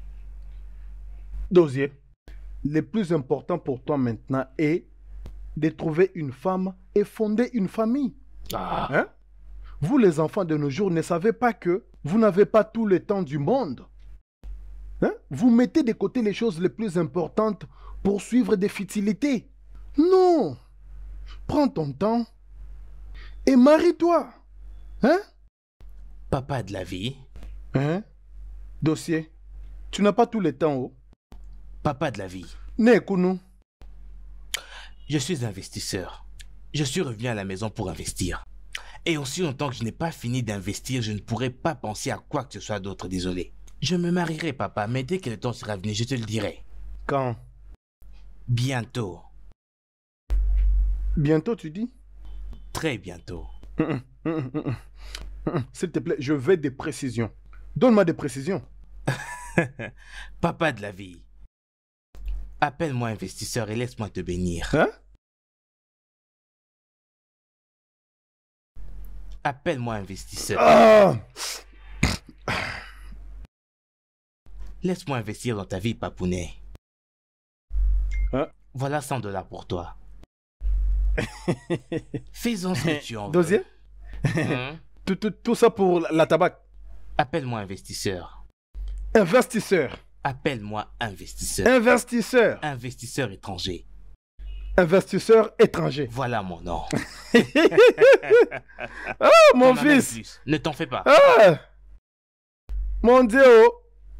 Dosier, le plus important pour toi maintenant est de trouver une femme et fonder une famille. Ah. Hein? Vous les enfants de nos jours ne savez pas que vous n'avez pas tout le temps du monde. Hein? Vous mettez de côté les choses les plus importantes pour suivre des futilités. Non! Prends ton temps et marie-toi. Hein? Papa de la vie. Hein? Dossier. Tu n'as pas tout le temps, oh? Papa de la vie. Nekounou. Je suis investisseur. Je suis revenu à la maison pour investir. Et aussi longtemps que je n'ai pas fini d'investir, je ne pourrai pas penser à quoi que ce soit d'autre, désolé. Je me marierai, papa, mais dès que le temps sera venu, je te le dirai. Quand? Bientôt. Bientôt, tu dis? Très bientôt. Hum, hum, hum, hum, hum. S'il te plaît, je veux des précisions. Donne-moi des précisions. Papa de la vie. Appelle-moi investisseur et laisse-moi te bénir. Hein? Appelle-moi investisseur. Ah! Laisse-moi investir dans ta vie, papounet. Hein? Voilà cent dollars pour toi. Fais-en ce que tu en veux. Dosier? Hein? tout, tout, tout ça pour la, la tabac. Appelle-moi investisseur. Investisseur. Appelle-moi investisseur. Investisseur. Investisseur étranger. Investisseur étranger. Voilà mon nom. Ah, mon T'en as même fils. plus. Ne t'en fais pas. Ah! Mon Dieu. Oh.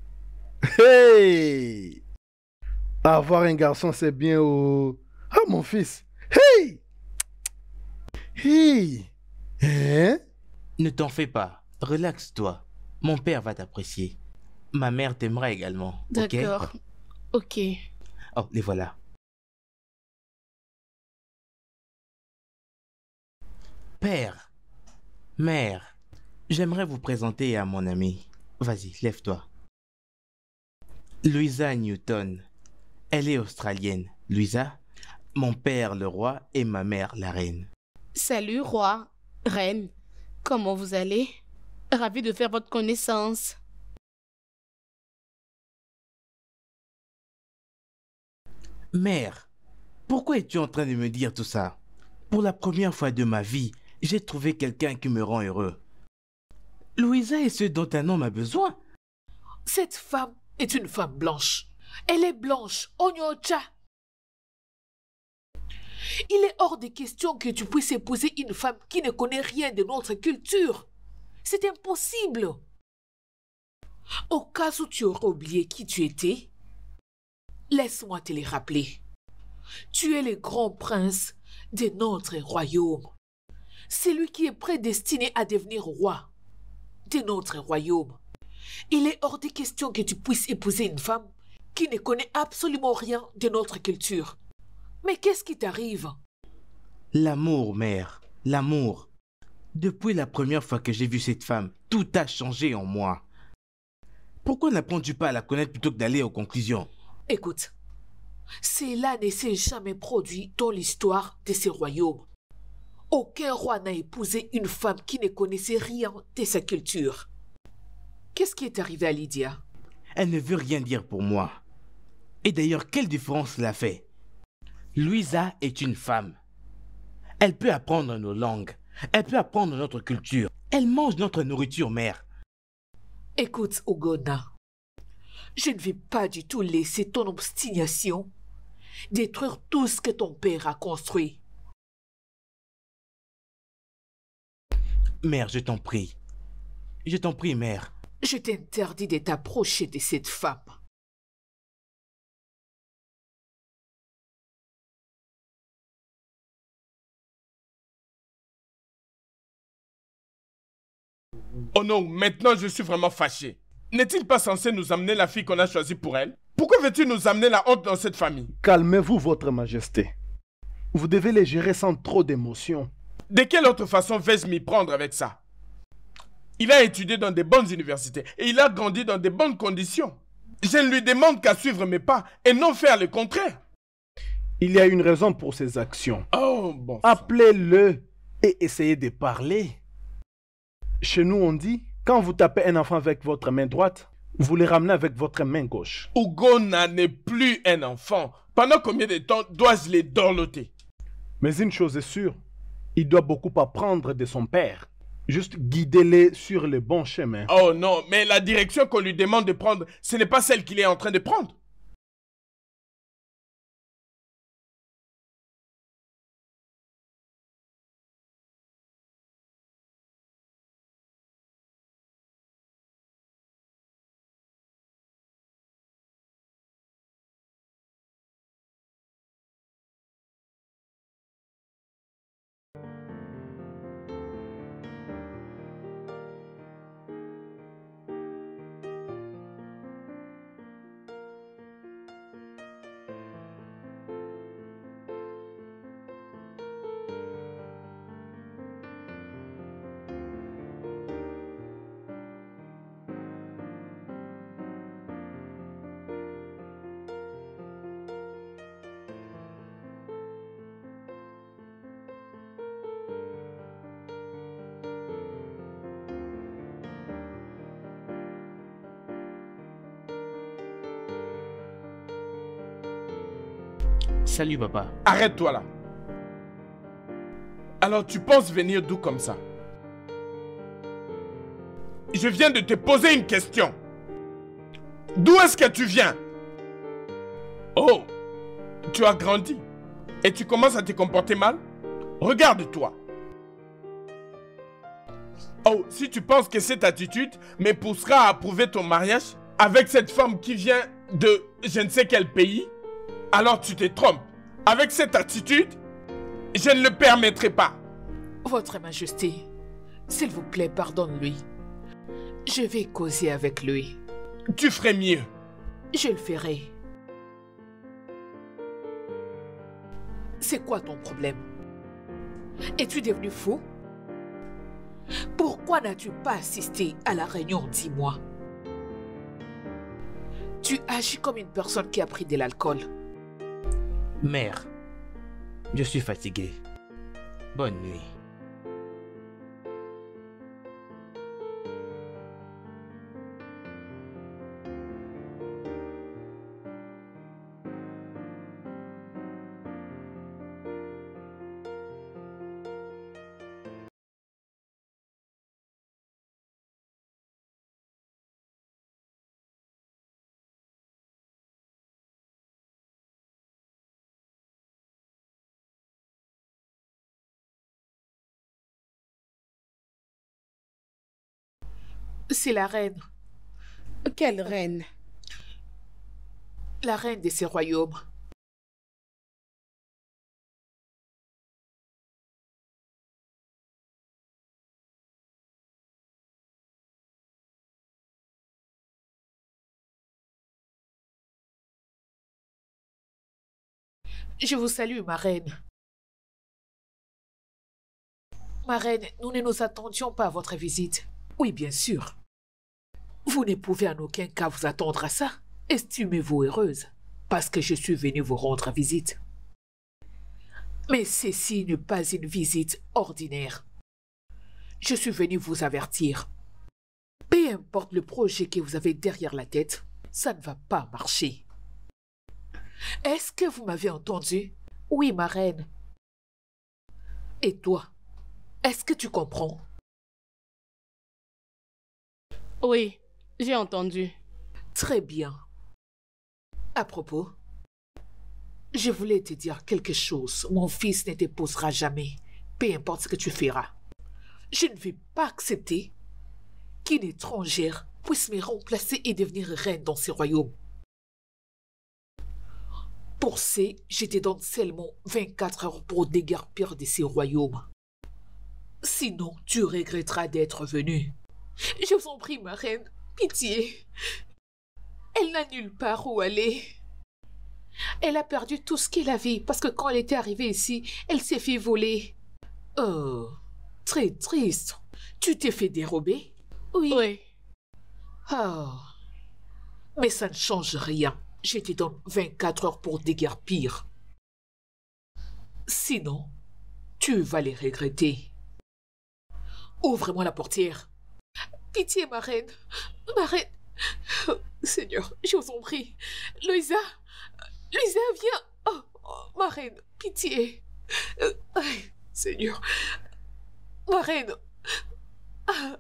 Hey! Avoir un garçon, c'est bien. Oh. Ah, mon fils. Hey! Hey! Hein? Ne t'en fais pas. Relaxe-toi. Mon père va t'apprécier. Ma mère t'aimera également. Ok? D'accord. Ok. Oh, les voilà. Père, mère, j'aimerais vous présenter à mon ami. Vas-y, lève-toi. Louisa Newton. Elle est australienne. Louisa, mon père le roi et ma mère la reine. Salut, roi, reine. Comment vous allez? Ravi de faire votre connaissance. Mère, pourquoi es-tu en train de me dire tout ça? Pour la première fois de ma vie, j'ai trouvé quelqu'un qui me rend heureux. Louisa est ce dont un homme a besoin. Cette femme est une femme blanche. Elle est blanche, Onyocha. Il est hors de question que tu puisses épouser une femme qui ne connaît rien de notre culture. C'est impossible. Au cas où tu aurais oublié qui tu étais, laisse-moi te le rappeler. Tu es le grand prince de notre royaume. Celui qui est prédestiné à devenir roi de notre royaume. Il est hors de question que tu puisses épouser une femme qui ne connaît absolument rien de notre culture. Mais qu'est-ce qui t'arrive? L'amour, mère, l'amour. Depuis la première fois que j'ai vu cette femme, tout a changé en moi. Pourquoi n'apprends-tu pas à la connaître plutôt que d'aller aux conclusions? Écoute, cela ne s'est jamais produit dans l'histoire de ce royaume. Aucun roi n'a épousé une femme qui ne connaissait rien de sa culture. Qu'est-ce qui est arrivé à Lydia? Elle ne veut rien dire pour moi. Et d'ailleurs, quelle différence cela fait? Louisa est une femme. Elle peut apprendre nos langues. Elle peut apprendre notre culture. Elle mange notre nourriture, mère. Écoute, Ogona, je ne vais pas du tout laisser ton obstination détruire tout ce que ton père a construit. Mère, je t'en prie. Je t'en prie, mère. Je t'interdis de t'approcher de cette femme. Oh non, maintenant je suis vraiment fâché. N'est-il pas censé nous amener la fille qu'on a choisie pour elle? Pourquoi veux-tu nous amener la honte dans cette famille? Calmez-vous, votre majesté. Vous devez les gérer sans trop d'émotion. De quelle autre façon vais-je m'y prendre avec ça? Il a étudié dans de bonnes universités et il a grandi dans de bonnes conditions. Je ne lui demande qu'à suivre mes pas et non faire le contraire. Il y a une raison pour ses actions. Oh, bon sang. Appelez-le et essayez de parler. Chez nous, on dit, quand vous tapez un enfant avec votre main droite, vous le ramenez avec votre main gauche. Ugona n'est plus un enfant. Pendant combien de temps dois-je les dorloter? Mais une chose est sûre, il doit beaucoup apprendre de son père. Juste guidez-les sur le bon chemin. Oh non, mais la direction qu'on lui demande de prendre, ce n'est pas celle qu'il est en train de prendre. Salut, papa. Arrête-toi là. Alors tu penses venir d'où comme ça? Je viens de te poser une question. D'où est-ce que tu viens? Oh, tu as grandi et tu commences à te comporter mal? Regarde-toi. Oh, si tu penses que cette attitude me poussera à approuver ton mariage avec cette femme qui vient de je ne sais quel pays, alors tu te trompes. Avec cette attitude, je ne le permettrai pas. Votre Majesté, s'il vous plaît, pardonne-lui. Je vais causer avec lui. Tu ferais mieux. Je le ferai. C'est quoi ton problème? Es-tu devenu fou? Pourquoi n'as-tu pas assisté à la réunion, dis-moi? Tu agis comme une personne qui a pris de l'alcool. Mère, je suis fatigué. Bonne nuit. C'est la reine. Quelle reine? La reine de ces royaumes. Je vous salue, ma reine. Ma reine, nous ne nous attendions pas à votre visite. Oui, bien sûr. Vous ne pouvez en aucun cas vous attendre à ça. Estimez-vous heureuse, parce que je suis venue vous rendre visite. Mais ceci n'est pas une visite ordinaire. Je suis venue vous avertir. Peu importe le projet que vous avez derrière la tête, ça ne va pas marcher. Est-ce que vous m'avez entendu? Oui, ma reine. Et toi, est-ce que tu comprends? Oui, j'ai entendu. Très bien. À propos, je voulais te dire quelque chose. Mon fils ne t'épousera jamais, peu importe ce que tu feras. Je ne vais pas accepter qu'une étrangère puisse me remplacer et devenir reine dans ce royaume. Pour ce, je te donne seulement vingt-quatre heures pour déguerpir de ces royaumes. Sinon, tu regretteras d'être venu. Je vous en prie, ma reine, pitié. Elle n'a nulle part où aller. Elle a perdu tout ce qu'elle avait parce que quand elle était arrivée ici, elle s'est fait voler. Oh, très triste. Tu t'es fait dérober? Oui. Oui. Oh. Mais ça ne change rien. Je te donne vingt-quatre heures pour déguerpir. Sinon, tu vas les regretter. Ouvre-moi la portière. Pitié, ma reine. Ma reine. Oh, Seigneur, je vous en prie. Louisa. Louisa, viens. Oh, oh, ma reine, pitié. Euh, Seigneur. Ma reine. Ah.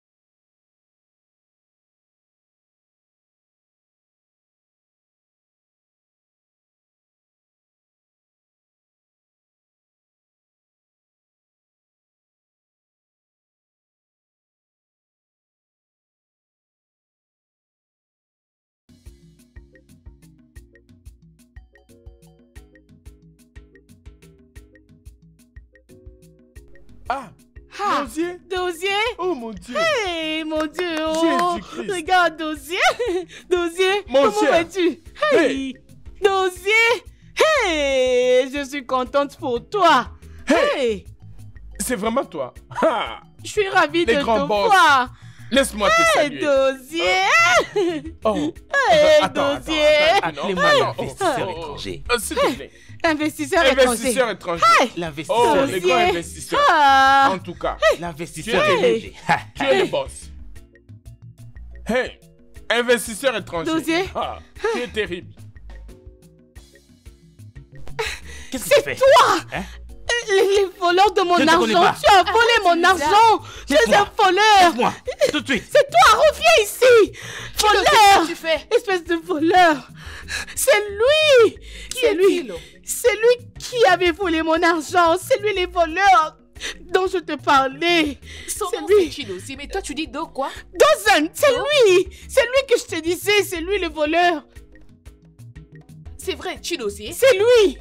Ah, Ah, Dosier. Dosier? Oh mon Dieu. Hey, mon Dieu! Oh, Jésus-Christ. regarde, Dosier! Dosier, Mon comment cher. vas-tu? Hey! Dosier! Hey! Je suis contente pour toi! Hey! C'est vraiment toi. Ah, Je suis ravie Les de te grands boss. voir! laisse-moi te Hey, saluer. Dosier! Oh. Hey, Attends, attends, Dosier! attends, attends, Appelez-moi non, l'investisseur oh, oh, étranger. oh, S'il te plaît. Investisseur étranger! Investisseur étranger. L'investisseur, Oh, les Dosier. grands investisseurs. Ah! En tout cas, l'investisseur Tu es- étranger. Ha, tu es le boss. Hey, investisseur étranger. Dosier. Ah, tu es terrible. Qu'est-ce que tu fais? C'est toi Hein? les, les voleurs de mon Je ne te connais argent. pas. Tu as volé Arrête, mon Lisa. argent. Tu es Laisse-moi. un voleur. Laisse-moi, tout de suite. C'est toi, reviens ici. Qu'est-ce Voleur. que tu fais? Espèce de voleur. C'est lui. Qui C'est lui. est-il? C'est lui qui avait volé mon argent. C'est lui les voleurs dont je te parlais. Son C'est nom lui. c'est Chinosi, mais toi tu dis Do quoi? Dawson, c'est Oh. lui. C'est lui que je te disais. C'est lui le voleur. C'est vrai, Chinosi. C'est lui.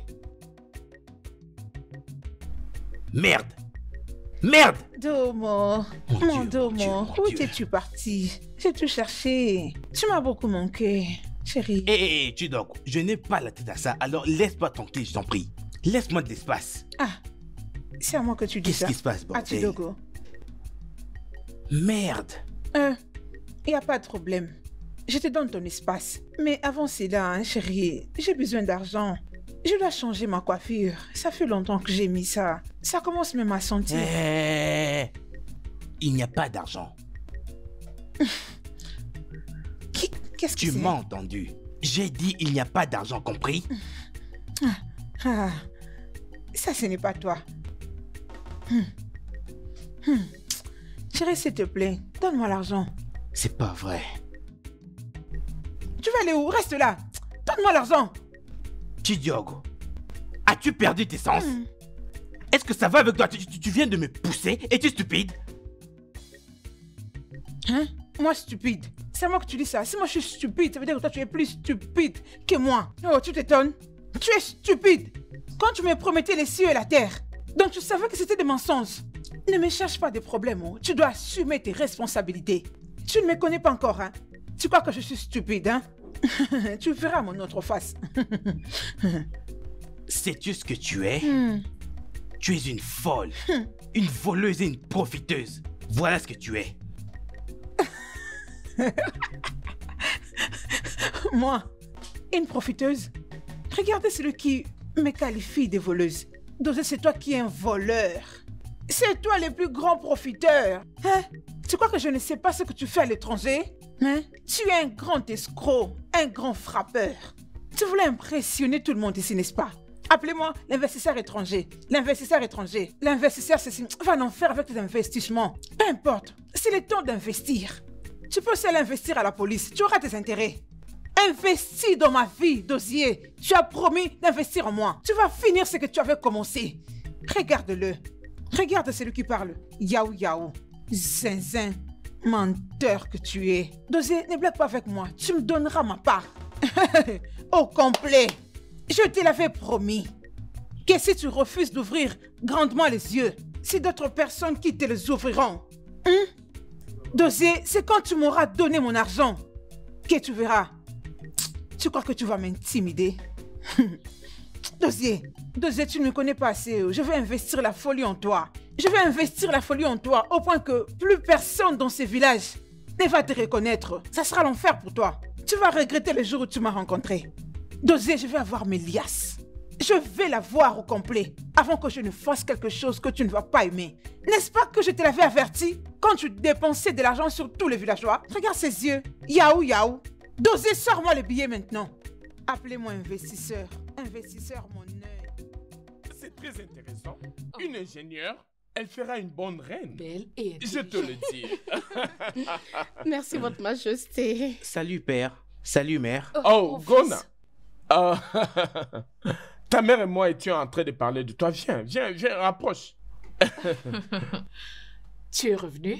Merde. Merde. Domo, Mon mon Dieu, mon Dieu, Domo, mon où Dieu. t'es-tu parti? J'ai tout cherché. Tu m'as beaucoup manqué, chérie. Hé, hé, hé, Chidogo, je n'ai pas la tête à ça, alors laisse-moi tranquille, je t'en prie. Laisse-moi de l'espace. Ah, c'est à moi que tu dis Qu'est-ce ça. qui se passe, Ah, bordel? Chidogo. Merde. Euh, y a pas de problème. Je te donne ton espace. Mais avant cela, hein, chérie, j'ai besoin d'argent. Je dois changer ma coiffure. Ça fait longtemps que j'ai mis ça. Ça commence même à sentir. Eh, il n'y a pas d'argent. Qui- Qu'est-ce que Tu c'est? m'as entendu. J'ai dit il n'y a pas d'argent, compris? Ah, ça, ce n'est pas toi. Hmm. Hmm. Chérie, s'il te plaît, donne-moi l'argent. C'est pas vrai. Tu vas aller où? Reste là. Donne-moi l'argent. Chidiogo, as-tu perdu tes sens? Hmm. Est-ce que ça va avec toi? tu, tu- tu viens de me pousser? Es-tu stupide? Hein? Moi, stupide. C'est à moi que tu dis ça. Si moi je suis stupide, ça veut dire que toi tu es plus stupide que moi. Oh, tu t'étonnes? Tu es stupide. Quand tu me promettais les cieux et la terre, donc tu savais que c'était des mensonges. Ne me cherche pas des problèmes. Oh. Tu dois assumer tes responsabilités. Tu ne me connais pas encore, hein? Tu crois que je suis stupide, hein? Tu verras mon autre face. Sais-tu ce que tu es? Hmm. Tu es une folle, une voleuse et une profiteuse. Voilà ce que tu es. Moi, une profiteuse. Regardez celui qui me qualifie de voleuse. Dosé, c'est toi qui es un voleur. C'est toi le plus grand profiteur. Hein? Tu crois que je ne sais pas ce que tu fais à l'étranger? Hein? Tu es un grand escroc, un grand frappeur. Tu voulais impressionner tout le monde ici, n'est-ce pas? Appelez-moi l'investisseur étranger. L'investisseur étranger. L'investisseur, c'est... Va en faire avec tes investissements. Peu importe. C'est le temps d'investir. Tu peux aussi aller investir à la police. Tu auras tes intérêts. Investis dans ma vie, Dosier. Tu as promis d'investir en moi. Tu vas finir ce que tu avais commencé. Regarde-le. Regarde celui qui parle. Yaou yaou. Zinzin. Menteur que tu es. Dosier, ne blague pas avec moi. Tu me donneras ma part. Au complet. Je te l'avais promis. Que si tu refuses d'ouvrir grandement les yeux, c'est d'autres personnes qui te les ouvriront. Hein? Dosier, c'est quand tu m'auras donné mon argent que tu verras. Tu crois que tu vas m'intimider? Dosier, Dosier, tu ne me connais pas assez. Je vais investir la folie en toi. Je vais investir la folie en toi au point que plus personne dans ce village ne va te reconnaître. Ça sera l'enfer pour toi. Tu vas regretter le jour où tu m'as rencontré. Dosier, je vais avoir mes liasses. Je vais la voir au complet avant que je ne fasse quelque chose que tu ne vas pas aimer. N'est-ce pas que je te l'avais averti quand tu dépensais de l'argent sur tous les villageois? Regarde ses yeux. Yaou, yaou. Dosier, sors-moi les billets maintenant. Appelez-moi investisseur. Investisseur, mon œil. C'est très intéressant. Une ingénieure, elle fera une bonne reine. Belle et Je te le dis. Merci, Votre Majesté. Salut père. Salut mère. Oh, mon Gona. fils. Ah, ta mère et moi étions en train de parler de toi. Viens, viens, viens, rapproche. Tu es revenu?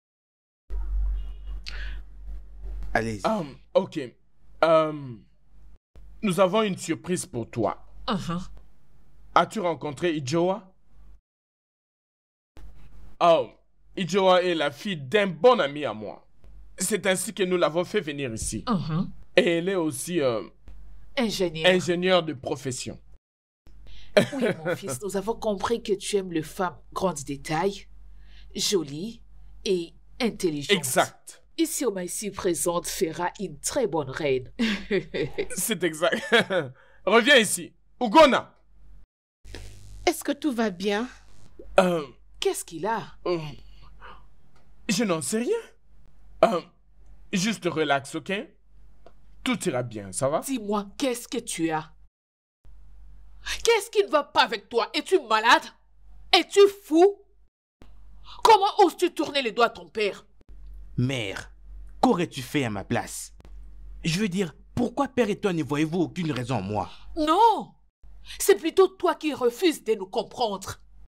Allez-y. Um, ok. Um, nous avons une surprise pour toi. Uh-huh. As-tu rencontré Ijoa? Oh, Ijoa est la fille d'un bon ami à moi. C'est ainsi que nous l'avons fait venir ici. Uh-huh. Et elle est aussi euh, Ingénieur. ingénieure de profession. Oui, mon fils, nous avons compris que tu aimes les femmes grandes de taille, jolies et intelligentes. Exact. Ici, au ici présente fera une très bonne reine. C'est exact. Reviens ici. Ugona. Est-ce que tout va bien? Euh, Qu'est-ce qu'il a? euh, je n'en sais rien. Euh, juste relax, ok? Tout ira bien, ça va? Dis-moi, qu'est-ce que tu as? Qu'est-ce qui ne va pas avec toi? Es-tu malade? Es-tu fou? Comment oses-tu tourner les doigts à ton père? Mère, qu'aurais-tu fait à ma place? Je veux dire, pourquoi père et toi ne voyez-vous aucune raison en moi? Non! C'est plutôt toi qui refuses de nous comprendre.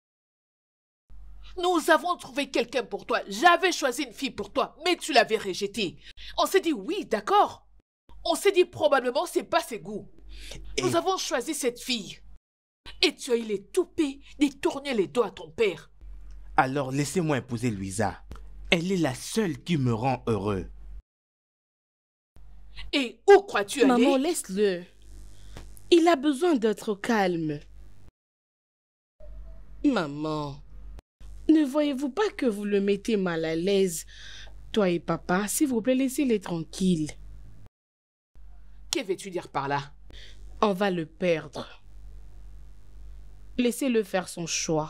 Nous avons trouvé quelqu'un pour toi. J'avais choisi une fille pour toi, mais tu l'avais rejetée. On s'est dit oui, d'accord. On s'est dit probablement c'est pas ses goûts. Et... Nous avons choisi cette fille. Et tu as eu les toupets de tourner les doigts à ton père. Alors laissez-moi épouser Louisa. Elle est la seule qui me rend heureux. Et où crois-tu aller? Maman, laisse-le. Il a besoin d'être calme. Maman, ne voyez-vous pas que vous le mettez mal à l'aise? Toi et papa, s'il vous plaît, laissez-les tranquilles. Que veux-tu dire par là? On va le perdre. Laissez-le faire son choix.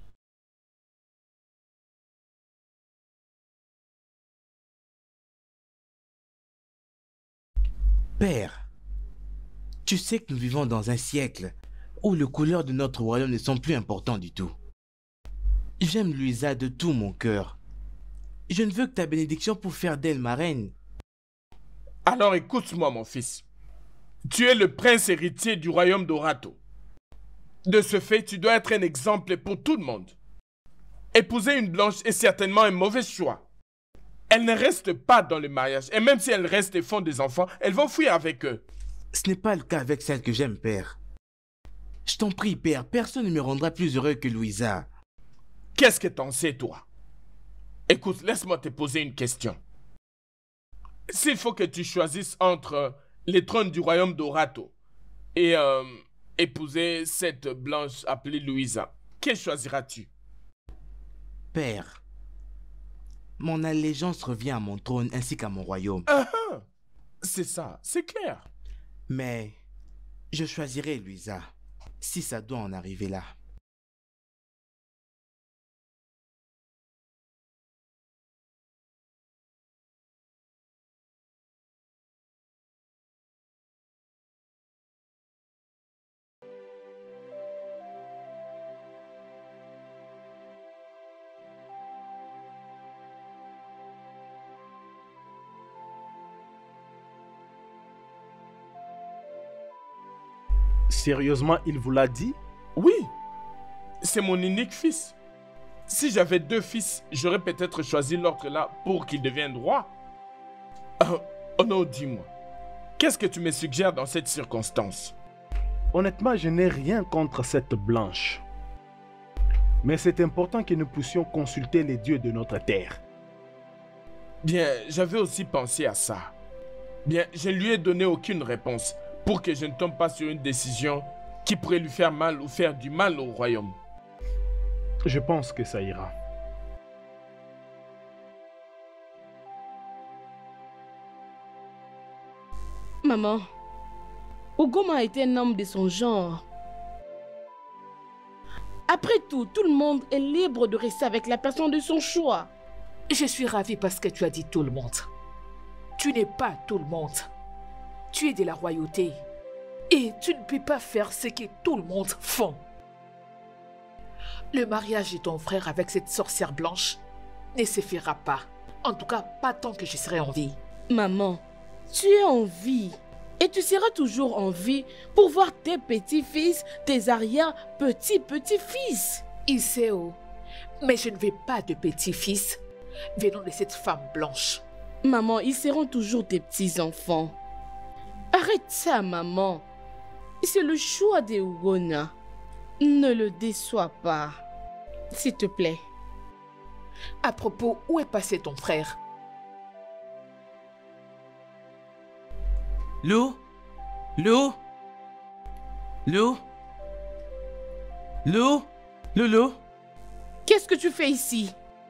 Père, tu sais que nous vivons dans un siècle où les couleurs de notre royaume ne sont plus importantes du tout. J'aime Louisa de tout mon cœur. Je ne veux que ta bénédiction pour faire d'elle ma reine. Alors écoute-moi, mon fils. Tu es le prince héritier du royaume d'Orato. De ce fait, tu dois être un exemple pour tout le monde. Épouser une blanche est certainement un mauvais choix. Elles ne restent pas dans le mariage. Et même si elles restent et font des enfants, elles vont fuir avec eux. Ce n'est pas le cas avec celle que j'aime, père. Je t'en prie, père, personne ne me rendra plus heureux que Louisa. Qu'est-ce que t'en sais, toi? Écoute, laisse-moi te poser une question. S'il faut que tu choisisses entre les trônes du royaume d'Orato et euh, épouser cette blanche appelée Louisa, quelle choisiras-tu? Père, mon allégeance revient à mon trône ainsi qu'à mon royaume. Ah ah! C'est ça, c'est clair. Mais je choisirai Louisa, si ça doit en arriver là. Sérieusement, il vous l'a dit? Oui, c'est mon unique fils. Si j'avais deux fils, j'aurais peut-être choisi l'autre là pour qu'il devienne roi. Oh, oh non, dis-moi, qu'est-ce que tu me suggères dans cette circonstance? Honnêtement, je n'ai rien contre cette blanche. Mais c'est important que nous puissions consulter les dieux de notre terre. Bien, j'avais aussi pensé à ça. Bien, je ne lui ai donné aucune réponse pour que je ne tombe pas sur une décision qui pourrait lui faire mal ou faire du mal au royaume. Je pense que ça ira. Maman, Ogoma était un homme de son genre. Après tout, tout le monde est libre de rester avec la personne de son choix. Je suis ravie parce que tu as dit tout le monde. Tu n'es pas tout le monde. Tu es de la royauté. Et tu ne peux pas faire ce que tout le monde fait. Le mariage de ton frère avec cette sorcière blanche ne se fera pas. En tout cas, pas tant que je serai en vie. Maman, tu es en vie. Et tu seras toujours en vie pour voir tes petits-fils, tes arrière-petits-petits-fils. Iseo, mais je ne veux pas de petits-fils venant de cette femme blanche. Maman, ils seront toujours tes petits-enfants. Arrête ça, maman. C'est le choix de Ugonna. Ne le déçois pas. S'il te plaît. À propos, où est passé ton frère? Lou? Lou? Lou? Lou? Loulou? Qu'est-ce que tu fais ici?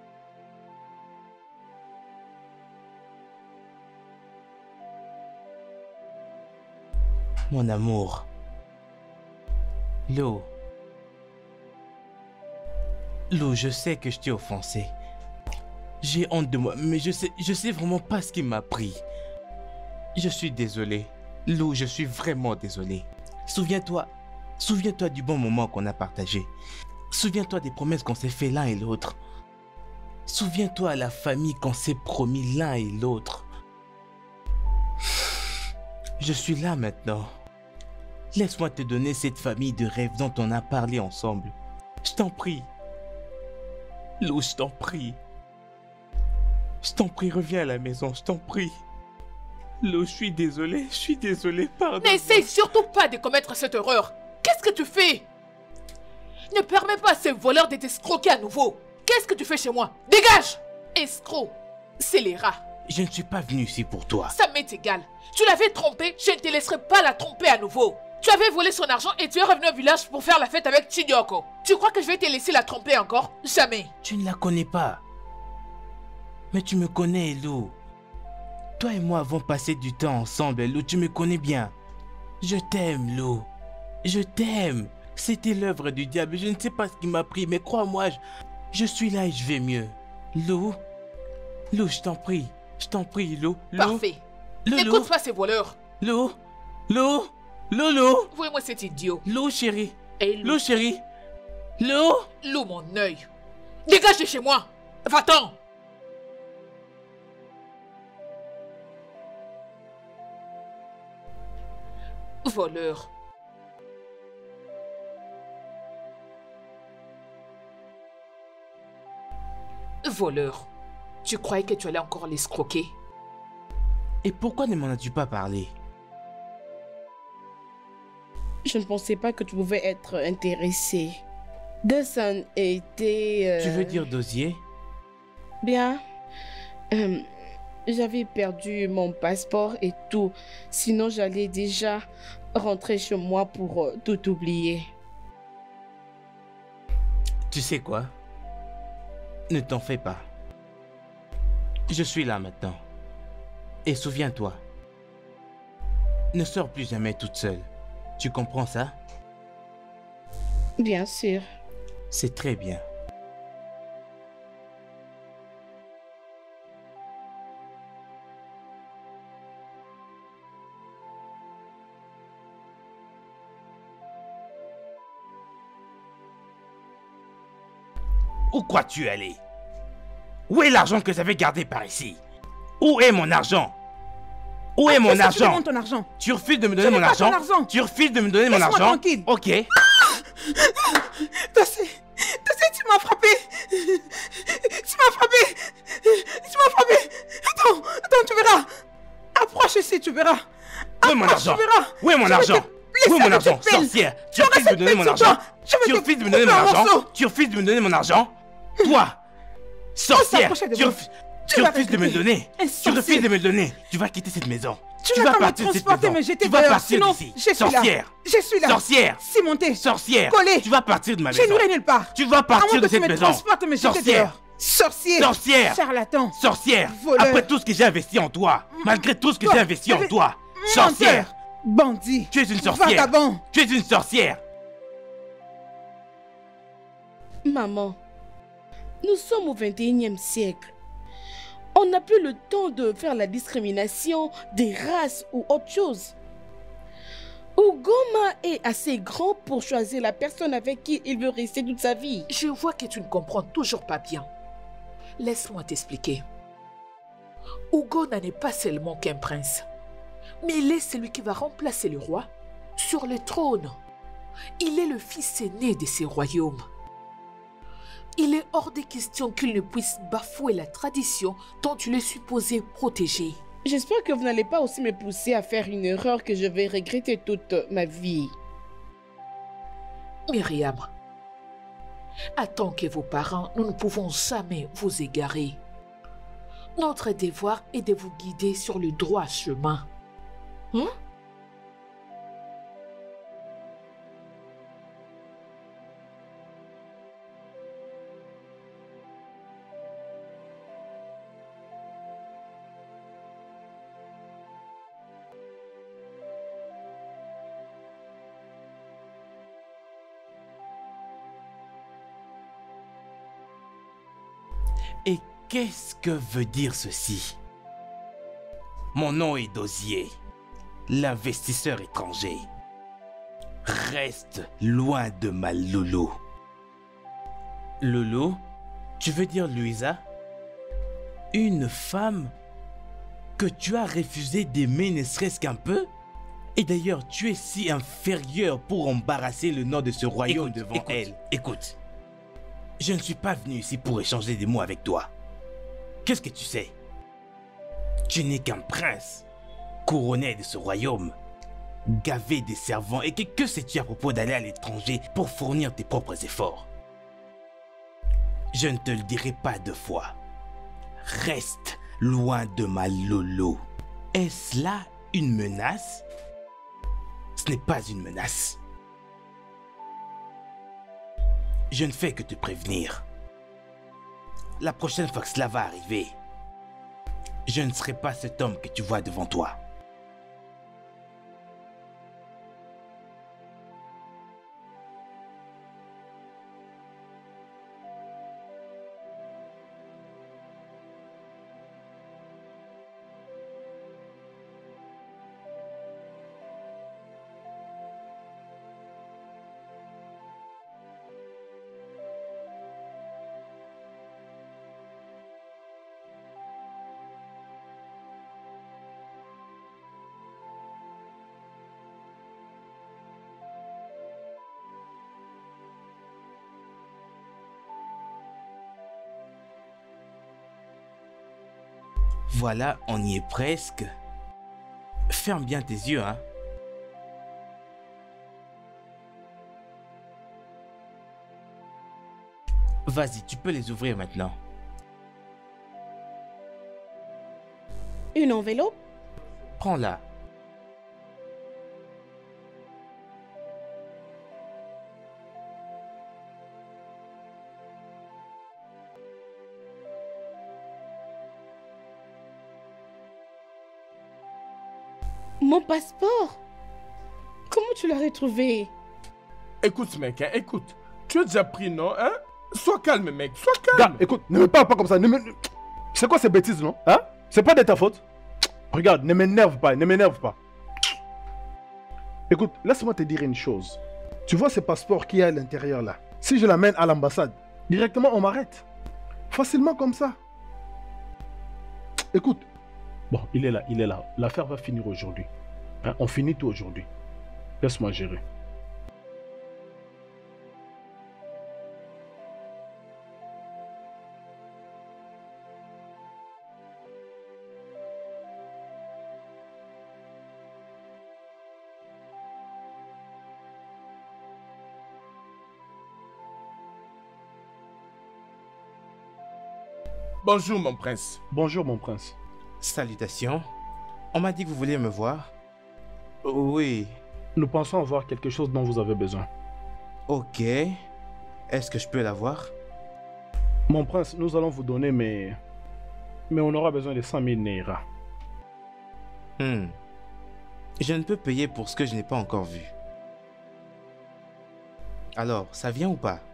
Mon amour. Lou. Lou, je sais que je t'ai offensé. J'ai honte de moi, mais je sais, je sais vraiment pas ce qui m'a pris. Je suis désolé. Lou, je suis vraiment désolé. Souviens-toi, Souviens-toi du bon moment qu'on a partagé. Souviens-toi des promesses qu'on s'est fait l'un et l'autre. Souviens-toi à la famille qu'on s'est promis l'un et l'autre. Je suis là maintenant. Laisse-moi te donner cette famille de rêves dont on a parlé ensemble. Je t'en prie. Lou, je t'en prie. Je t'en prie, reviens à la maison, je t'en prie. Lou, je suis désolé, je suis désolé, pardon. N'essaye surtout pas de commettre cette erreur. Qu'est-ce que tu fais? Ne permets pas à ces voleurs de t'escroquer à nouveau. Qu'est-ce que tu fais chez moi? Dégage! Escroc, c'est les rats. Je ne suis pas venu ici pour toi. Ça m'est égal. Tu l'avais trompé, je ne te laisserai pas la tromper à nouveau. Tu avais volé son argent et tu es revenu au village pour faire la fête avec Chinyoko. Tu crois que je vais te laisser la tromper encore? Jamais. Tu ne la connais pas. Mais tu me connais, Lou. Toi et moi avons passé du temps ensemble, Lou. Tu me connais bien. Je t'aime, Lou. Je t'aime. C'était l'œuvre du diable. Je ne sais pas ce qui m'a pris, mais crois-moi, je, je suis là et je vais mieux. Lou. Lou, je t'en prie. Je t'en prie, Lou. Lou. Parfait. Lou, N'écoute Lou. pas ces voleurs. Lou. Lou. Lou, Lou. Voyez-moi cet idiot. Lou, chérie. Et Lou, Lou, chérie. Lou. Lou, mon œil. Dégage de chez moi. Va-t'en. Voleur. Voleur. Tu croyais que tu allais encore l'escroquer? Et pourquoi ne m'en as-tu pas parlé? Je ne pensais pas que tu pouvais être intéressé. Dawson était... euh, Tu veux dire Dosier? Bien. Euh, J'avais perdu mon passeport et tout. Sinon, j'allais déjà rentrer chez moi pour euh, tout oublier. Tu sais quoi? Ne t'en fais pas. Je suis là maintenant. Et souviens-toi, ne sors plus jamais toute seule. Tu comprends ça? Bien sûr. C'est très bien. Où crois-tu aller? Où est l'argent que j'avais gardé par ici? Où est mon argent? Où est Ah, mon qu'est-ce que tu argent? demandes ton argent? Tu refuses de me donner n'ai mon pas argent? ton argent. Tu refuses de me donner mon Laisse-moi argent? tranquille. Ok. Dassé, Dassé, tu m'as frappé. Tu m'as frappé. Tu m'as frappé. Attends, attends, tu verras. Approche ici, tu verras. Où est mon Approche, argent? tu verras. Où est mon Je vais argent? te blesser Où est mon avec argent? cette pelle. Sorcière! Tu Tu auras refuses de me cette donner pelle mon sur argent? toi. Je vais Tu te refuses de me donner mon couper en argent? morceaux. Tu refuses de me donner mon argent? Toi! Sorcière! s'approcher de Tu moi. refuses Tu tu vas refuses de me le regretter. donner! Un Tu sorcier. refuses de me le donner! Tu vas quitter cette maison! Tu vas vas pas me partir de cette transporter, maison! me jeter Tu vas dehors, partir sinon, d'ici! je suis là. Sorcière! Je suis là. Sorcière! Cimenté. Sorcière! Collé. Tu vas partir de ma Je maison! n'irai nulle part. Tu vas À partir moins de que tu cette me maison! transportes et me jeter Sorcière! dehors. Sorcier. Sorcière! Charlatan. Sorcière! Voleur. Après tout ce que j'ai investi en toi, malgré tout ce que Toi, j'ai investi en avec- toi, Menteur. sorcière! Bandit. Tu es une sorcière! Vagabond. Tu es une sorcière! Maman, nous sommes au vingt et unième siècle. On n'a plus le temps de faire la discrimination des races ou autre chose. Ugoma est assez grand pour choisir la personne avec qui il veut rester toute sa vie. Je vois que tu ne comprends toujours pas bien. Laisse-moi t'expliquer. Ugona n'est pas seulement qu'un prince, mais il est celui qui va remplacer le roi sur le trône. Il est le fils aîné de ces royaumes. Il est hors de question qu'il ne puisse bafouer la tradition dont il est supposé protéger. J'espère que vous n'allez pas aussi me pousser à faire une erreur que je vais regretter toute ma vie. Myriam, en tant que vos parents, nous ne pouvons jamais vous égarer. Notre devoir est de vous guider sur le droit chemin. Hein? Et qu'est-ce que veut dire ceci? Mon nom est Dosier, l'investisseur étranger. Reste loin de ma Lolo. Lolo? Tu veux dire Louisa? Une femme que tu as refusé d'aimer ne serait-ce qu'un peu? Et d'ailleurs, tu es si inférieur pour embarrasser le nom de ce royaume écoute, devant écoute, elle. Écoute, je ne suis pas venu ici pour échanger des mots avec toi. Qu'est-ce que tu sais? Tu n'es qu'un prince, couronné de ce royaume, gavé des servants. Et que, que sais-tu à propos d'aller à l'étranger pour fournir tes propres efforts? Je ne te le dirai pas deux fois. Reste loin de ma Lolo. Est-ce là une menace? Ce n'est pas une menace. Je ne fais que te prévenir. La prochaine fois que cela va arriver, je ne serai pas cet homme que tu vois devant toi. Voilà, on y est presque. Ferme bien tes yeux, hein. Vas-y, tu peux les ouvrir maintenant. Une enveloppe? Prends-la. Mon passeport? Comment tu l'as retrouvé? Écoute, mec, hein, écoute. Tu as déjà pris, non, hein? Sois calme, mec, sois calme. Gars, écoute, ne me parle pas comme ça. Ne me... C'est quoi ces bêtises, non? Hein? C'est pas de ta faute. Regarde, ne m'énerve pas, ne m'énerve pas. Écoute, laisse-moi te dire une chose. Tu vois ce passeport qu'il y a à l'intérieur là? Si je l'amène à l'ambassade, directement on m'arrête. Facilement comme ça. Écoute. Bon, il est là, il est là. L'affaire va finir aujourd'hui. Hein, on finit tout aujourd'hui. Laisse-moi gérer. Bonjour, mon prince. Bonjour, mon prince. Salutations. On m'a dit que vous vouliez me voir. Oui. Nous pensons avoir quelque chose dont vous avez besoin. Ok. Est-ce que je peux l'avoir? Mon prince, nous allons vous donner, mais... Mais on aura besoin de cent mille Naira. Hmm. Je ne peux payer pour ce que je n'ai pas encore vu. Alors, ça vient ou pas?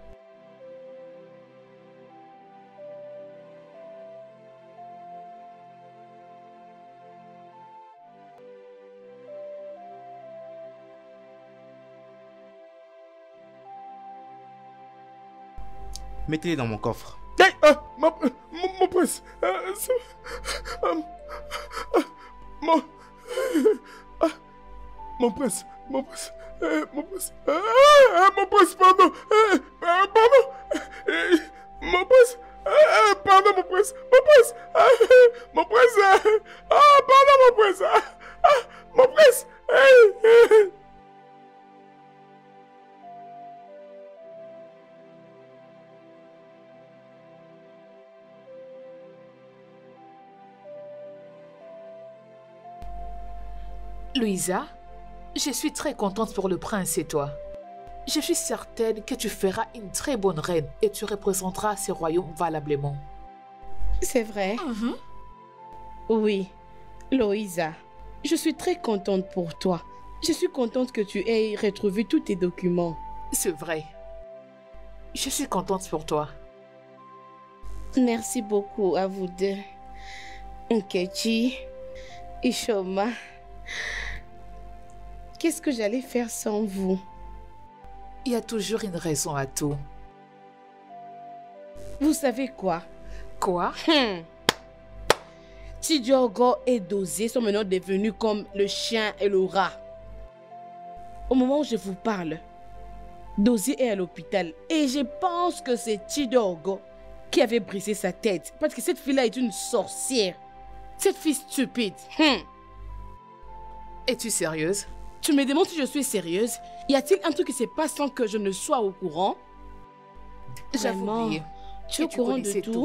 Mettez-les dans mon coffre. Hey, euh, ma, euh, mon, mon prince. Euh, euh, euh, mon, euh, mon prince. Mon prince. Euh, mon prince. Euh, euh, mon prince, pardon. Euh, euh, pardon. Euh, mon prince. Euh, pardon, mon prince. Mon prince. Euh, mon prince. Euh, ah, pardon, mon prince. Ah, ah, mon prince. Euh, euh. Louisa, je suis très contente pour le prince et toi. Je suis certaine que tu feras une très bonne reine et tu représenteras ce royaume valablement. C'est vrai? Mm-hmm. Oui, Louisa, je suis très contente pour toi. Je suis contente que tu aies retrouvé tous tes documents. C'est vrai. Je suis contente pour toi. Merci beaucoup à vous deux. Nkechi, Ishoma. Qu'est-ce que j'allais faire sans vous? y a toujours une raison à tout. Vous savez quoi? Quoi? Hmm. Tidiogo et Dosé sont maintenant devenus comme le chien et le rat. Au moment où je vous parle, Dosé est à l'hôpital et je pense que c'est Tidiogo qui avait brisé sa tête parce que cette fille-là est une sorcière. Cette fille stupide. Hmm. Es-tu sérieuse? Tu me demandes si je suis sérieuse? Y a-t-il un truc qui se passe sans que je ne sois au courant? J'avais Vraiment, oublié. tu es au Et tu courant de connaissais tout? tout.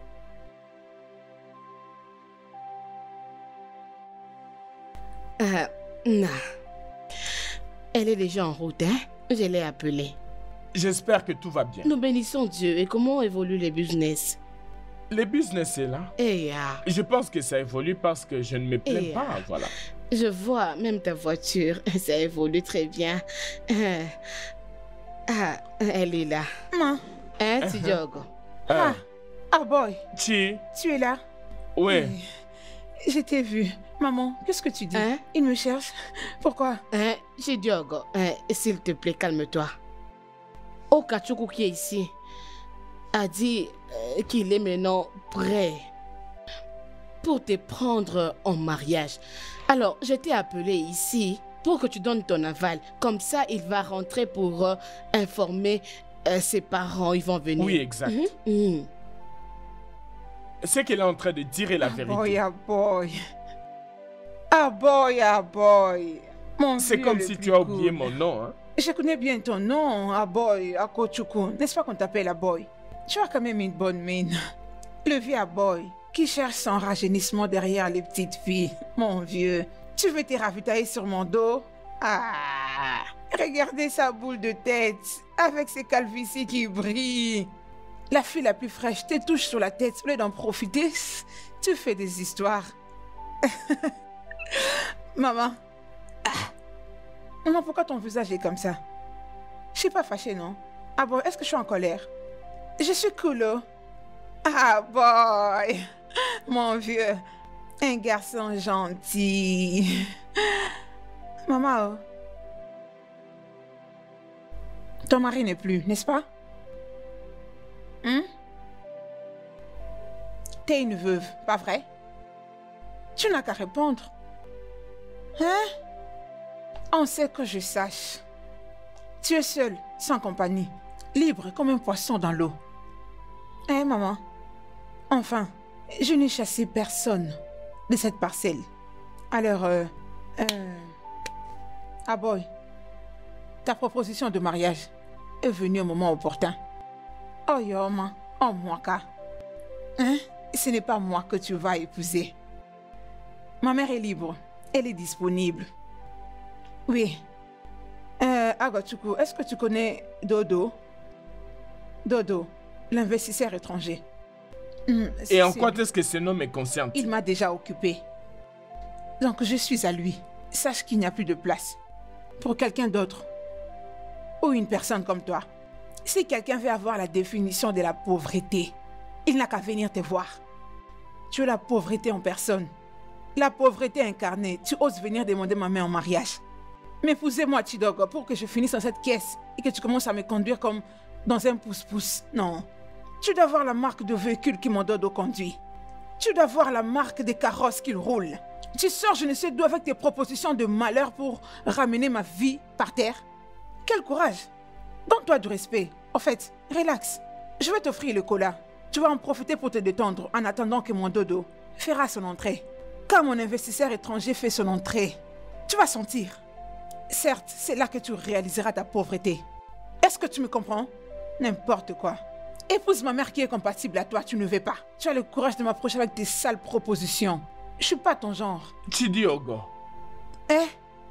Euh, non. Elle est déjà en route, hein? Je l'ai appelée. J'espère que tout va bien. Nous bénissons Dieu. Et comment évoluent les business? Le business est là. Eh ah, Je pense que ça évolue parce que je ne me plains Et, pas, voilà. je vois même ta voiture. Ça évolue très bien. Euh, ah, elle est là. Maman. Hein, Tidiogo? Ah, Ah boy, Chi, tu es là? ouais. Eh, Je t'ai vu. Maman, qu'est-ce que tu dis? Hein? Il me cherche. Pourquoi? Hein, Tidiogo, hein, s'il te plaît, calme-toi. Okachuku qui est ici a dit euh, qu'il est maintenant prêt pour te prendre en mariage. Alors, je t'ai appelé ici pour que tu donnes ton aval. Comme ça, il va rentrer pour euh, informer euh, ses parents. Ils vont venir. Oui, exact. Mhm, mhm. C'est qu'elle est en train de dire la Ah vérité. boy, ah boy. Ah boy, ah boy. Mon C'est vieux comme le si plus tu as oublié cool. mon nom, hein. Je connais bien ton nom, Aboy, Akochukwu. N'est-ce pas qu'on t'appelle Aboy? Tu as quand même une bonne mine. Le vieux Aboy qui cherche son rajeunissement derrière les petites filles. Mon vieux, tu veux te ravitailler sur mon dos? Ah, regardez sa boule de tête avec ses calvities qui brillent. La fille la plus fraîche te touche sur la tête. Au lieu d'en profiter, tu fais des histoires. Maman. Maman, pourquoi ton visage est comme ça? Je suis pas fâchée, non? Ah bon, est-ce que je suis en colère? Je suis cool, oh. Ah boy! Mon vieux, un garçon gentil. Maman, oh. Ton mari n'est plus, n'est-ce pas? Hein? T'es une veuve, pas vrai? Tu n'as qu'à répondre. Hein? On sait que je sache. Tu es seule, sans compagnie, libre comme un poisson dans l'eau. Hein, maman? Enfin, je n'ai chassé personne de cette parcelle. Alors, euh... euh ah boy, ta proposition de mariage est venue au moment opportun. Oh yoma, oh mwaka. Hein? Ce n'est pas moi que tu vas épouser. Ma mère est libre, elle est disponible. Oui. Euh, Agochuku, est-ce que tu connais Dodo? Dodo, l'investisseur étranger. Hmm, Et en c'est- quoi est-ce que ce nom est conscient? Il m'a déjà occupé. Donc je suis à lui. Sache qu'il n'y a plus de place pour quelqu'un d'autre. Ou une personne comme toi. Si quelqu'un veut avoir la définition de la pauvreté, il n'a qu'à venir te voir. Tu es la pauvreté en personne. La pauvreté incarnée. Tu oses venir demander ma main en mariage. M'épousez-moi, Chidogo, pour que je finisse dans cette caisse et que tu commences à me conduire comme dans un pouce-pouce. Non. Tu dois voir la marque de véhicule qui mon dodo conduit. Tu dois voir la marque des carrosses qu'il roule. Tu sors je ne sais d'où avec tes propositions de malheur pour ramener ma vie par terre. Quel courage. Donne-toi du respect. En fait, relax. Je vais t'offrir le cola. Tu vas en profiter pour te détendre en attendant que mon dodo fera son entrée. Quand mon investisseur étranger fait son entrée, tu vas sentir. Certes, c'est là que tu réaliseras ta pauvreté. Est-ce que tu me comprends? N'importe quoi. Épouse ma mère qui est compatible à toi, tu ne veux pas. Tu as le courage de m'approcher avec tes sales propositions. Je suis pas ton genre. Chidiogo. Eh?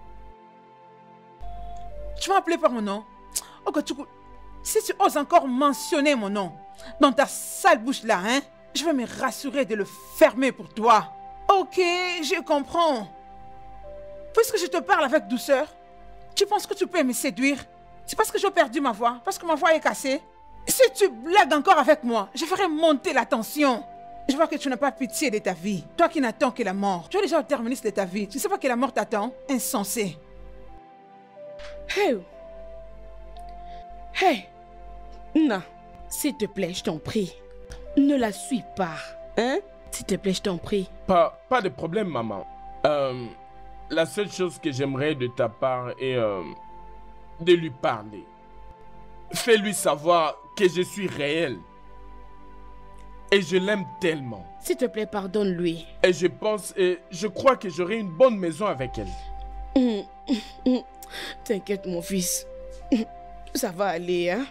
Tu m'as appelé par mon nom? Oh, que tu... Si tu oses encore mentionner mon nom dans ta sale bouche là, hein, je vais me rassurer de le fermer pour toi. Ok, je comprends. Puisque je te parle avec douceur, tu penses que tu peux me séduire? C'est parce que j'ai perdu ma voix, parce que ma voix est cassée. Si tu blagues encore avec moi, je ferai monter la tension. Je vois que tu n'as pas pitié de ta vie. Toi qui n'attends que la mort. Tu es déjà au terminus de ta vie. Tu ne sais pas que la mort t'attend? Insensé. Hey. Hé! Non, s'il te plaît, je t'en prie. Ne la suis pas. Hein? S'il te plaît, je t'en prie. Pas, pas de problème, maman. Euh, la seule chose que j'aimerais de ta part est euh, de lui parler. Fais-lui savoir que je suis réel. Et je l'aime tellement. S'il te plaît, pardonne-lui. Et je pense et je crois que j'aurai une bonne maison avec elle. Mmh. T'inquiète, mon fils. Ça va aller, hein?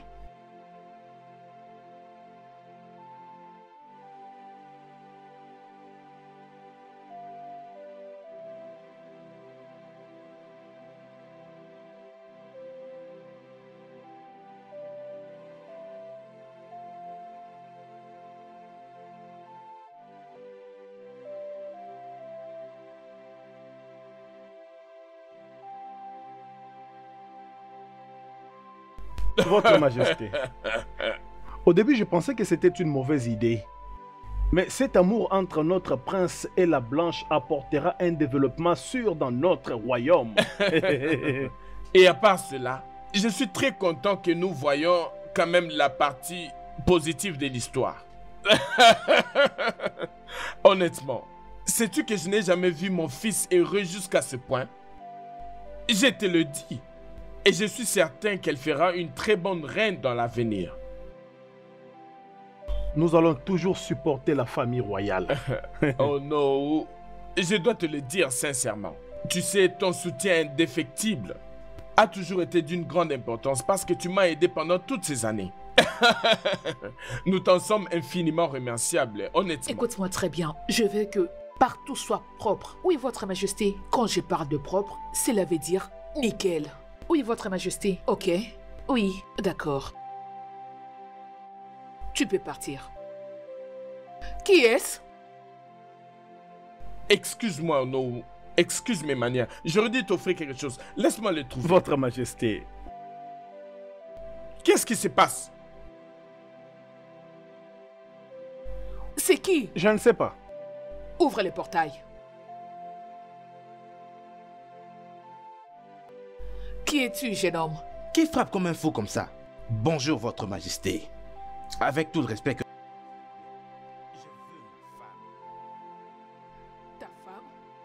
Votre Majesté. Au début, je pensais que c'était une mauvaise idée. Mais cet amour entre notre prince et la Blanche apportera un développement sûr dans notre royaume. Et à part cela, je suis très content que nous voyons quand même la partie positive de l'histoire. Honnêtement, sais-tu que je n'ai jamais vu mon fils heureux jusqu'à ce point? Je te le dis. Et je suis certain qu'elle fera une très bonne reine dans l'avenir. Nous allons toujours supporter la famille royale. Oh non, je dois te le dire sincèrement. Tu sais, ton soutien indéfectible a toujours été d'une grande importance parce que tu m'as aidé pendant toutes ces années. Nous t'en sommes infiniment remerciables, honnêtement. Écoute-moi très bien, je veux que partout soit propre. Oui, Votre Majesté, quand je parle de propre, cela veut dire nickel. Oui, Votre Majesté. Ok. Oui, d'accord. Tu peux partir. Qui est-ce? Excuse-moi, non. Excuse mes manières. J'aurais dû t'offrir quelque chose. Laisse-moi le trouver. Votre Majesté. Qu'est-ce qui se passe? C'est qui? Je ne sais pas. Ouvre le portail. Qui es-tu, jeune homme? Qui frappe comme un fou comme ça? Bonjour, Votre Majesté. Avec tout le respect que... Je veux ma femme. Ta femme?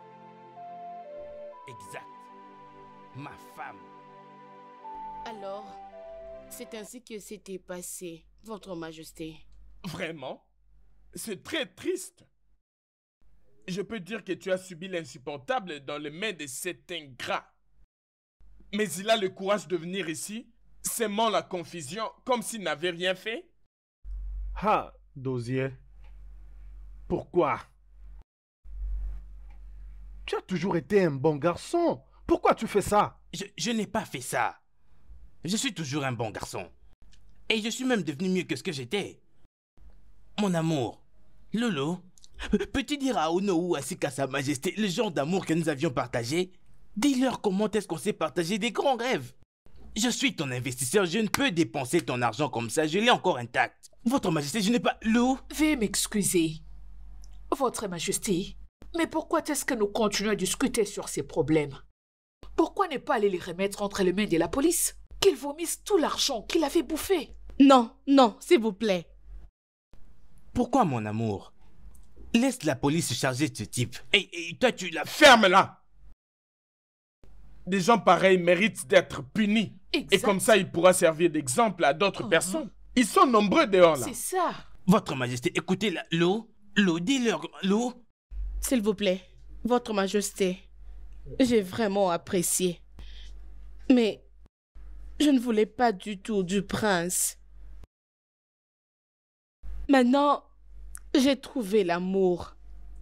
Exact. Ma femme. Alors, c'est ainsi que c'était passé, Votre Majesté. Vraiment? C'est très triste. Je peux dire que tu as subi l'insupportable dans les mains de cet ingrat. Mais il a le courage de venir ici, sémant la confusion comme s'il n'avait rien fait. Ah, Dosier. Pourquoi? Tu as toujours été un bon garçon. Pourquoi tu fais ça? Je, je n'ai pas fait ça. Je suis toujours un bon garçon. Et je suis même devenu mieux que ce que j'étais. Mon amour, Lolo, peux-tu dire à Ono ou ainsi qu'à Sa Majesté le genre d'amour que nous avions partagé? Dis-leur comment est-ce qu'on s'est partagé des grands rêves. Je suis ton investisseur, je ne peux dépenser ton argent comme ça, je l'ai encore intact. Votre Majesté, je n'ai pas... Lou? Veuillez m'excuser. Votre Majesté, mais pourquoi est-ce que nous continuons à discuter sur ces problèmes? Pourquoi ne pas aller les remettre entre les mains de la police? Qu'ils vomissent tout l'argent qu'il avait bouffé. Non, non, s'il vous plaît. Pourquoi, mon amour? Laisse la police se charger de ce type. Et, et toi, tu l'as... Ferme-la! Des gens pareils méritent d'être punis. Exact. Et comme ça, il pourra servir d'exemple à d'autres Uh-huh. personnes. Ils sont nombreux dehors là. C'est ça. Votre Majesté, écoutez, la... L'eau, l'eau, dis-leur... L'eau... S'il vous plaît, Votre Majesté, j'ai vraiment apprécié. Mais je ne voulais pas du tout du prince. Maintenant, j'ai trouvé l'amour.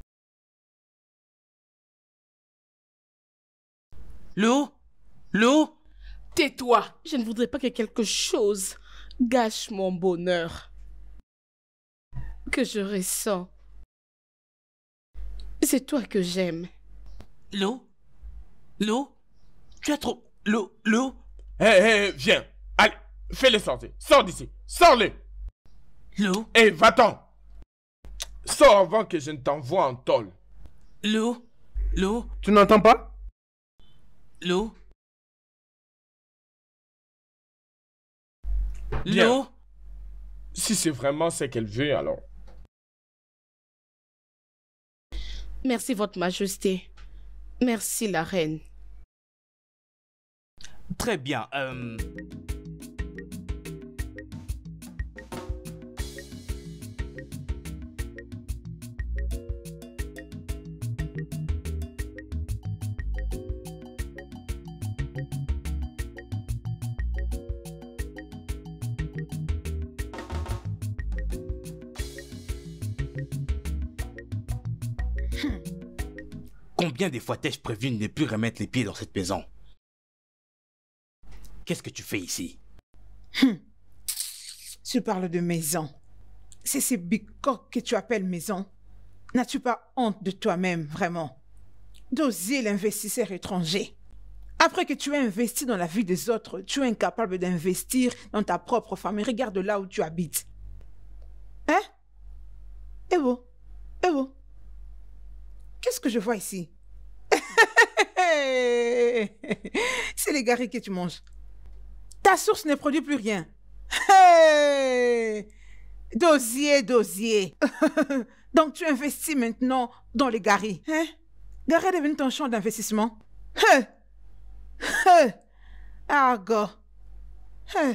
L'eau? L'eau? Tais-toi. Je ne voudrais pas que quelque chose gâche mon bonheur que je ressens. C'est toi que j'aime. L'eau? L'eau? Tu as trop... L'eau? L'eau? Hé, hé, viens. Allez, fais-les sortir. Sors d'ici. Sors-les. L'eau? Hé, va-t'en. Sors avant que je ne t'envoie en tôle. L'eau? L'eau? Tu n'entends pas? L'eau? Bien. Non. Si c'est vraiment ce qu'elle veut, alors. Merci, Votre Majesté. Merci, la reine. Très bien. Euh... Combien de fois t'ai-je prévenu de ne plus remettre les pieds dans cette maison? Qu'est-ce que tu fais ici? Tu parles de maison. C'est ces bicoques que tu appelles maison. N'as-tu pas honte de toi-même, vraiment? D'oser l'investisseur étranger. Après que tu aies investi dans la vie des autres, tu es incapable d'investir dans ta propre famille. Regarde là où tu habites. Hein? Eh bon? Eh bon? Qu'est-ce que je vois ici? C'est les garis que tu manges. Ta source ne produit plus rien. Hey! Dosier, dosier. Donc tu investis maintenant dans les garis. Hein? Gary est devenu ton champ d'investissement. Hein? Hein? Ah, gars. Hein?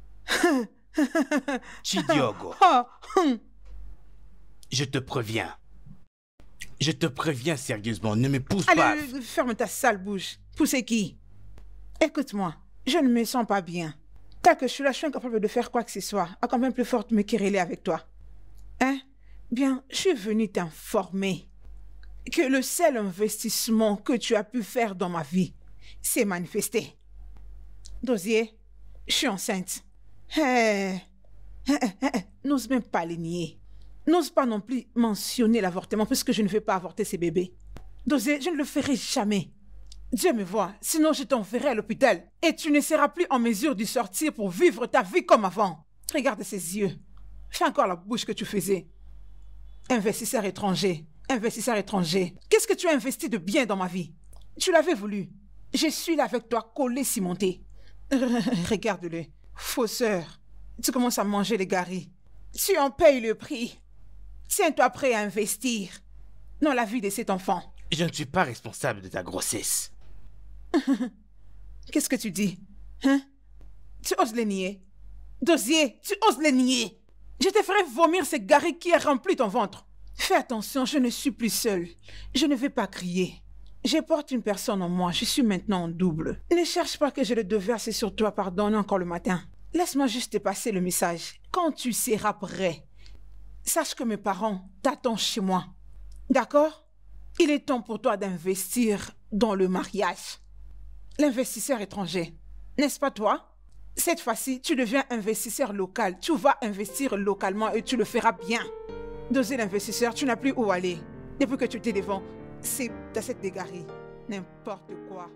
Chidiogo, Ah, hum. je te préviens. Je te préviens sérieusement, ne me pousse pas. Allez, ferme ta sale bouche. Pousser qui? Écoute-moi, je ne me sens pas bien. Tel que je suis là, je suis incapable de faire quoi que ce soit. À quand même plus forte me quereller avec toi. Hein? Bien, je suis venue t'informer que le seul investissement que tu as pu faire dans ma vie s'est manifesté. Dosier, je suis enceinte. Hey. N'ose même pas les nier. N'ose pas non plus mentionner l'avortement puisque je ne vais pas avorter ces bébés. Dosier, je ne le ferai jamais. Dieu me voit, sinon je t'enverrai à l'hôpital et tu ne seras plus en mesure d'y sortir pour vivre ta vie comme avant. Regarde ses yeux. Fais encore la bouche que tu faisais. Investisseur étranger, investisseur étranger. Qu'est-ce que tu as investi de bien dans ma vie? Tu l'avais voulu. Je suis là avec toi, collé, cimenté. Regarde-le. Fausseur. Tu commences à manger les garis. Tu en payes le prix. Tiens-toi prêt à investir dans la vie de cet enfant. Je ne suis pas responsable de ta grossesse. Qu'est-ce que tu dis? Hein? Tu oses les nier? Dosier, tu oses les nier? Je te ferai vomir ce garis qui a rempli ton ventre. Fais attention, je ne suis plus seule. Je ne vais pas crier. Je porte une personne en moi, je suis maintenant en double. Ne cherche pas que je le déverse sur toi, pardonne encore le matin. Laisse-moi juste te passer le message. Quand tu seras prêt, sache que mes parents t'attendent chez moi. D'accord? Il est temps pour toi d'investir dans le mariage. L'investisseur étranger, n'est-ce pas toi? Cette fois-ci, tu deviens investisseur local. Tu vas investir localement et tu le feras bien. Doser l'investisseur, tu n'as plus où aller. Depuis que tu t'es devant, c'est dans cette dégarie. N'importe quoi.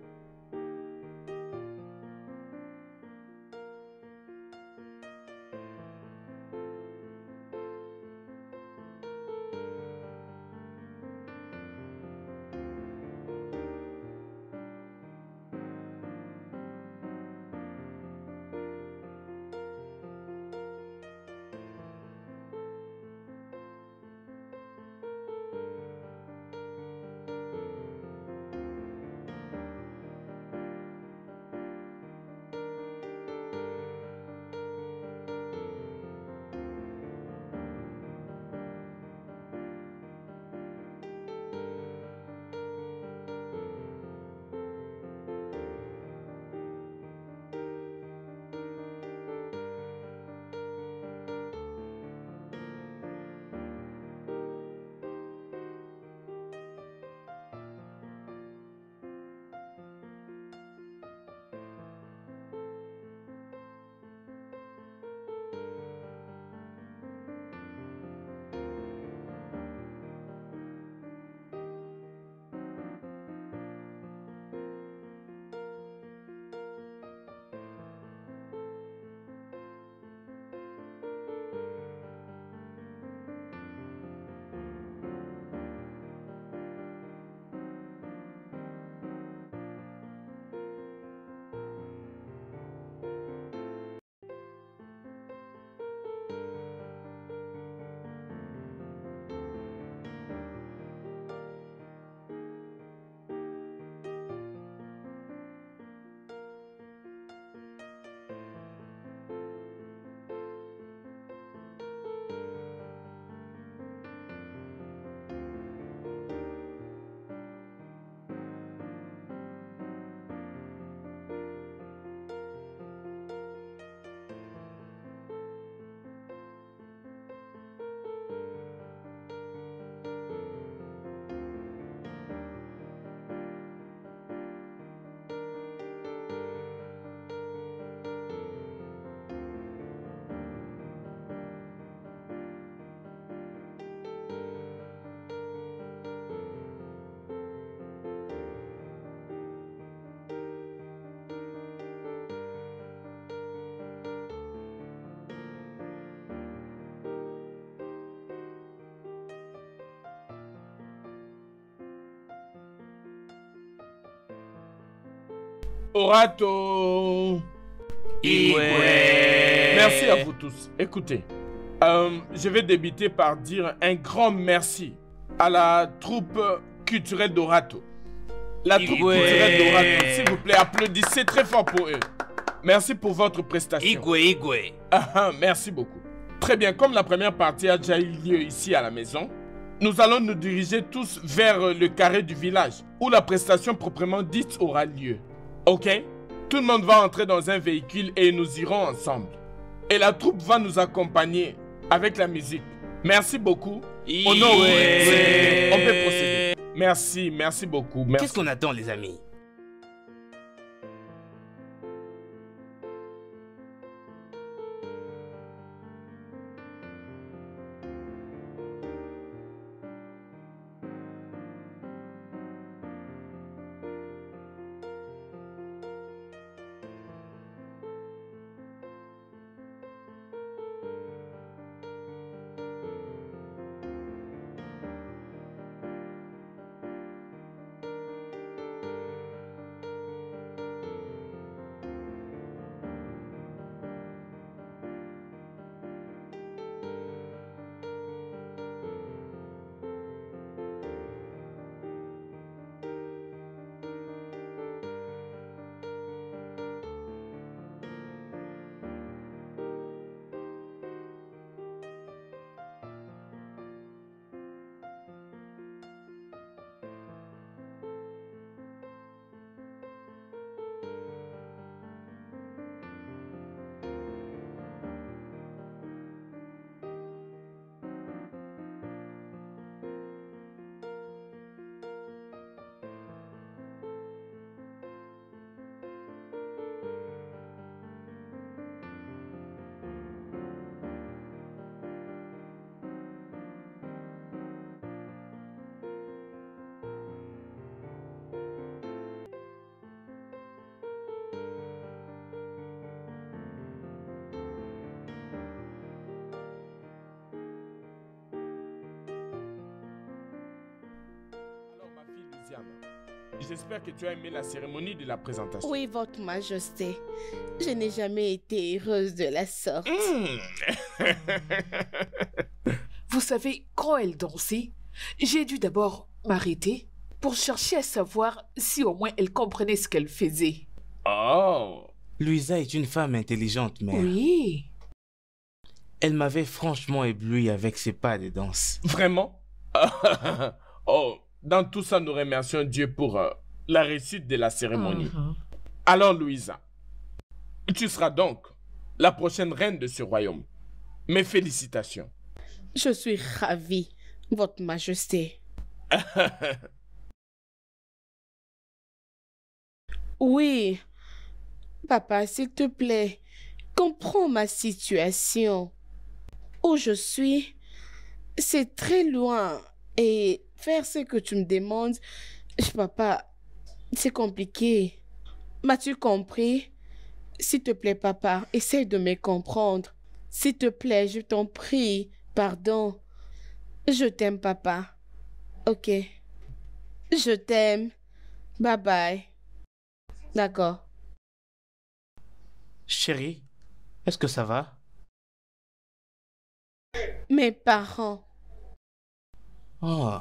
Orato. Igwe. Merci à vous tous. Écoutez, euh, je vais débuter par dire un grand merci à la troupe culturelle d'Orato. La troupe Igwe. culturelle d'Orato, s'il vous plaît, applaudissez très fort pour eux. Merci pour votre prestation. Igwe, Igwe. Ah, ah, merci beaucoup. Très bien, comme la première partie a déjà eu lieu ici à la maison, nous allons nous diriger tous vers le carré du village, où la prestation proprement dite aura lieu. Ok? Tout le monde va entrer dans un véhicule et nous irons ensemble. Et la troupe va nous accompagner avec la musique. Merci beaucoup. Au nom de... On peut procéder. Merci, merci beaucoup. Merci. Qu'est-ce qu'on attend, les amis? J'espère que tu as aimé la cérémonie de la présentation. Oui, Votre Majesté. Je n'ai jamais été heureuse de la sorte. Mmh. Vous savez, quand elle dansait, j'ai dû d'abord m'arrêter pour chercher à savoir si au moins elle comprenait ce qu'elle faisait. Oh. Louisa est une femme intelligente, mère. Oui. Elle m'avait franchement ébloui avec ses pas de danse. Vraiment? Oh. Dans tout ça, nous remercions Dieu pour euh, la réussite de la cérémonie. Mm-hmm. Alors, Louisa, tu seras donc la prochaine reine de ce royaume. Mes félicitations. Je suis ravie, Votre Majesté. Oui. Papa, s'il te plaît, comprends ma situation. Où je suis, c'est très loin et... faire ce que tu me demandes, papa, c'est compliqué. M'as-tu compris? S'il te plaît, papa, essaye de me comprendre. S'il te plaît, je t'en prie, pardon. Je t'aime, papa. Ok. Je t'aime. Bye bye. D'accord. Chérie, est-ce que ça va? Mes parents. Oh.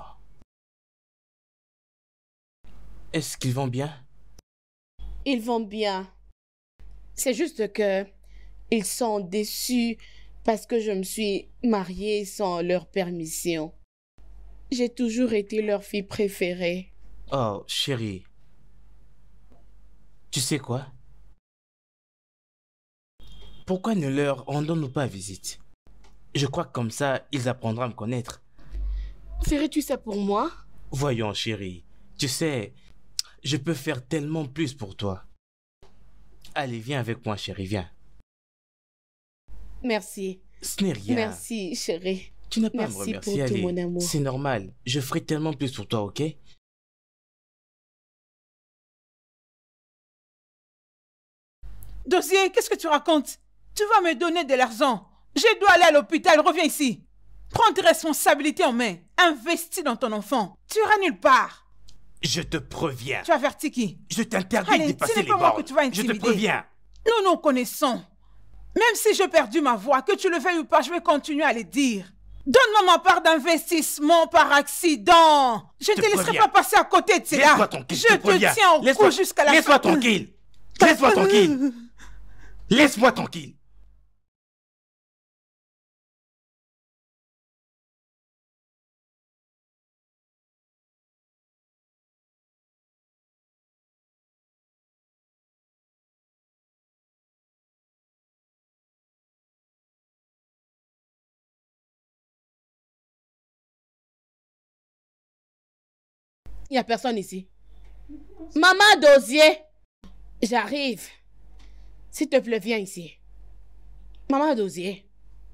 Est-ce qu'ils vont bien? Ils vont bien. C'est juste que ils sont déçus parce que je me suis mariée sans leur permission. J'ai toujours été leur fille préférée. Oh, chérie. Tu sais quoi? Pourquoi ne leur rendons-nous pas visite? Je crois que comme ça, ils apprendront à me connaître. Ferais-tu ça pour moi? Voyons, chérie. Tu sais... je peux faire tellement plus pour toi. Allez, viens avec moi, chérie, viens. Merci. Ce n'est rien. Merci, chérie. Tu n'as pas à me Merci remercier, pour tout, allez. mon amour. C'est normal. Je ferai tellement plus pour toi, ok? Dossier, qu'est-ce que tu racontes? Tu vas me donner de l'argent. Je dois aller à l'hôpital, reviens ici. Prends tes responsabilités en main. Investis dans ton enfant. Tu iras nulle part. Je te préviens. Tu avertis qui? Je t'interdis de Allez, dépasser ce n'est les pas moi bornes. que tu vas Je te intimider. préviens. Nous nous connaissons. Même si j'ai perdu ma voix, que tu le veuilles ou pas, je vais continuer à le dire. Donne-moi ma part d'investissement par accident. Je ne te, te laisserai pas passer à côté de cela. Laisse-moi tranquille, je te, te tiens au cou jusqu'à la fin. Laisse-moi tranquille. Laisse-moi tranquille. Laisse-moi tranquille. Il n'y a personne ici. Maman Dosier, j'arrive. S'il te plaît, viens ici. Maman Dosier,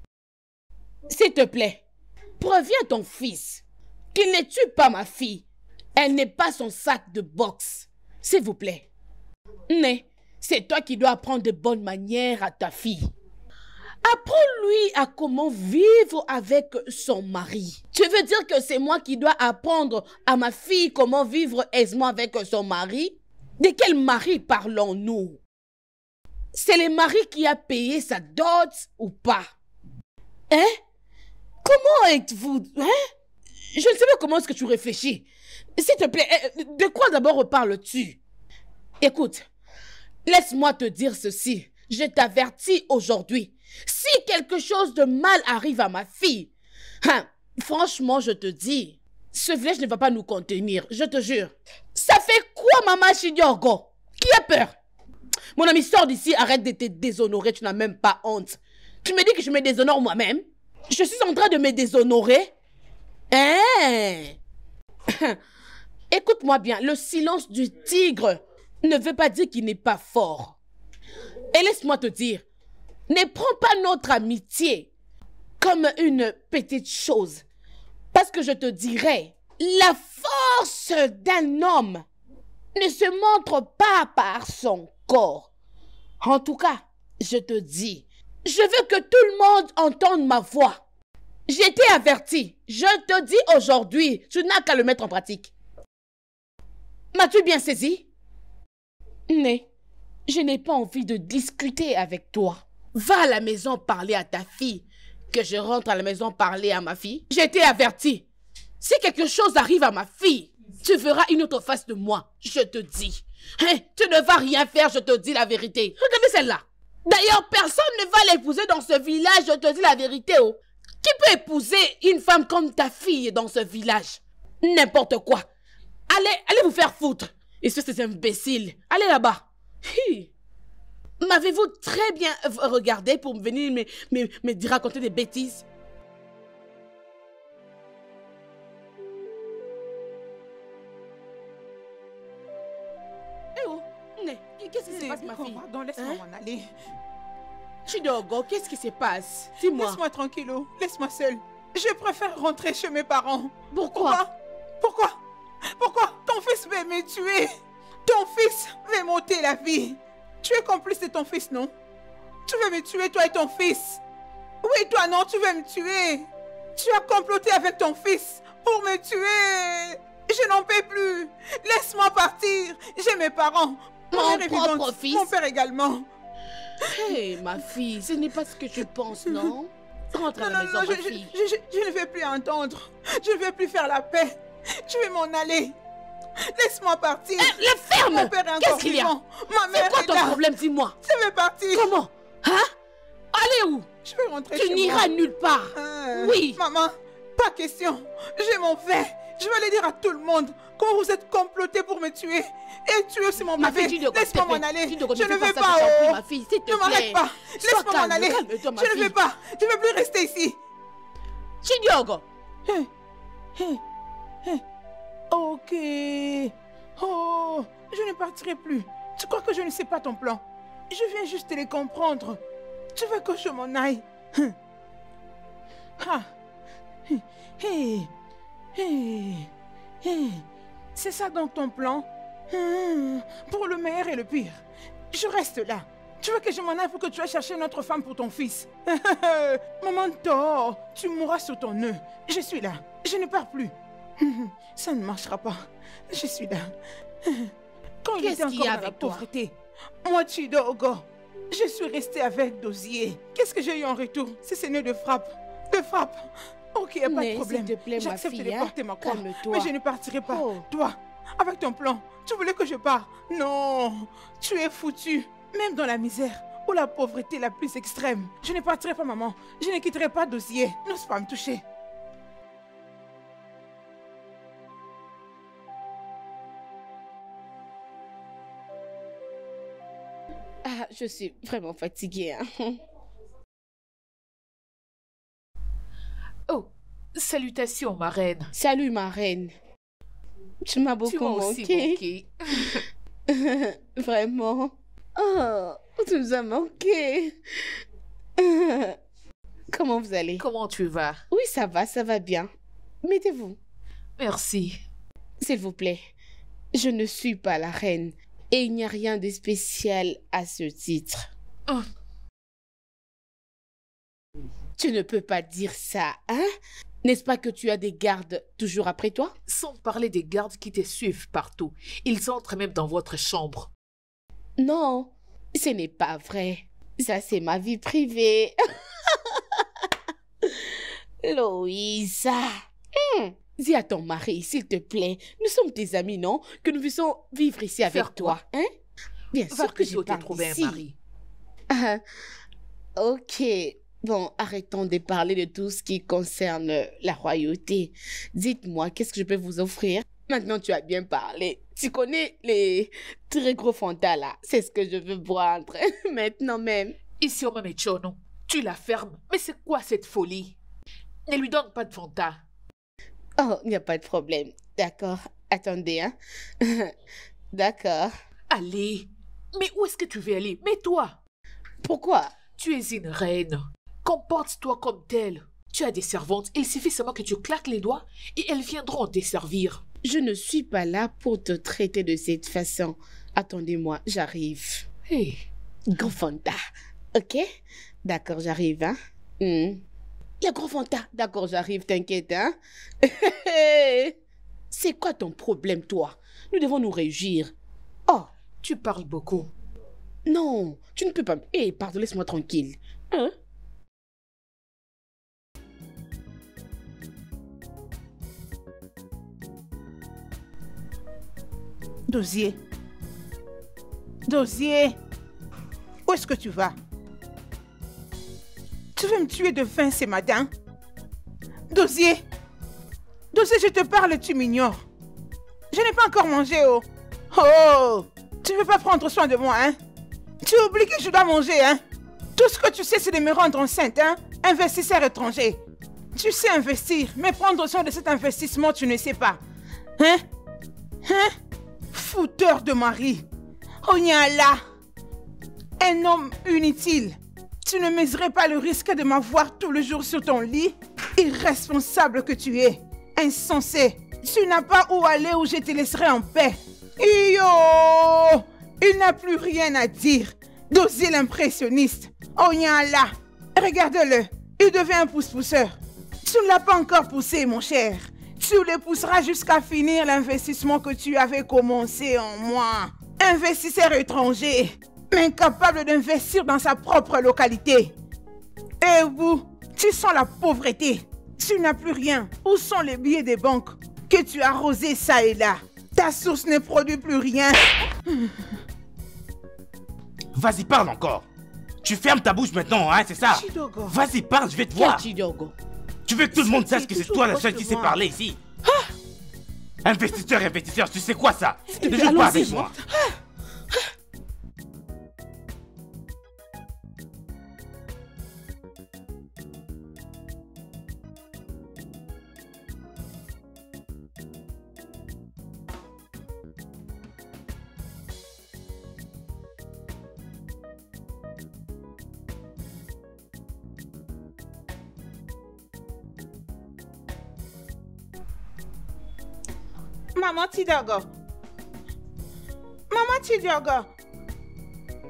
s'il te plaît, préviens ton fils qu'il ne tue pas ma fille. Elle n'est pas son sac de boxe. S'il vous plaît. Mais c'est toi qui dois apprendre de bonnes manières à ta fille. Apprends-lui à comment vivre avec son mari. Tu veux dire que c'est moi qui dois apprendre à ma fille comment vivre aisément avec son mari? De quel mari parlons-nous? C'est le mari qui a payé sa dot ou pas? Hein? Comment êtes-vous? Hein? Je ne sais pas comment est-ce que tu réfléchis. S'il te plaît, de quoi d'abord parles-tu? Écoute, laisse-moi te dire ceci. Je t'avertis aujourd'hui. Si quelque chose de mal arrive à ma fille, hein, franchement, je te dis, ce village ne va pas nous contenir, je te jure. Ça fait quoi, maman Chidiogo? Qui a peur? Mon ami, sors d'ici, arrête de te déshonorer, tu n'as même pas honte. Tu me dis que je me déshonore moi-même? Je suis en train de me déshonorer? Hein? Écoute-moi bien, le silence du tigre ne veut pas dire qu'il n'est pas fort. Et laisse-moi te dire, ne prends pas notre amitié comme une petite chose. Parce que je te dirais, la force d'un homme ne se montre pas par son corps. En tout cas, je te dis, je veux que tout le monde entende ma voix. J'ai été averti. Je te dis aujourd'hui, tu n'as qu'à le mettre en pratique. M'as-tu bien saisi? Mais je n'ai pas envie de discuter avec toi. Va à la maison parler à ta fille. Que je rentre à la maison parler à ma fille. J'ai été averti. Si quelque chose arrive à ma fille, tu verras une autre face de moi. Je te dis. Hein, tu ne vas rien faire, je te dis la vérité. Regardez celle-là. D'ailleurs, personne ne va l'épouser dans ce village, je te dis la vérité. Oh. Qui peut épouser une femme comme ta fille dans ce village? N'importe quoi. Allez, allez vous faire foutre. Et ce, c'est imbécile. Allez là-bas. M'avez-vous très bien regardé pour me venir me, me, me dire raconter des bêtises? Eh oh, qu'est-ce qui se passe, ma fille? Pardon, laisse-moi m'en aller. Chidogo, qu'est-ce qui se passe? Dis-moi. Laisse-moi tranquille, laisse-moi seule. Je préfère rentrer chez mes parents. Pourquoi? Pourquoi? Pourquoi? Ton fils veut me tuer. Ton fils veut m'ôter la vie. Tu es complice de ton fils, non? Tu veux me tuer, toi et ton fils? Oui, toi, non, tu veux me tuer. Tu as comploté avec ton fils pour me tuer. Je n'en peux plus. Laisse-moi partir. J'ai mes parents. Mon propre fils. Mon père également. Hé, hey, ma fille, ce n'est pas ce que tu penses, non? Rentre à la non, maison, non, ma je, fille. Je, je, je ne veux plus entendre. Je ne veux plus faire la paix. Je vais m'en aller. Laisse-moi partir. Eh, la ferme. Mon père est encore Qu'est-ce qu'il y a? vivant. Ma mère C'est quoi est ton là. problème, dis-moi? Je vais partir. Comment? Hein? Allez où? Je vais rentrer Tu chez n'iras moi. nulle part. Euh, Oui. Maman, pas question. Je m'en vais. Je vais aller dire à tout le monde comment vous êtes complotés pour me tuer. Et tuer aussi mon Ma bébé. fille, Chidogo, Laisse-moi s'il te m'en plaît. aller. Chidogo, Je ne ne fais vais pas pas. ça, je t'en prie, Oh. ma fille, s'il te Ne m'arrête plaît. pas. Sois Laisse-moi m'en calme, aller. calme-toi, ma Je ne fille. vais pas. Je ne veux plus rester ici. Chidiogo. Hé, hé, hé. Ok. Oh, je ne partirai plus. Tu crois que je ne sais pas ton plan? Je viens juste de les comprendre. Tu veux que je m'en aille? Hum. Ah. Hé, hé, hé. C'est ça donc ton plan? Hum. Pour le meilleur et le pire. Je reste là. Tu veux que je m'en aille pour que tu ailles chercher une autre femme pour ton fils? Maman, tort. Tu mourras sur ton nœud. Je suis là. Je ne pars plus. Ça ne marchera pas. Je suis là. Quand il Qu'est-ce était qu'il encore y a dans la avec toi? pauvreté, moi, Chidogo, je suis restée avec Dosier. Qu'est-ce que j'ai eu en retour? Ces saignées de frappe. De frappe. Ok, y a pas Mais de problème. s'il te plaît, ma J'accepte fille, de hein, porter ma croix. calme-toi. Mais je ne partirai pas. Oh. Toi, avec ton plan, tu voulais que je parte. Non, tu es foutu. Même dans la misère ou la pauvreté la plus extrême, je ne partirai pas, maman. Je ne quitterai pas Dosier. N'ose pas me toucher. Ah, je suis vraiment fatiguée. Hein. Oh, salutations, ma reine. Salut, ma reine. Tu m'as beaucoup Tu m'as aussi manqué. manqué. Vraiment. Oh, tu nous as manqué. Comment vous allez? Comment tu vas? Oui, ça va, ça va bien. Mettez-vous. Merci. S'il vous plaît. Je ne suis pas la reine. Et il n'y a rien de spécial à ce titre. Oh. Tu ne peux pas dire ça, hein? N'est-ce pas que tu as des gardes toujours après toi? Sans parler des gardes qui te suivent partout. Ils entrent même dans votre chambre. Non, ce n'est pas vrai. Ça, c'est ma vie privée. Louisa. Hum. Dis à ton mari, s'il te plaît. Nous sommes tes amis, non? Que nous puissions vivre ici avec Faire toi, hein? Bien Va sûr que je plutôt te parle trouver ici. un mari. Ah, ok. Bon, arrêtons de parler de tout ce qui concerne la royauté. Dites-moi, qu'est-ce que je peux vous offrir? Maintenant, tu as bien parlé. Tu connais les très gros Fanta, là. C'est ce que je veux boire maintenant même. Ici au même Chono, tu la fermes. Mais c'est quoi cette folie? Ne lui donne pas de Fanta. Oh, il n'y a pas de problème. D'accord. Attendez, hein. D'accord. Allez. Mais où est-ce que tu veux aller? Mets-toi. Pourquoi? Tu es une reine. Comporte-toi comme telle. Tu as des servantes. Il suffit seulement que tu claques les doigts et elles viendront te servir. Je ne suis pas là pour te traiter de cette façon. Attendez-moi, j'arrive. Hey. Gros Fanta. Ok? D'accord, j'arrive, hein. Hmm. Le gros Fanta. D'accord, j'arrive, t'inquiète, hein. C'est quoi ton problème, toi? Nous devons nous réjouir. Oh, Tu parles beaucoup. non, tu ne peux pas... Hé, hey, pardon, laisse-moi tranquille. Hein? Dosier. Dosier. Où est-ce que tu vas? Tu veux me tuer de faim ce matin? Dosier. Dosier, je te parle, tu m'ignores. Je n'ai pas encore mangé, oh. Oh, tu veux pas prendre soin de moi, hein? Tu oublies que je dois manger, hein? Tout ce que tu sais, c'est de me rendre enceinte, hein? Investisseur étranger. Tu sais investir, mais prendre soin de cet investissement, tu ne sais pas. Hein? Hein? Fouteur de mari. Onyala. Un homme inutile. Tu ne mesurais pas le risque de m'avoir tout le jour sur ton lit? Irresponsable que tu es. Insensé. Tu n'as pas où aller où je te laisserai en paix. Yo! Il n'a plus rien à dire. Dosier l'impressionniste. Onyala. Regarde-le. Il devient un pousse-pousseur. Tu ne l'as pas encore poussé, mon cher. Tu le pousseras jusqu'à finir l'investissement que tu avais commencé en moi. Investisseur étranger, incapable d'investir dans sa propre localité. Et vous, tu sens la pauvreté. Tu n'as plus rien. Où sont les billets des banques que tu as arrosés ça et là? Ta source ne produit plus rien. Vas-y, parle encore. Tu fermes ta bouche maintenant, hein, c'est ça? Chidogo. Vas-y, parle, je vais te Quel voir. Chidogo? Tu veux que tout le monde sache C'est que c'est toujours toi la proche seule de qui sait moi. parler ici? Investisseur, investisseur, tu sais quoi ça? Ne joue pas allons-y. avec moi. Maman Chidogo. Maman Chidogo.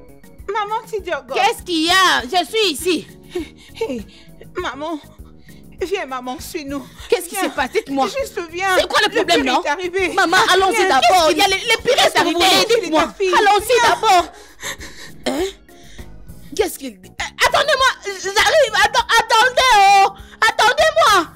Maman Chidogo. Qu'est-ce qu'il y a? Je suis ici. Hey, maman, viens, maman, suis-nous. Qu'est-ce qui s'est passé? Dites-moi. Juste viens. C'est quoi le problème, pire non? est arrivé. Maman, allons-y Viens, d'abord. qu'est-ce Il y a qu'il- les, les pires est arrivé. Dites-moi. Dites-moi. Ta fille. Allons-y d'abord. Hein? Qu'est-ce qu'il dit? Eh, attendez-moi. J'arrive. Atten- attendez, oh. Attendez-moi.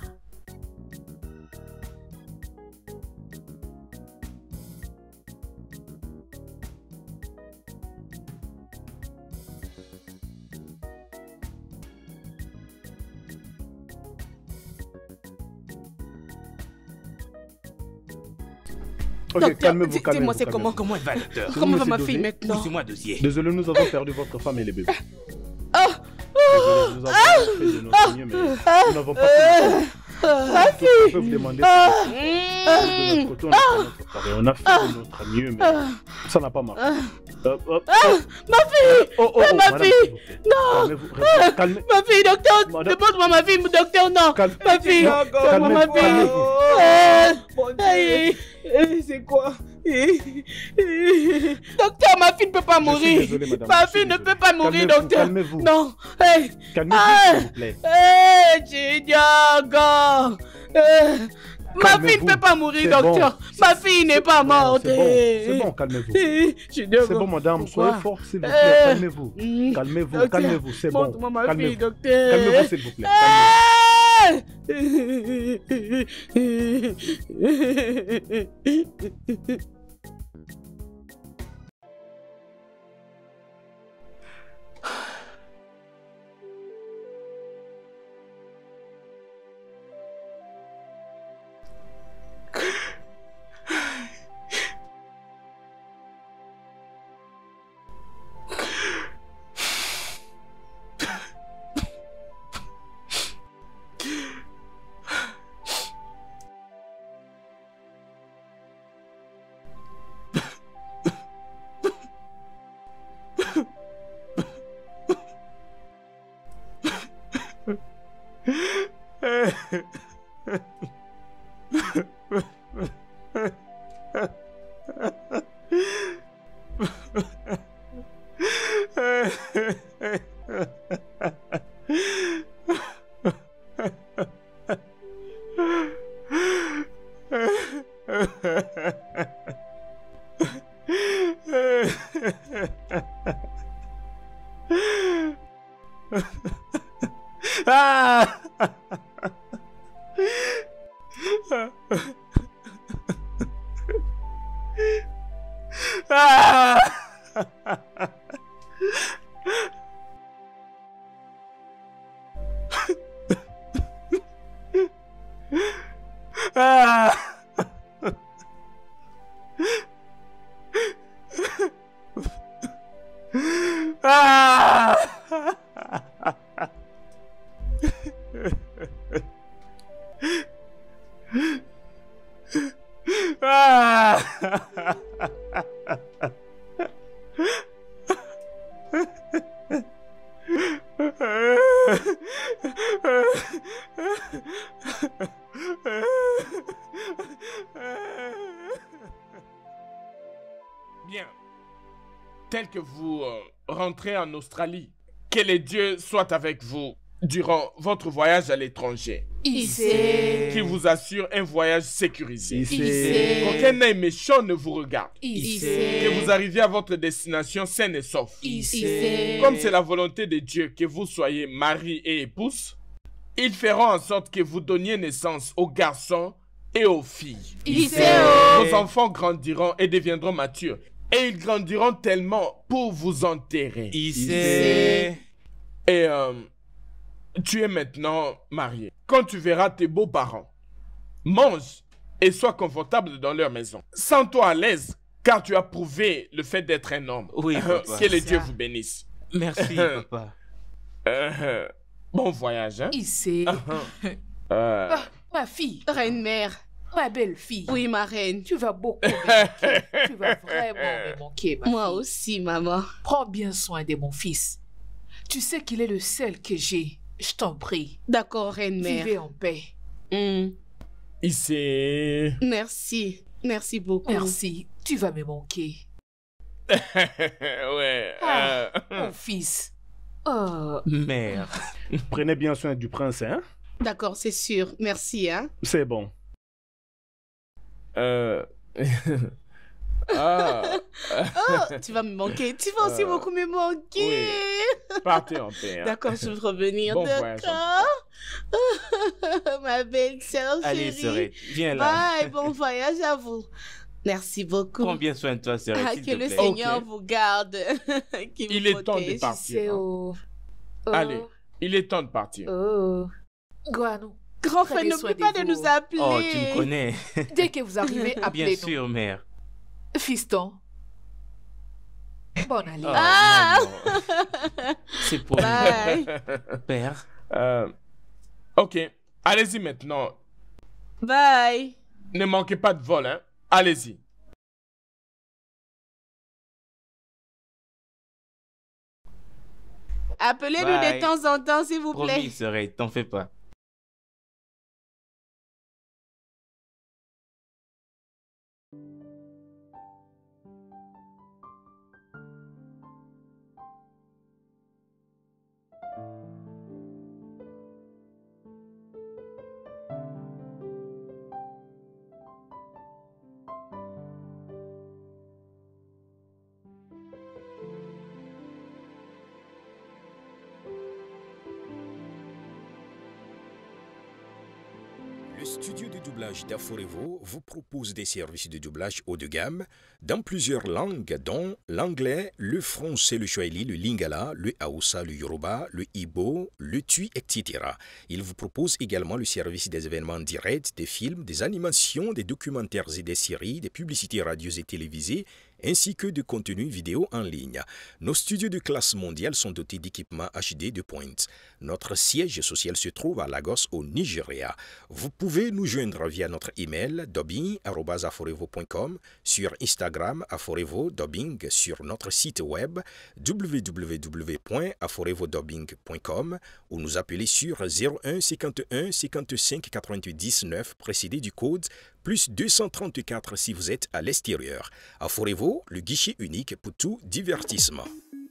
Ok, Docteur, calmez-vous, dis- calmez-vous. dis-moi, c'est calmez-vous. comment, comment, Comment elle va, docteur? comment va Monsieur ma Dosé? fille maintenant? Poussez-moi, dossier. Désolé, nous avons perdu votre femme et les bébés. Oh, Désolé, nous avons fait de notre mieux, mais nous n'avons pas pu le faire. ma Je fille. peux vous demander Ah. si de notre côté, on a fait notre travail. On a fait de notre mieux, mais ça n'a pas marché. Hop, hop, hop. Ma fille. Oh, oh, oh, ma madame, fille. s'il vous plaît. Non. Calmez-vous, restez- calmez- Ma fille, docteur. Madame- Demande-moi ma fille, docteur, non. calme- Ma fille. Non, Demande-moi ma calmez-vous, fille. calmez-vous. Ah. Mon Dieu. Aïe. C'est quoi? Docteur, ma fille ne peut pas Je suis mourir. désolé, madame, Ma je suis fille ne désolé. peut pas mourir, Calmez-vous, docteur. calmez-vous. Non. Hey. Calmez-vous, Ah. s'il vous plaît. Hey, Chidiago. Euh, Ma fille ne Calmez-vous. peut pas mourir, C'est docteur. bon. Ma fille n'est pas morte. C'est bon, c'est bon, calmez-vous. Eh, Chidiago. C'est bon, madame, Pourquoi? soyez forte, s'il vous plaît. Euh, Calmez-vous. hmm. Calmez-vous, Docteur, calmez-vous, c'est bon. montre-moi ma fille, Calmez-vous. docteur. Calmez-vous, s'il vous plaît. Calmez-vous. Ah! Ah! Ah! Ah! Bien. Tel que vous euh, rentrez en Australie, que les dieux soient avec vous durant votre voyage à l'étranger. Issé. Qui vous assure un voyage sécurisé. Issé. Qu'aucun œil méchant ne vous regarde. Issé. Que vous arriviez à votre destination saine et sauf. Issé. Comme c'est la volonté de Dieu que vous soyez mari et épouse, ils feront en sorte que vous donniez naissance aux garçons et aux filles. Issé. Vos enfants grandiront et deviendront matures. Et ils grandiront tellement pour vous enterrer. Issé. Et euh, tu es maintenant marié. Quand tu verras tes beaux-parents, mange et sois confortable dans leur maison. Sens-toi à l'aise, car tu as prouvé le fait d'être un homme. Oui, papa. Que les dieux vous bénissent. Merci, papa. Euh, bon voyage, hein? Issé. Euh, Ah, ma fille, Reine-mère. ma belle-fille. Oui, ma reine. Tu vas beaucoup me manquer. Tu vas vraiment me manquer, ma Moi fille. aussi, maman. Prends bien soin de mon fils. Tu sais qu'il est le seul que j'ai. Je t'en prie. D'accord, reine-mère. Vivez en paix. Hmm. Ici. Merci. Merci beaucoup. Merci. Tu vas me manquer. Ouais. Ah, euh, mon fils. Oh, Mère. Prenez bien soin du prince, hein? D'accord, c'est sûr. Merci, hein. C'est bon. Euh... ah. Oh, tu vas me manquer. Tu vas aussi Euh, beaucoup me manquer. Partez en paix. Hein. D'accord, je vais revenir. Bon voyage, D'accord. Ma belle sœur Allez, chérie. Sorette, viens là. Bye, bon voyage à vous. Merci beaucoup. Prends bien soin de toi, Sorette, Ah, s'il que te le plaît. Seigneur Ok. vous garde. Qu'il Il vous est temps de protège. partir. C'est hein. oh. Oh. Allez, il est temps de partir. Oh. Guanou, Grand frère, Prenez n'oublie soin pas de de vous. nous appeler. Oh, tu me connais. dès que vous arrivez, Bien appelez-nous. sûr, mère. Fiston. Bon allez. Oh, Ah. maman. C'est pour Bye. père. Euh, ok, allez-y maintenant. Bye. Ne manquez pas de vol, hein. Allez-y. Appelez-nous Bye. de temps en temps, s'il vous plaît. Promis, Sorette, t'en fais pas. Le studio de doublage d'Aforevo vous propose des services de doublage haut de gamme dans plusieurs langues, dont l'anglais, le français, le swahili, le lingala, le haoussa, le yoruba, le ibo, le tui, et cetera. Il vous propose également le service des événements directs, des films, des animations, des documentaires et des séries, des publicités radios et télévisées, ainsi que de contenus vidéo en ligne. Nos studios de classe mondiale sont dotés d'équipements H D de pointe. Notre siège social se trouve à Lagos, au Nigeria. Vous pouvez nous joindre via notre email dubbing arobase aforevo point com, sur Instagram aforevo dubbing, sur notre site web w w w point aforevodubbing point com ou nous appeler sur zéro un cinquante et un cinquante-cinq quatre-vingt-dix-neuf précédé du code plus deux cent trente-quatre si vous êtes à l'extérieur. Aforevo, le guichet unique pour tout divertissement.